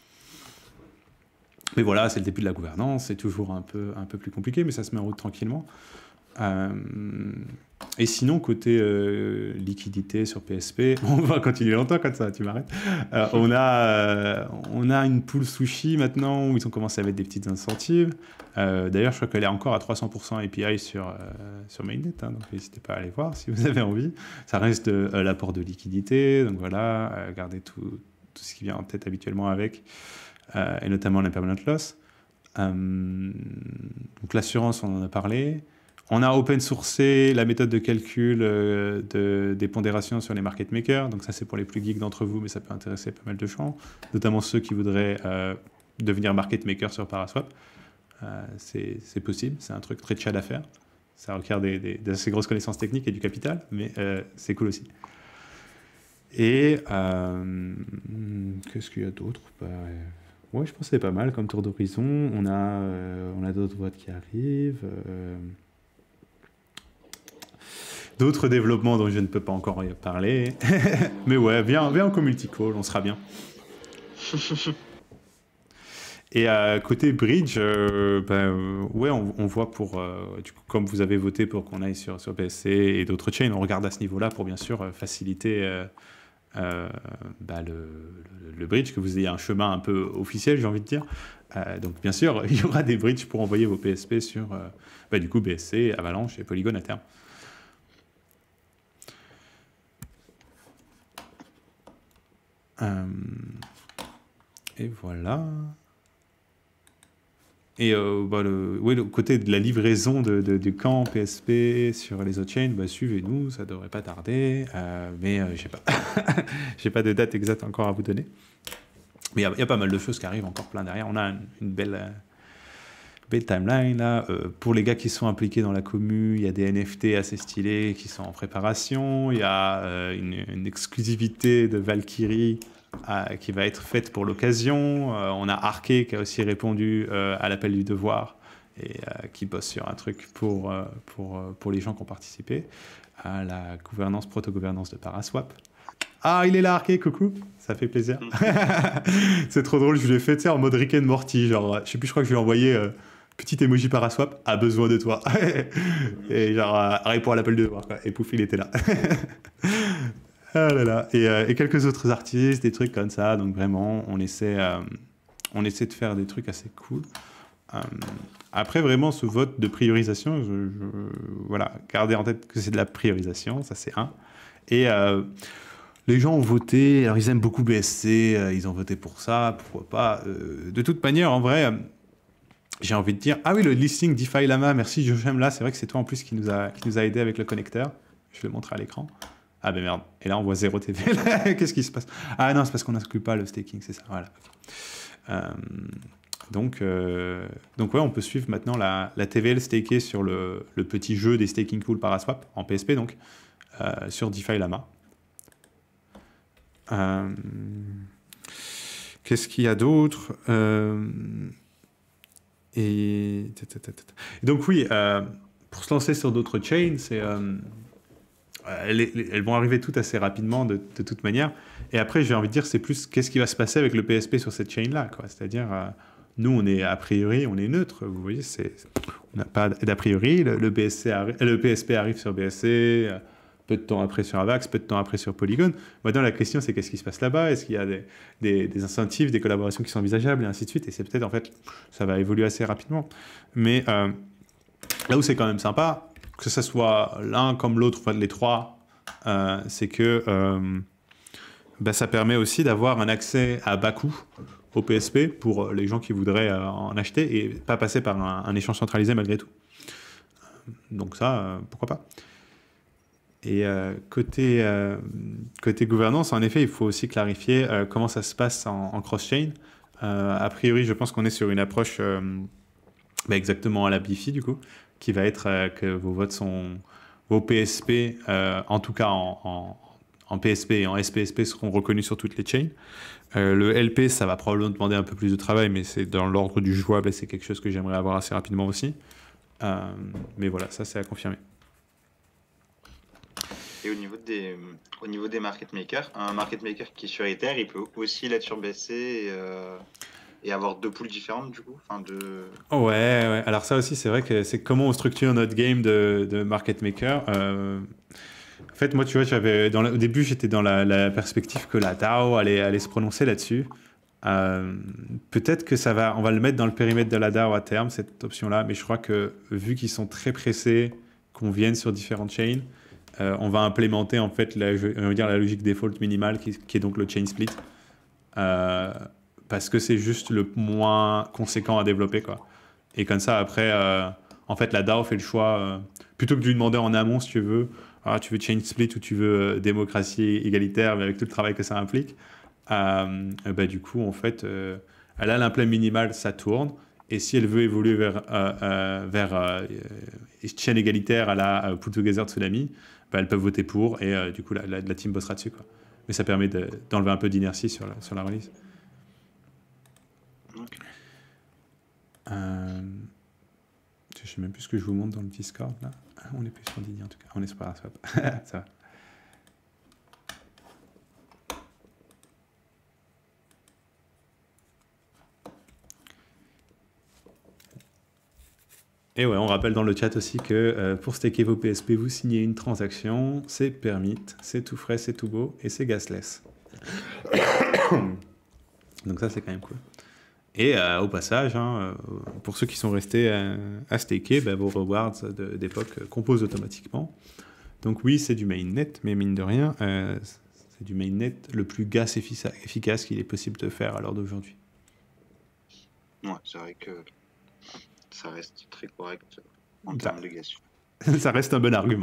Mais voilà, c'est le début de la gouvernance, c'est toujours un peu plus compliqué, mais ça se met en route tranquillement. Et sinon, côté liquidité sur PSP, on va continuer longtemps comme ça, tu m'arrêtes. On a une pool sushi maintenant où ils ont commencé à mettre des petites incentives. D'ailleurs, je crois qu'elle est encore à 300% API sur Mainnet, hein, donc n'hésitez pas à aller voir si vous avez envie. Ça reste l'apport de liquidité, donc voilà, gardez tout ce qui vient en tête habituellement avec, et notamment l'impermanent loss. Donc l'assurance, on en a parlé. On a open sourcé la méthode de calcul des pondérations sur les market makers. Donc ça, c'est pour les plus geeks d'entre vous, mais ça peut intéresser pas mal de gens, notamment ceux qui voudraient devenir market maker sur Paraswap. C'est possible, c'est un truc très chill à faire. Ça requiert d'assez grosses connaissances techniques et du capital, mais c'est cool aussi. Et qu'est-ce qu'il y a d'autre? Ouais, je pense que c'est pas mal comme tour d'horizon. On a d'autres votes qui arrivent. D'autres développements dont je ne peux pas encore parler. Mais ouais, viens en community call, on sera bien. Et côté Bridge, ouais, on voit pour... du coup, comme vous avez voté pour qu'on aille sur PSC et d'autres chains, on regarde à ce niveau-là pour bien sûr faciliter bah, le bridge, que vous ayez un chemin un peu officiel, j'ai envie de dire. Donc bien sûr, il y aura des bridges pour envoyer vos PSP sur bah, du coup BSC, Avalanche et Polygon à terme. Et voilà. Et bah, le côté de la livraison du camp PSP sur les autres chains, bah, suivez-nous, ça devrait pas tarder. Mais je sais pas. J'ai pas de date exacte encore à vous donner. Mais il y a pas mal de choses qui arrivent encore plein derrière. On a une belle timeline là. Pour les gars qui sont impliqués dans la commu, il y a des NFT assez stylés qui sont en préparation. Il y a une exclusivité de Valkyrie qui va être faite pour l'occasion. On a Arke qui a aussi répondu à l'appel du devoir et qui bosse sur un truc pour les gens qui ont participé à la gouvernance, proto-gouvernance de Paraswap. Ah, il est là, Arke, coucou, ça fait plaisir. C'est trop drôle, je l'ai fait en mode Rick and Morty, genre, je sais plus, je crois que je lui ai envoyé petit emoji Paraswap, a besoin de toi. Et genre, répond à l'appel de devoir, quoi. Et pouf, il était là. Ah là là. Et quelques autres artistes, des trucs comme ça, donc vraiment, on essaie de faire des trucs assez cool. Après, vraiment, ce vote de priorisation, voilà, gardez en tête que c'est de la priorisation, ça c'est un. Et les gens ont voté, alors ils aiment beaucoup BSC, ils ont voté pour ça, pourquoi pas. De toute manière, en vrai, j'ai envie de dire... Ah oui, le listing DeFi Lama, merci Jochem, là, c'est vrai que c'est toi en plus qui nous a aidé avec le connecteur. Je vais le montrer à l'écran. Ah ben merde, et là on voit 0 TVL. Qu'est-ce qui se passe? Ah non, c'est parce qu'on n'inclut pas le staking, c'est ça, voilà. Donc ouais, on peut suivre maintenant la TVL stakée sur le petit jeu des staking pools Paraswap, en PSP donc, sur DeFi Lama. Qu'est-ce qu'il y a d'autre? Et donc oui, pour se lancer sur d'autres chains, elles vont arriver toutes assez rapidement de toute manière. Et après, j'ai envie de dire, c'est plus qu'est-ce qui va se passer avec le PSP sur cette chain-là, quoi. C'est-à-dire, nous, on est a priori, on est neutre. Vous voyez, on n'a pas d'a priori. Le PSP arrive sur BSC, peu de temps après sur Avax, peu de temps après sur Polygon. Maintenant, la question, c'est qu'est-ce qui se passe là-bas? Est-ce qu'il y a des incentives, des collaborations qui sont envisageables, et ainsi de suite? Et c'est peut-être, en fait, ça va évoluer assez rapidement. Mais là où c'est quand même sympa, que ce soit l'un comme l'autre, enfin les trois, c'est que ça permet aussi d'avoir un accès à bas coût au PSP pour les gens qui voudraient en acheter et pas passer par un échange centralisé malgré tout. Donc ça, pourquoi pas. Et côté gouvernance, en effet, il faut aussi clarifier comment ça se passe en cross-chain. A priori, je pense qu'on est sur une approche exactement à la BiFi, du coup, qui va être que vos votes sont... Vos PSP, en tout cas en PSP et en SPSP, seront reconnus sur toutes les chains. Le LP, ça va probablement demander un peu plus de travail, mais c'est dans l'ordre du jouable et c'est quelque chose que j'aimerais avoir assez rapidement aussi. Mais voilà, ça c'est à confirmer. Et au niveau des market makers, un market maker qui est sur Ether, il peut aussi l'être sur BSC et avoir deux poules différentes du coup, Ouais. Alors ça aussi, c'est vrai que c'est comment on structure notre game de market maker. En fait, moi, tu vois, au début, j'étais dans la perspective que la DAO allait se prononcer là-dessus. Peut-être que on va le mettre dans le périmètre de la DAO à terme, cette option-là, mais je crois que vu qu'ils sont très pressés qu'on vienne sur différentes chains, on va implémenter en fait la logique default minimale qui est donc le chain split. Parce que c'est juste le moins conséquent à développer, quoi. Et comme ça, après, en fait, la DAO fait le choix, plutôt que de lui demander en amont, si tu veux, tu veux chain split ou tu veux démocratie égalitaire, mais avec tout le travail que ça implique, du coup, en fait, elle a l'implant minimal, ça tourne, et si elle veut évoluer vers chaîne égalitaire à la Put Together Tsunami, elles peuvent voter pour, et du coup, la team bossera dessus, quoi. Mais ça permet d'enlever un peu d'inertie sur la release. Je sais même plus ce que je vous montre dans le Discord là. On est plus sur Didi en tout cas. On est sur Paraswap. Ça va. Et ouais, on rappelle dans le chat aussi que pour staker vos PSP, vous signez une transaction, c'est permit, c'est tout frais, c'est tout beau et c'est gasless. Donc ça, c'est quand même cool. Et au passage, hein, pour ceux qui sont restés à staker, bah, vos rewards d'époque composent automatiquement. Donc oui, c'est du mainnet, mais mine de rien, c'est du mainnet le plus gas efficace qu'il est possible de faire à l'heure d'aujourd'hui. Ouais, c'est vrai que ça reste très correct en termes de gaz. Ça reste un bon argument.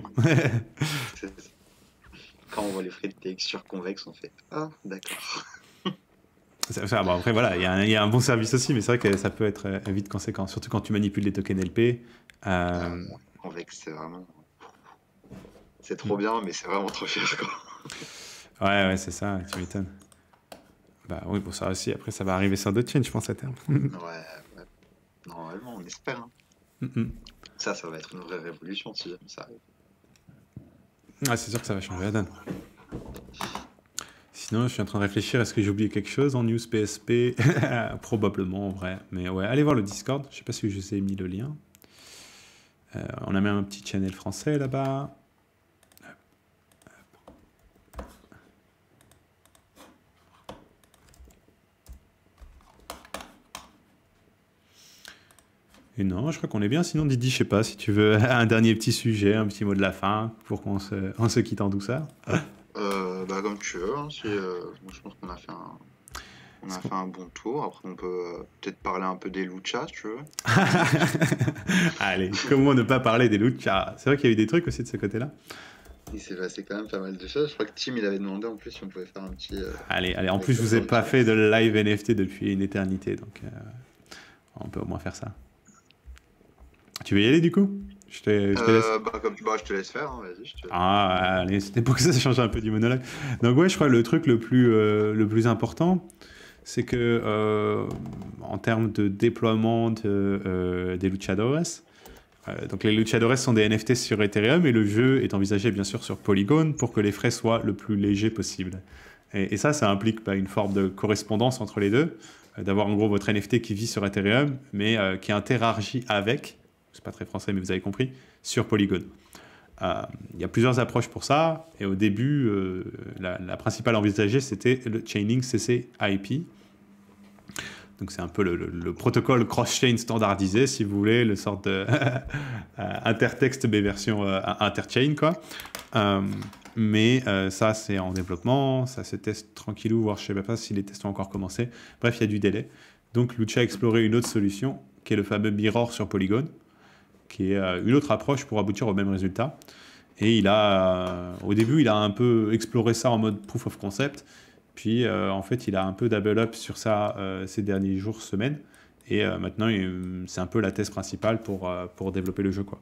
Quand on voit les frais de TX sur Convex, on fait « Ah, d'accord ». Bon, après, voilà, il y a un bon service aussi, mais c'est vrai que ça peut être vite conséquent, surtout quand tu manipules les tokens LP. Convex, c'est vraiment... C'est trop bien, mais c'est vraiment trop cher, quoi. Ouais, c'est ça, tu m'étonnes. Bah oui, pour ça aussi, après, ça va arriver sur d'autres chains, je pense, à terme. Ouais, normalement, on espère. Hein. Ça va être une vraie révolution si jamais ça arrive. Ah, c'est sûr que ça va changer la donne. Sinon, je suis en train de réfléchir, est-ce que j'ai oublié quelque chose en news PSP? Probablement, en vrai. Mais ouais, allez voir le Discord. Je sais pas si je vous ai mis le lien. On a même un petit channel français là-bas. Et non, je crois qu'on est bien. Sinon, Didi, je sais pas si tu veux un dernier petit sujet, un petit mot de la fin pour qu'on se quitte en douceur. Bah, comme tu veux. Hein, moi, je pense qu'on a fait un bon tour. Après, on peut peut-être parler un peu des luchas, si tu veux. Allez, comment ne pas parler des luchas? C'est vrai qu'il y a eu des trucs aussi de ce côté-là. Il s'est passé quand même pas mal de choses. Je crois que Tim, il avait demandé en plus si on pouvait faire un petit... Allez, en plus, je vous ai pas fait de live NFT depuis une éternité, donc on peut au moins faire ça. Tu veux y aller du coup? Je te laisse. Je te laisse faire, hein, vas-y. Ah, allez, c'était pour que ça change un peu du monologue. Donc ouais, je crois que le truc le plus important, c'est que en termes de déploiement des luchadores, donc les luchadores sont des NFT sur Ethereum et le jeu est envisagé bien sûr sur Polygon pour que les frais soient le plus légers possible. Et ça implique une forme de correspondance entre les deux, d'avoir en gros votre NFT qui vit sur Ethereum, mais qui interagit avec, c'est pas très français mais vous avez compris, sur Polygon. Il y a plusieurs approches pour ça, et au début, la principale envisagée, c'était le Chainlink CC-IP. Donc c'est un peu le protocole cross-chain standardisé, si vous voulez, le sorte de intertexte, mais version interchain, quoi. Mais ça, c'est en développement, ça se teste tranquillou, voire je ne sais pas si les tests ont encore commencé. Bref, il y a du délai. Donc Lucha a exploré une autre solution, qui est le fameux Mirror sur Polygon, qui est une autre approche pour aboutir au même résultat. Et au début, il a un peu exploré ça en mode proof of concept. Puis, en fait, il a un peu double up sur ça ces derniers jours, semaines. Et maintenant, c'est un peu la thèse principale pour développer le jeu, quoi.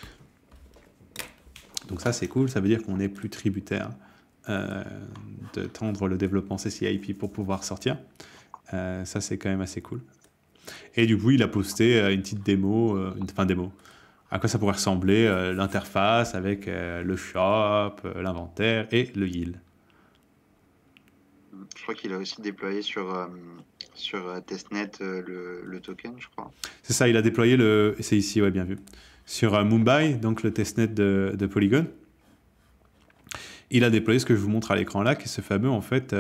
Donc ça, c'est cool. Ça veut dire qu'on n'est plus tributaire de tendre le développement CCIP pour pouvoir sortir. Ça, c'est quand même assez cool. Et du coup, il a posté une petite démo, démo. À quoi ça pourrait ressembler l'interface avec le shop, l'inventaire et le yield. Je crois qu'il a aussi déployé sur testnet le token, je crois. C'est ça, il a déployé c'est ici, ouais, bien vu. Sur Mumbai, donc le testnet de Polygon. Il a déployé ce que je vous montre à l'écran là, qui est ce fameux, en fait,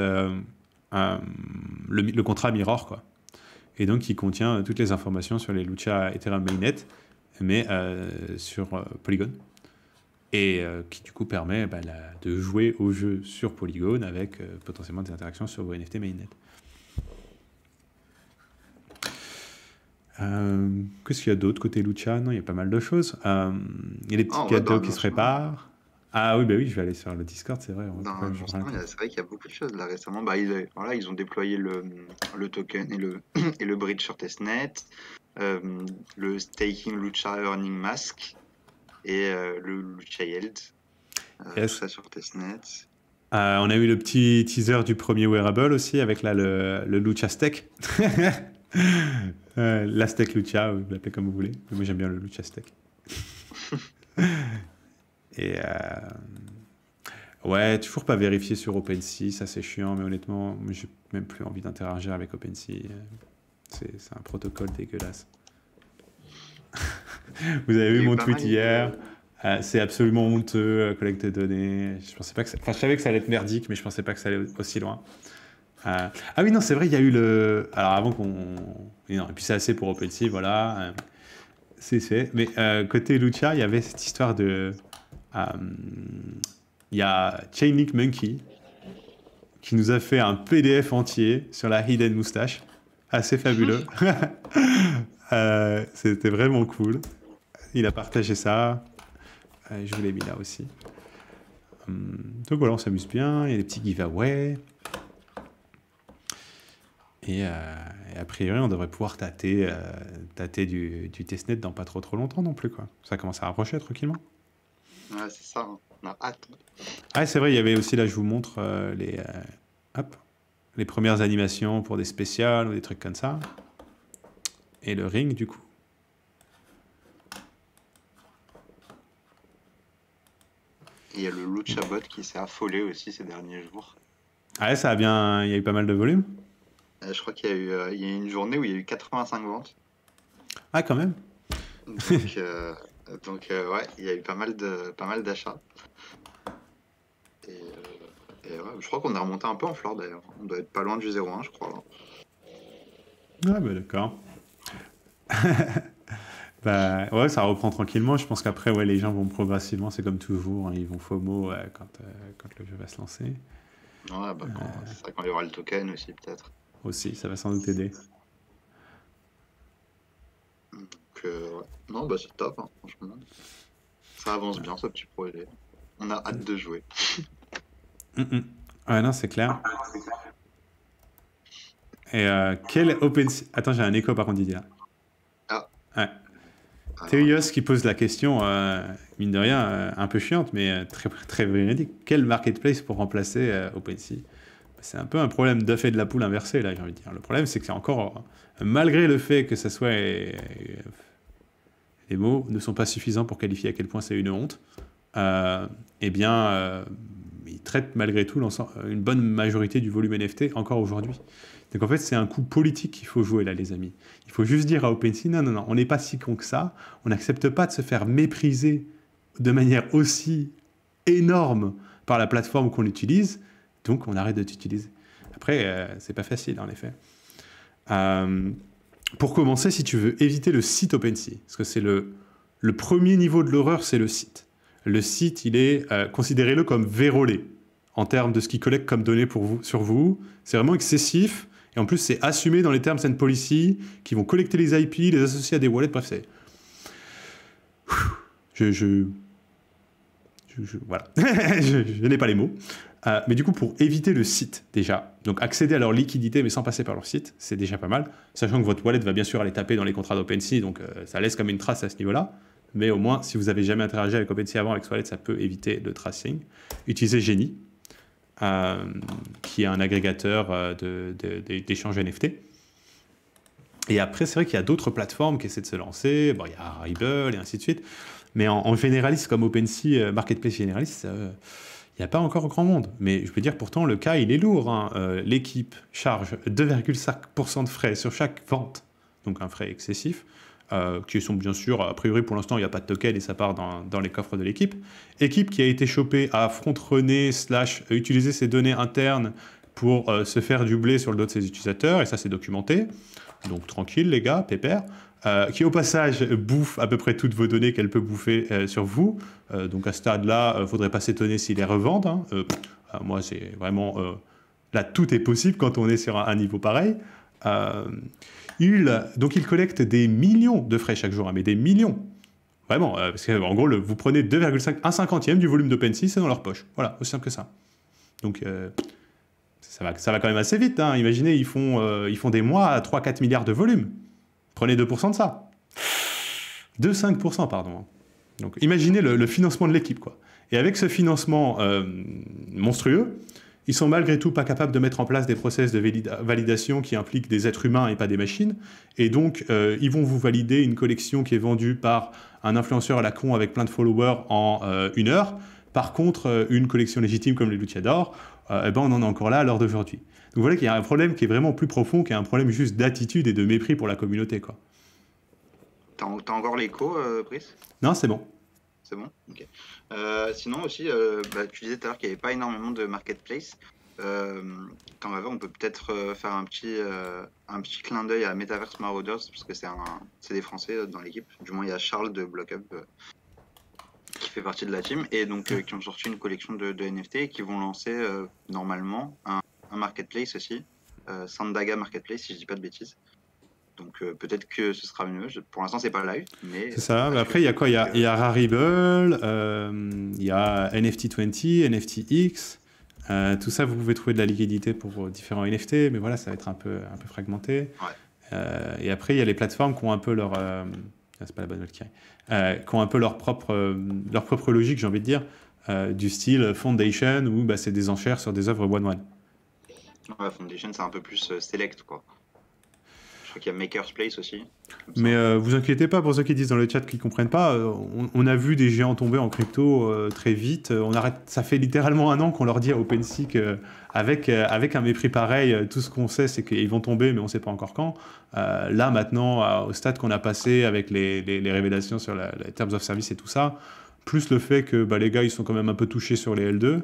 le contrat Mirror, quoi. Et donc, il contient toutes les informations sur les Lucha Ethereum Mainnet, mais sur Polygon. Et qui du coup permet de jouer au jeu sur Polygon avec potentiellement des interactions sur vos NFT mainnet. Qu'est-ce qu'il y a d'autre côté Lucha? Non, il y a pas mal de choses. Il y a les petits cadeaux qui se préparent. Ah oui, oui, je vais aller sur le Discord, c'est vrai. C'est vrai qu'il y a beaucoup de choses là récemment. Ils ont déployé le token et le bridge sur testnet, le staking Lucha Earning Mask et le Lucha Yield. Tout ça sur testnet. On a eu le petit teaser du premier wearable aussi avec le Lucha Steak. La Steak Lucha, vous l'appelez comme vous voulez. Mais moi j'aime bien le Lucha Steak. Et ouais, toujours pas vérifié sur OpenSea, ça c'est chiant, mais honnêtement, j'ai même plus envie d'interagir avec OpenSea. C'est un protocole dégueulasse. Vous avez Il y vu a eu mon pas tweet mal hier. de... C'est absolument honteux, collecte de données. Je pensais pas que enfin, je savais que ça allait être merdique, mais je pensais pas que ça allait aussi loin. Ah oui, non, c'est vrai, il y a eu le... Alors avant qu'on... Et non, et puis c'est assez pour OpenSea, voilà. C'est fait. Mais côté Lucha, il y avait cette histoire de... euh, Il y a Chainlink Monkey qui nous a fait un PDF entier sur la Hidden Moustache. Assez fabuleux. C'était vraiment cool. Il a partagé ça. Je vous l'ai mis là aussi. Donc voilà, on s'amuse bien. Il y a des petits giveaways. Et a priori, on devrait pouvoir tâter du testnet dans pas trop longtemps non plus, quoi. Ça commence à rapprocher tranquillement. Ouais, c'est ça, hein. On a hâte. Ah, c'est vrai, il y avait aussi, là, je vous montre hop, les premières animations pour des spéciales ou des trucs comme ça. Et le ring, du coup. Il y a le Luchabot qui s'est affolé aussi ces derniers jours. Ah ouais, ça a bien... Il y a eu pas mal de volume. Je crois qu'il y a eu il y a une journée où il y a eu 85 ventes. Ah, quand même. Donc ouais, il y a eu pas mal d'achats. Et ouais, je crois qu'on est remonté un peu en flore d'ailleurs. On doit être pas loin du 0,1, je crois. Ah, bah d'accord. Bah ouais, ça reprend tranquillement. Je pense qu'après, ouais, les gens vont progressivement, c'est comme toujours, hein, ils vont FOMO quand le jeu va se lancer. Ouais, bah c'est ça, quand il y aura le token aussi, peut-être. Aussi, ça va sans doute aider. Donc, ouais. Non, bah c'est top, hein, franchement. Ça avance bien, ce petit projet. On a hâte de jouer. Ouais, non, c'est clair. Et quel OpenSea... Attends, j'ai un écho par contre, Didier, là. Ah. Ouais. Alors, Théios qui pose la question, mine de rien, un peu chiante, mais très véridique. Quel marketplace pour remplacer OpenSea? C'est un peu un problème d'œuf et de la poule inversé, là, j'ai envie de dire. Le problème, c'est que c'est encore, malgré le fait que ça soit... les mots ne sont pas suffisants pour qualifier à quel point c'est une honte, eh bien, ils traitent malgré tout une bonne majorité du volume NFT encore aujourd'hui. Donc en fait, c'est un coup politique qu'il faut jouer là, les amis. Il faut juste dire à OpenSea, non, on n'est pas si con que ça, on n'accepte pas de se faire mépriser de manière aussi énorme par la plateforme qu'on utilise, donc on arrête de t'utiliser. Après, c'est pas facile, en effet. Pour commencer, si tu veux éviter le site OpenSea, parce que c'est le premier niveau de l'horreur, c'est le site. Le site, il est, considérez-le comme vérolé, en termes de ce qu'il collecte comme données sur vous. C'est vraiment excessif, et en plus, c'est assumé dans les terms and policy, qui vont collecter les IP, les associer à des wallets, bref, c'est... Voilà, je n'ai pas les mots. Mais du coup, pour éviter le site, déjà, donc accéder à leur liquidité, mais sans passer par leur site, c'est déjà pas mal. Sachant que votre wallet va bien sûr aller taper dans les contrats d'OpenSea, donc ça laisse comme une trace à ce niveau-là. Mais au moins, si vous n'avez jamais interagi avec OpenSea avant, avec ce wallet, ça peut éviter le tracing. Utilisez Genie, qui est un agrégateur d'échanges NFT. Et après, c'est vrai qu'il y a d'autres plateformes qui essaient de se lancer. Bon, il y a Ripple et ainsi de suite. Mais en généraliste, comme OpenSea, Marketplace généraliste, il n'y a pas encore grand monde. Mais je peux dire, pourtant, le cas, il est lourd. Hein. L'équipe charge 2,5% de frais sur chaque vente, donc un frais excessif, qui sont bien sûr, a priori, pour l'instant, il n'y a pas de token et ça part dans les coffres de l'équipe. Équipe qui a été chopée à front-runner / utiliser ses données internes pour se faire du blé sur le dos de ses utilisateurs, et ça, c'est documenté. Donc, tranquille, les gars, pépère. Qui, au passage, bouffe à peu près toutes vos données qu'elle peut bouffer sur vous. Donc, à ce stade-là, il ne faudrait pas s'étonner s'ils les revendent. Hein. Moi, c'est vraiment... là, tout est possible quand on est sur un niveau pareil. Donc, il collecte des millions de frais chaque jour, hein, mais des millions. Vraiment, parce qu'en gros, vous prenez 2,5, un cinquantième du volume d'OpenSea, c'est dans leur poche. Voilà, aussi simple que ça. Donc, ça va quand même assez vite. Hein. Imaginez, ils font des mois à 3-4 milliards de volume. Prenez 2% de ça. 2,5%, pardon. Donc, imaginez le financement de l'équipe, quoi. Et avec ce financement monstrueux, ils sont malgré tout pas capables de mettre en place des process de validation qui impliquent des êtres humains et pas des machines. Et donc, ils vont vous valider une collection qui est vendue par un influenceur à la con avec plein de followers en 1 heure. Par contre, une collection légitime comme les Luchadors, on en est encore là à l'heure d'aujourd'hui. Donc voilà qu'il y a un problème qui est vraiment plus profond, qui est un problème juste d'attitude et de mépris pour la communauté, quoi. T'as encore l'écho, Brice? Non, c'est bon. C'est bon? Ok. Sinon aussi, tu disais tout à l'heure qu'il n'y avait pas énormément de marketplace. Quand on va voir, on peut peut-être faire un petit clin d'œil à Metaverse Marauders, parce que c'est des Français dans l'équipe. Du moins, il y a Charles de BlockUp qui fait partie de la team, et donc qui ont sorti une collection de NFT et qui vont lancer normalement un marketplace aussi, Sandaga Marketplace, si je dis pas de bêtises. Donc peut-être que ce sera mieux. Pour l'instant, c'est pas live, mais C'est ça. Mais après, il y a quoi? Il y a Rarible, il y a NFT20, NFTX. Tout ça, vous pouvez trouver de la liquidité pour différents NFT, mais voilà, ça va être un peu fragmenté. Ouais. Et après, il y a les plateformes qui ont un peu leur... c'est pas la bonne Valkyrie. Qui ont un peu leur propre logique, j'ai envie de dire, du style Foundation, où c'est des enchères sur des œuvres one-one. Ouais, Foundation, c'est un peu plus select, quoi. Je crois qu'il y a Maker's Place aussi. Mais vous inquiétez pas pour ceux qui disent dans le chat qu'ils comprennent pas. On a vu des géants tomber en crypto très vite. Ça fait littéralement 1 an qu'on leur dit à OpenSea qu'avec un mépris pareil, tout ce qu'on sait, c'est qu'ils vont tomber, mais on ne sait pas encore quand. Là, maintenant, au stade qu'on a passé avec les révélations sur les Terms of Service et tout ça, plus le fait que les gars, ils sont quand même un peu touchés sur les L2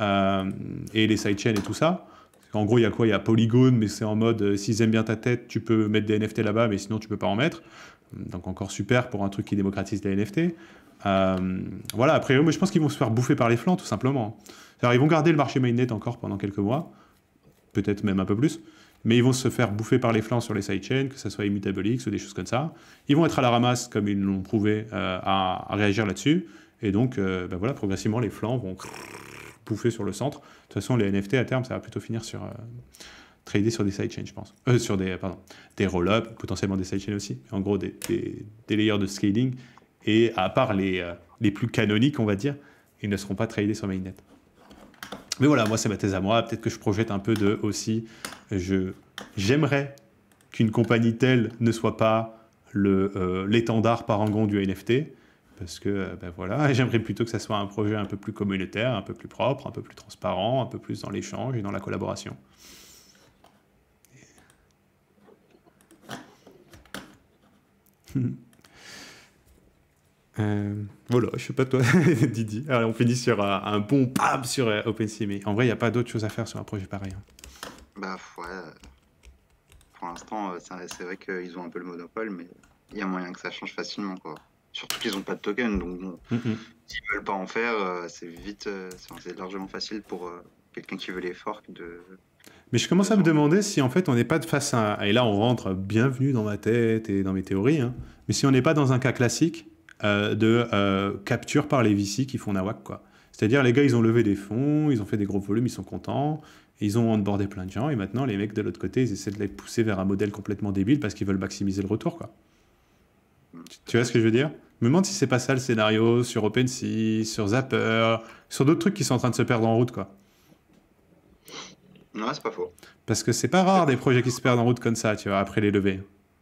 et les sidechains et tout ça. En gros, il y a quoi? Il y a Polygon, mais c'est en mode, s'ils aiment bien ta tête, tu peux mettre des NFT là-bas, mais sinon, tu peux pas en mettre. Donc, encore super pour un truc qui démocratise les NFT. Voilà, après, moi, je pense qu'ils vont se faire bouffer par les flancs, tout simplement. Alors, ils vont garder le marché mainnet encore pendant quelques mois, peut-être même un peu plus, mais ils vont se faire bouffer par les flancs sur les sidechains, que ce soit ImmutableX ou des choses comme ça. Ils vont être à la ramasse, comme ils l'ont prouvé, à réagir là-dessus. Et donc, voilà, progressivement, les flancs vont bouffer sur le centre. De toute façon, les NFT, à terme, ça va plutôt finir sur trader sur des sidechains, je pense. Sur des roll-up, potentiellement des sidechains aussi. En gros, des layers de scaling. Et à part les plus canoniques, on va dire, ils ne seront pas tradés sur mainnet. Mais voilà, moi, c'est ma thèse à moi. Peut-être que je projette un peu de aussi. J'aimerais qu'une compagnie telle ne soit pas l'étendard parangon du NFT. Parce que, voilà, j'aimerais plutôt que ça soit un projet un peu plus communautaire, un peu plus propre, un peu plus transparent, un peu plus dans l'échange et dans la collaboration. Voilà, je sais pas toi, Didi. Alors, on finit sur un bon pam sur OpenSea, mais en vrai, il n'y a pas d'autre chose à faire sur un projet pareil. Ouais. Pour l'instant, c'est vrai qu'ils ont un peu le monopole, mais il y a moyen que ça change facilement, quoi. Surtout qu'ils n'ont pas de token, donc bon, s'ils ne veulent pas en faire, c'est largement facile pour quelqu'un qui veut les forks de... Mais je commence à me demander si en fait on n'est pas face à... Et là on rentre, bienvenue dans ma tête et dans mes théories, hein, mais si on n'est pas dans un cas classique de capture par les VC qui font nawak, quoi. C'est-à-dire les gars ils ont levé des fonds, ils ont fait des gros volumes, ils sont contents, ils ont onboardé plein de gens, et maintenant les mecs de l'autre côté ils essaient de les pousser vers un modèle complètement débile parce qu'ils veulent maximiser le retour, quoi. Tu vois ce que je veux dire? Je me demande si c'est pas ça le scénario sur OpenSea, sur Zapper, sur d'autres trucs qui sont en train de se perdre en route, quoi. Non, c'est pas faux. Parce que c'est pas rare des projets qui se perdent en route comme ça, tu vois, après les levées.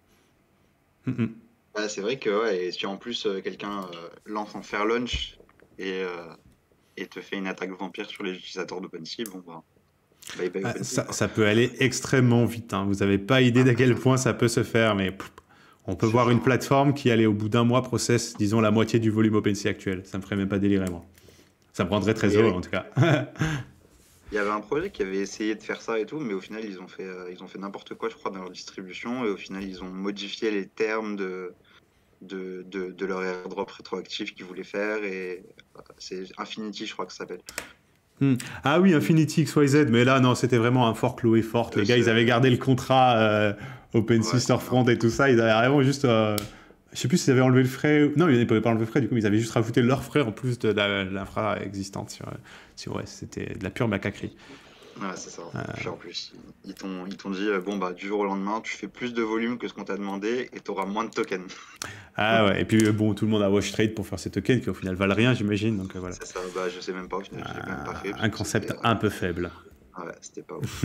C'est vrai que, ouais, et si en plus quelqu'un lance en fair launch et te fait une attaque vampire sur les utilisateurs d'OpenSea, bon, bye bye OpenSea, ça peut aller extrêmement vite, hein. Vous n'avez pas idée d'à quel point ça peut se faire, mais on peut voir une plateforme qui allait au bout d'1 mois process, disons, la moitié du volume OpenSea actuel. Ça me ferait même pas délirer, moi. Ça me rendrait très heureux, en tout cas. Il y avait un projet qui avait essayé de faire ça et tout, mais au final, ils ont fait n'importe quoi, je crois, dans leur distribution, et au final, ils ont modifié les termes de leur airdrop rétroactif qu'ils voulaient faire, et c'est Infinity, je crois que ça s'appelle. Ah oui, Infinity XYZ, mais là, non, c'était vraiment un fork low et fort. Les gars, ils avaient gardé le contrat OpenSea Storefront et tout ça. Ils avaient vraiment juste... je sais plus s'ils avaient enlevé le frais. Non, ils n'avaient pas enlevé le frais, du coup, ils avaient juste rajouté leur frais en plus de l'infra existante. Ouais, c'était de la pure macaquerie. Ouais, c'est ça. Puis en plus, ils t'ont dit, du jour au lendemain, tu fais plus de volume que ce qu'on t'a demandé et tu auras moins de tokens. Ah ouais, et puis tout le monde a wash trade pour faire ces tokens qui au final valent rien, j'imagine. Donc voilà. C'est ça, je sais même pas, au final, je l'ai même pas fait. Un concept un peu faible. Ouais, c'était pas ouf.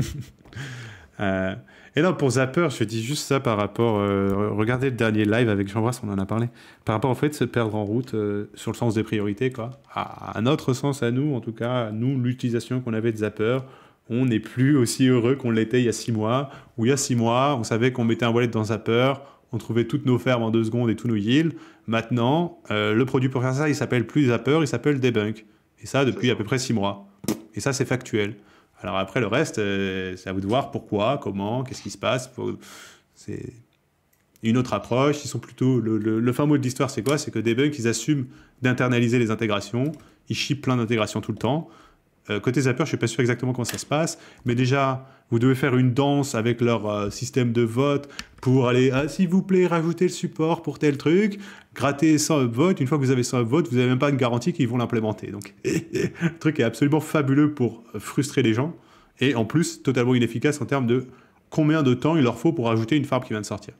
Et là, pour Zapper, je dis juste ça par rapport... regardez le dernier live avec Jean-Brasse, on en a parlé. Par rapport au fait de se perdre en route sur le sens des priorités, quoi. À notre sens, à nous, en tout cas, nous, l'utilisation qu'on avait de Zapper, on n'est plus aussi heureux qu'on l'était il y a 6 mois. Où il y a 6 mois, on savait qu'on mettait un wallet dans Zapper, on trouvait toutes nos fermes en 2 secondes et tous nos yields. Maintenant, le produit pour faire ça, il s'appelle plus Zapper, il s'appelle Debunk. Et ça, depuis à peu près 6 mois. Et ça, c'est factuel. Alors après, le reste, c'est à vous de voir pourquoi, comment, qu'est-ce qui se passe. C'est une autre approche. Ils sont plutôt... Le fin mot de l'histoire, c'est quoi? C'est que Debunk, ils assument d'internaliser les intégrations. Ils shippent plein d'intégrations tout le temps. Côté Zapper, je ne suis pas sûr exactement comment ça se passe, mais déjà, vous devez faire une danse avec leur système de vote pour aller, s'il vous plaît, rajouter le support pour tel truc, gratter 100 upvotes. Une fois que vous avez 100 upvotes, vous n'avez même pas une garantie qu'ils vont l'implémenter. Donc, le truc est absolument fabuleux pour frustrer les gens, et en plus, totalement inefficace en termes de combien de temps il leur faut pour rajouter une farm qui vient de sortir.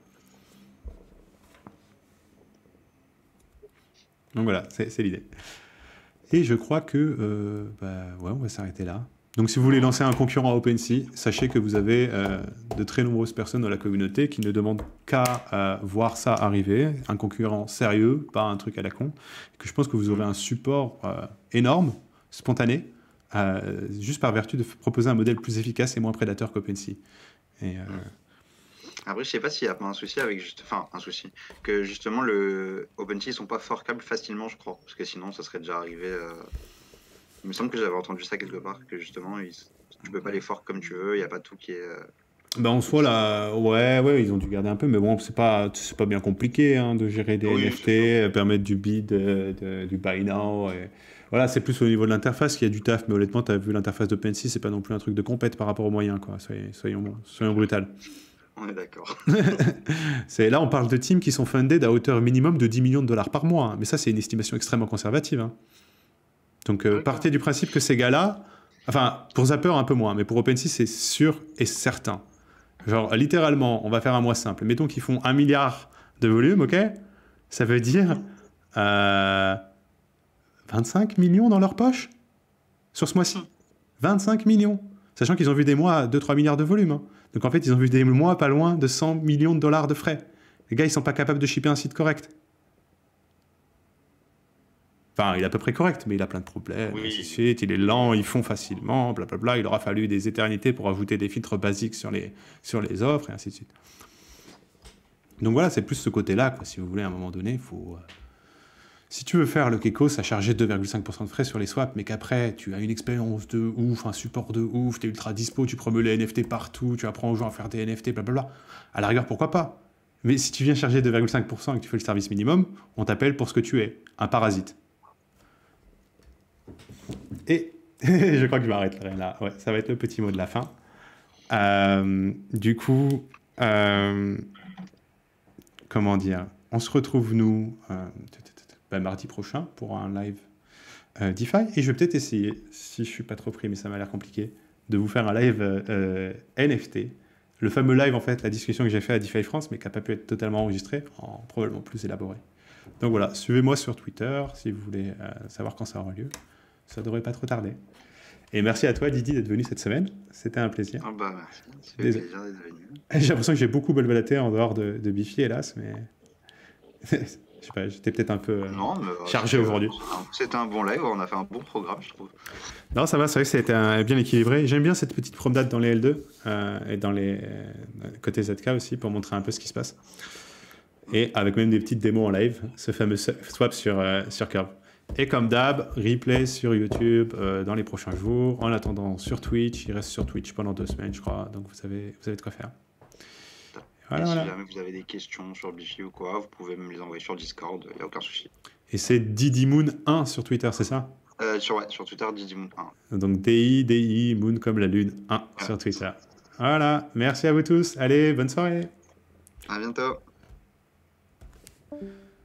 Donc voilà, c'est l'idée. Et je crois que ouais, on va s'arrêter là. Donc si vous voulez lancer un concurrent à OpenSea, sachez que vous avez de très nombreuses personnes dans la communauté qui ne demandent qu'à voir ça arriver, un concurrent sérieux, pas un truc à la con, et que je pense que vous aurez un support énorme, spontané, juste par vertu de proposer un modèle plus efficace et moins prédateur qu'OpenSea. Et Après, je sais pas s'il y a pas un souci avec enfin un souci que justement le OpenSea ils sont pas forkables facilement, je crois, parce que sinon ça serait déjà arrivé. Il me semble que j'avais entendu ça quelque part, que justement tu peux pas les fork comme tu veux, il y a pas tout qui est. Ben en soi, là, ouais, ils ont dû garder un peu, mais bon, c'est pas bien compliqué hein, de gérer des NFT, permettre du bid, du buy now. Et... Voilà, c'est plus au niveau de l'interface qu'il y a du taf, mais honnêtement, tu as vu l'interface d'OpenSea, c'est pas non plus un truc de compète par rapport aux moyens, quoi. Soyons brutal. On est d'accord. Là, on parle de teams qui sont funded à hauteur minimum de 10 millions de dollars par mois, hein. Mais ça, c'est une estimation extrêmement conservative. Hein. Donc, partez du principe que ces gars-là, enfin, pour Zapper, un peu moins, mais pour OpenSea, c'est sûr et certain. Genre, littéralement, on va faire un mois simple. Mettons qu'ils font 1 milliard de volume, ok? Ça veut dire 25 millions dans leur poche sur ce mois-ci. 25 millions. Sachant qu'ils ont vu des mois à 2-3 milliards de volume. Hein. Donc en fait, ils ont vu des mois pas loin de 100 millions de dollars de frais. Les gars, ils sont pas capables de shipper un site correct. Enfin, il est à peu près correct, mais il a plein de problèmes, et ainsi de suite. Il est lent, ils font facilement, blablabla. Il aura fallu des éternités pour ajouter des filtres basiques sur les offres, et ainsi de suite. Donc voilà, c'est plus ce côté-là, quoi. Si vous voulez, à un moment donné, il faut... Si tu veux faire le Kekos à charger 2,5% de frais sur les swaps, mais qu'après, tu as une expérience de ouf, un support de ouf, tu es ultra dispo, tu promeus les NFT partout, tu apprends aux gens à faire des NFT, blablabla, à la rigueur, pourquoi pas? Mais si tu viens charger 2,5% et que tu fais le service minimum, on t'appelle pour ce que tu es, un parasite. Et je crois que je m'arrêterai là. Ouais, ça va être le petit mot de la fin. Du coup, comment dire? On se retrouve, nous, mardi prochain pour un live DeFi. Et je vais peut-être essayer, si je ne suis pas trop pris, mais ça m'a l'air compliqué, de vous faire un live NFT. Le fameux live, en fait, la discussion que j'ai fait à DeFi France, mais qui n'a pas pu être totalement enregistrée, probablement plus élaboré. Donc voilà, suivez-moi sur Twitter si vous voulez savoir quand ça aura lieu. Ça devrait pas trop tarder. Et merci à toi, Didi, d'être venu cette semaine. C'était un plaisir. Ah bah merci. C'est un plaisir d'être venu. J'ai l'impression que j'ai beaucoup balbalaté en dehors de Bifi, hélas, mais... je sais pas, j'étais peut-être un peu chargé aujourd'hui. C'était un bon live, on a fait un bon programme, je trouve. Non, ça va, c'est vrai que c'était bien équilibré. J'aime bien cette petite promenade dans les L2 et dans les côtés ZK aussi pour montrer un peu ce qui se passe. Et avec même des petites démos en live, ce fameux swap sur Curve. Et comme d'hab, replay sur YouTube dans les prochains jours. En attendant, sur Twitch. Il reste sur Twitch pendant 2 semaines, je crois. Donc, vous avez de quoi faire. Voilà, et si jamais vous avez des questions sur Bifi ou quoi, vous pouvez me les envoyer sur Discord. Il n'y a aucun souci. Et c'est DidiMoon1 sur Twitter, c'est ça? Sur Twitter, DidiMoon1. Donc, DI, Moon comme la lune, 1 sur Twitter. Voilà. Merci à vous tous. Allez, bonne soirée. À bientôt.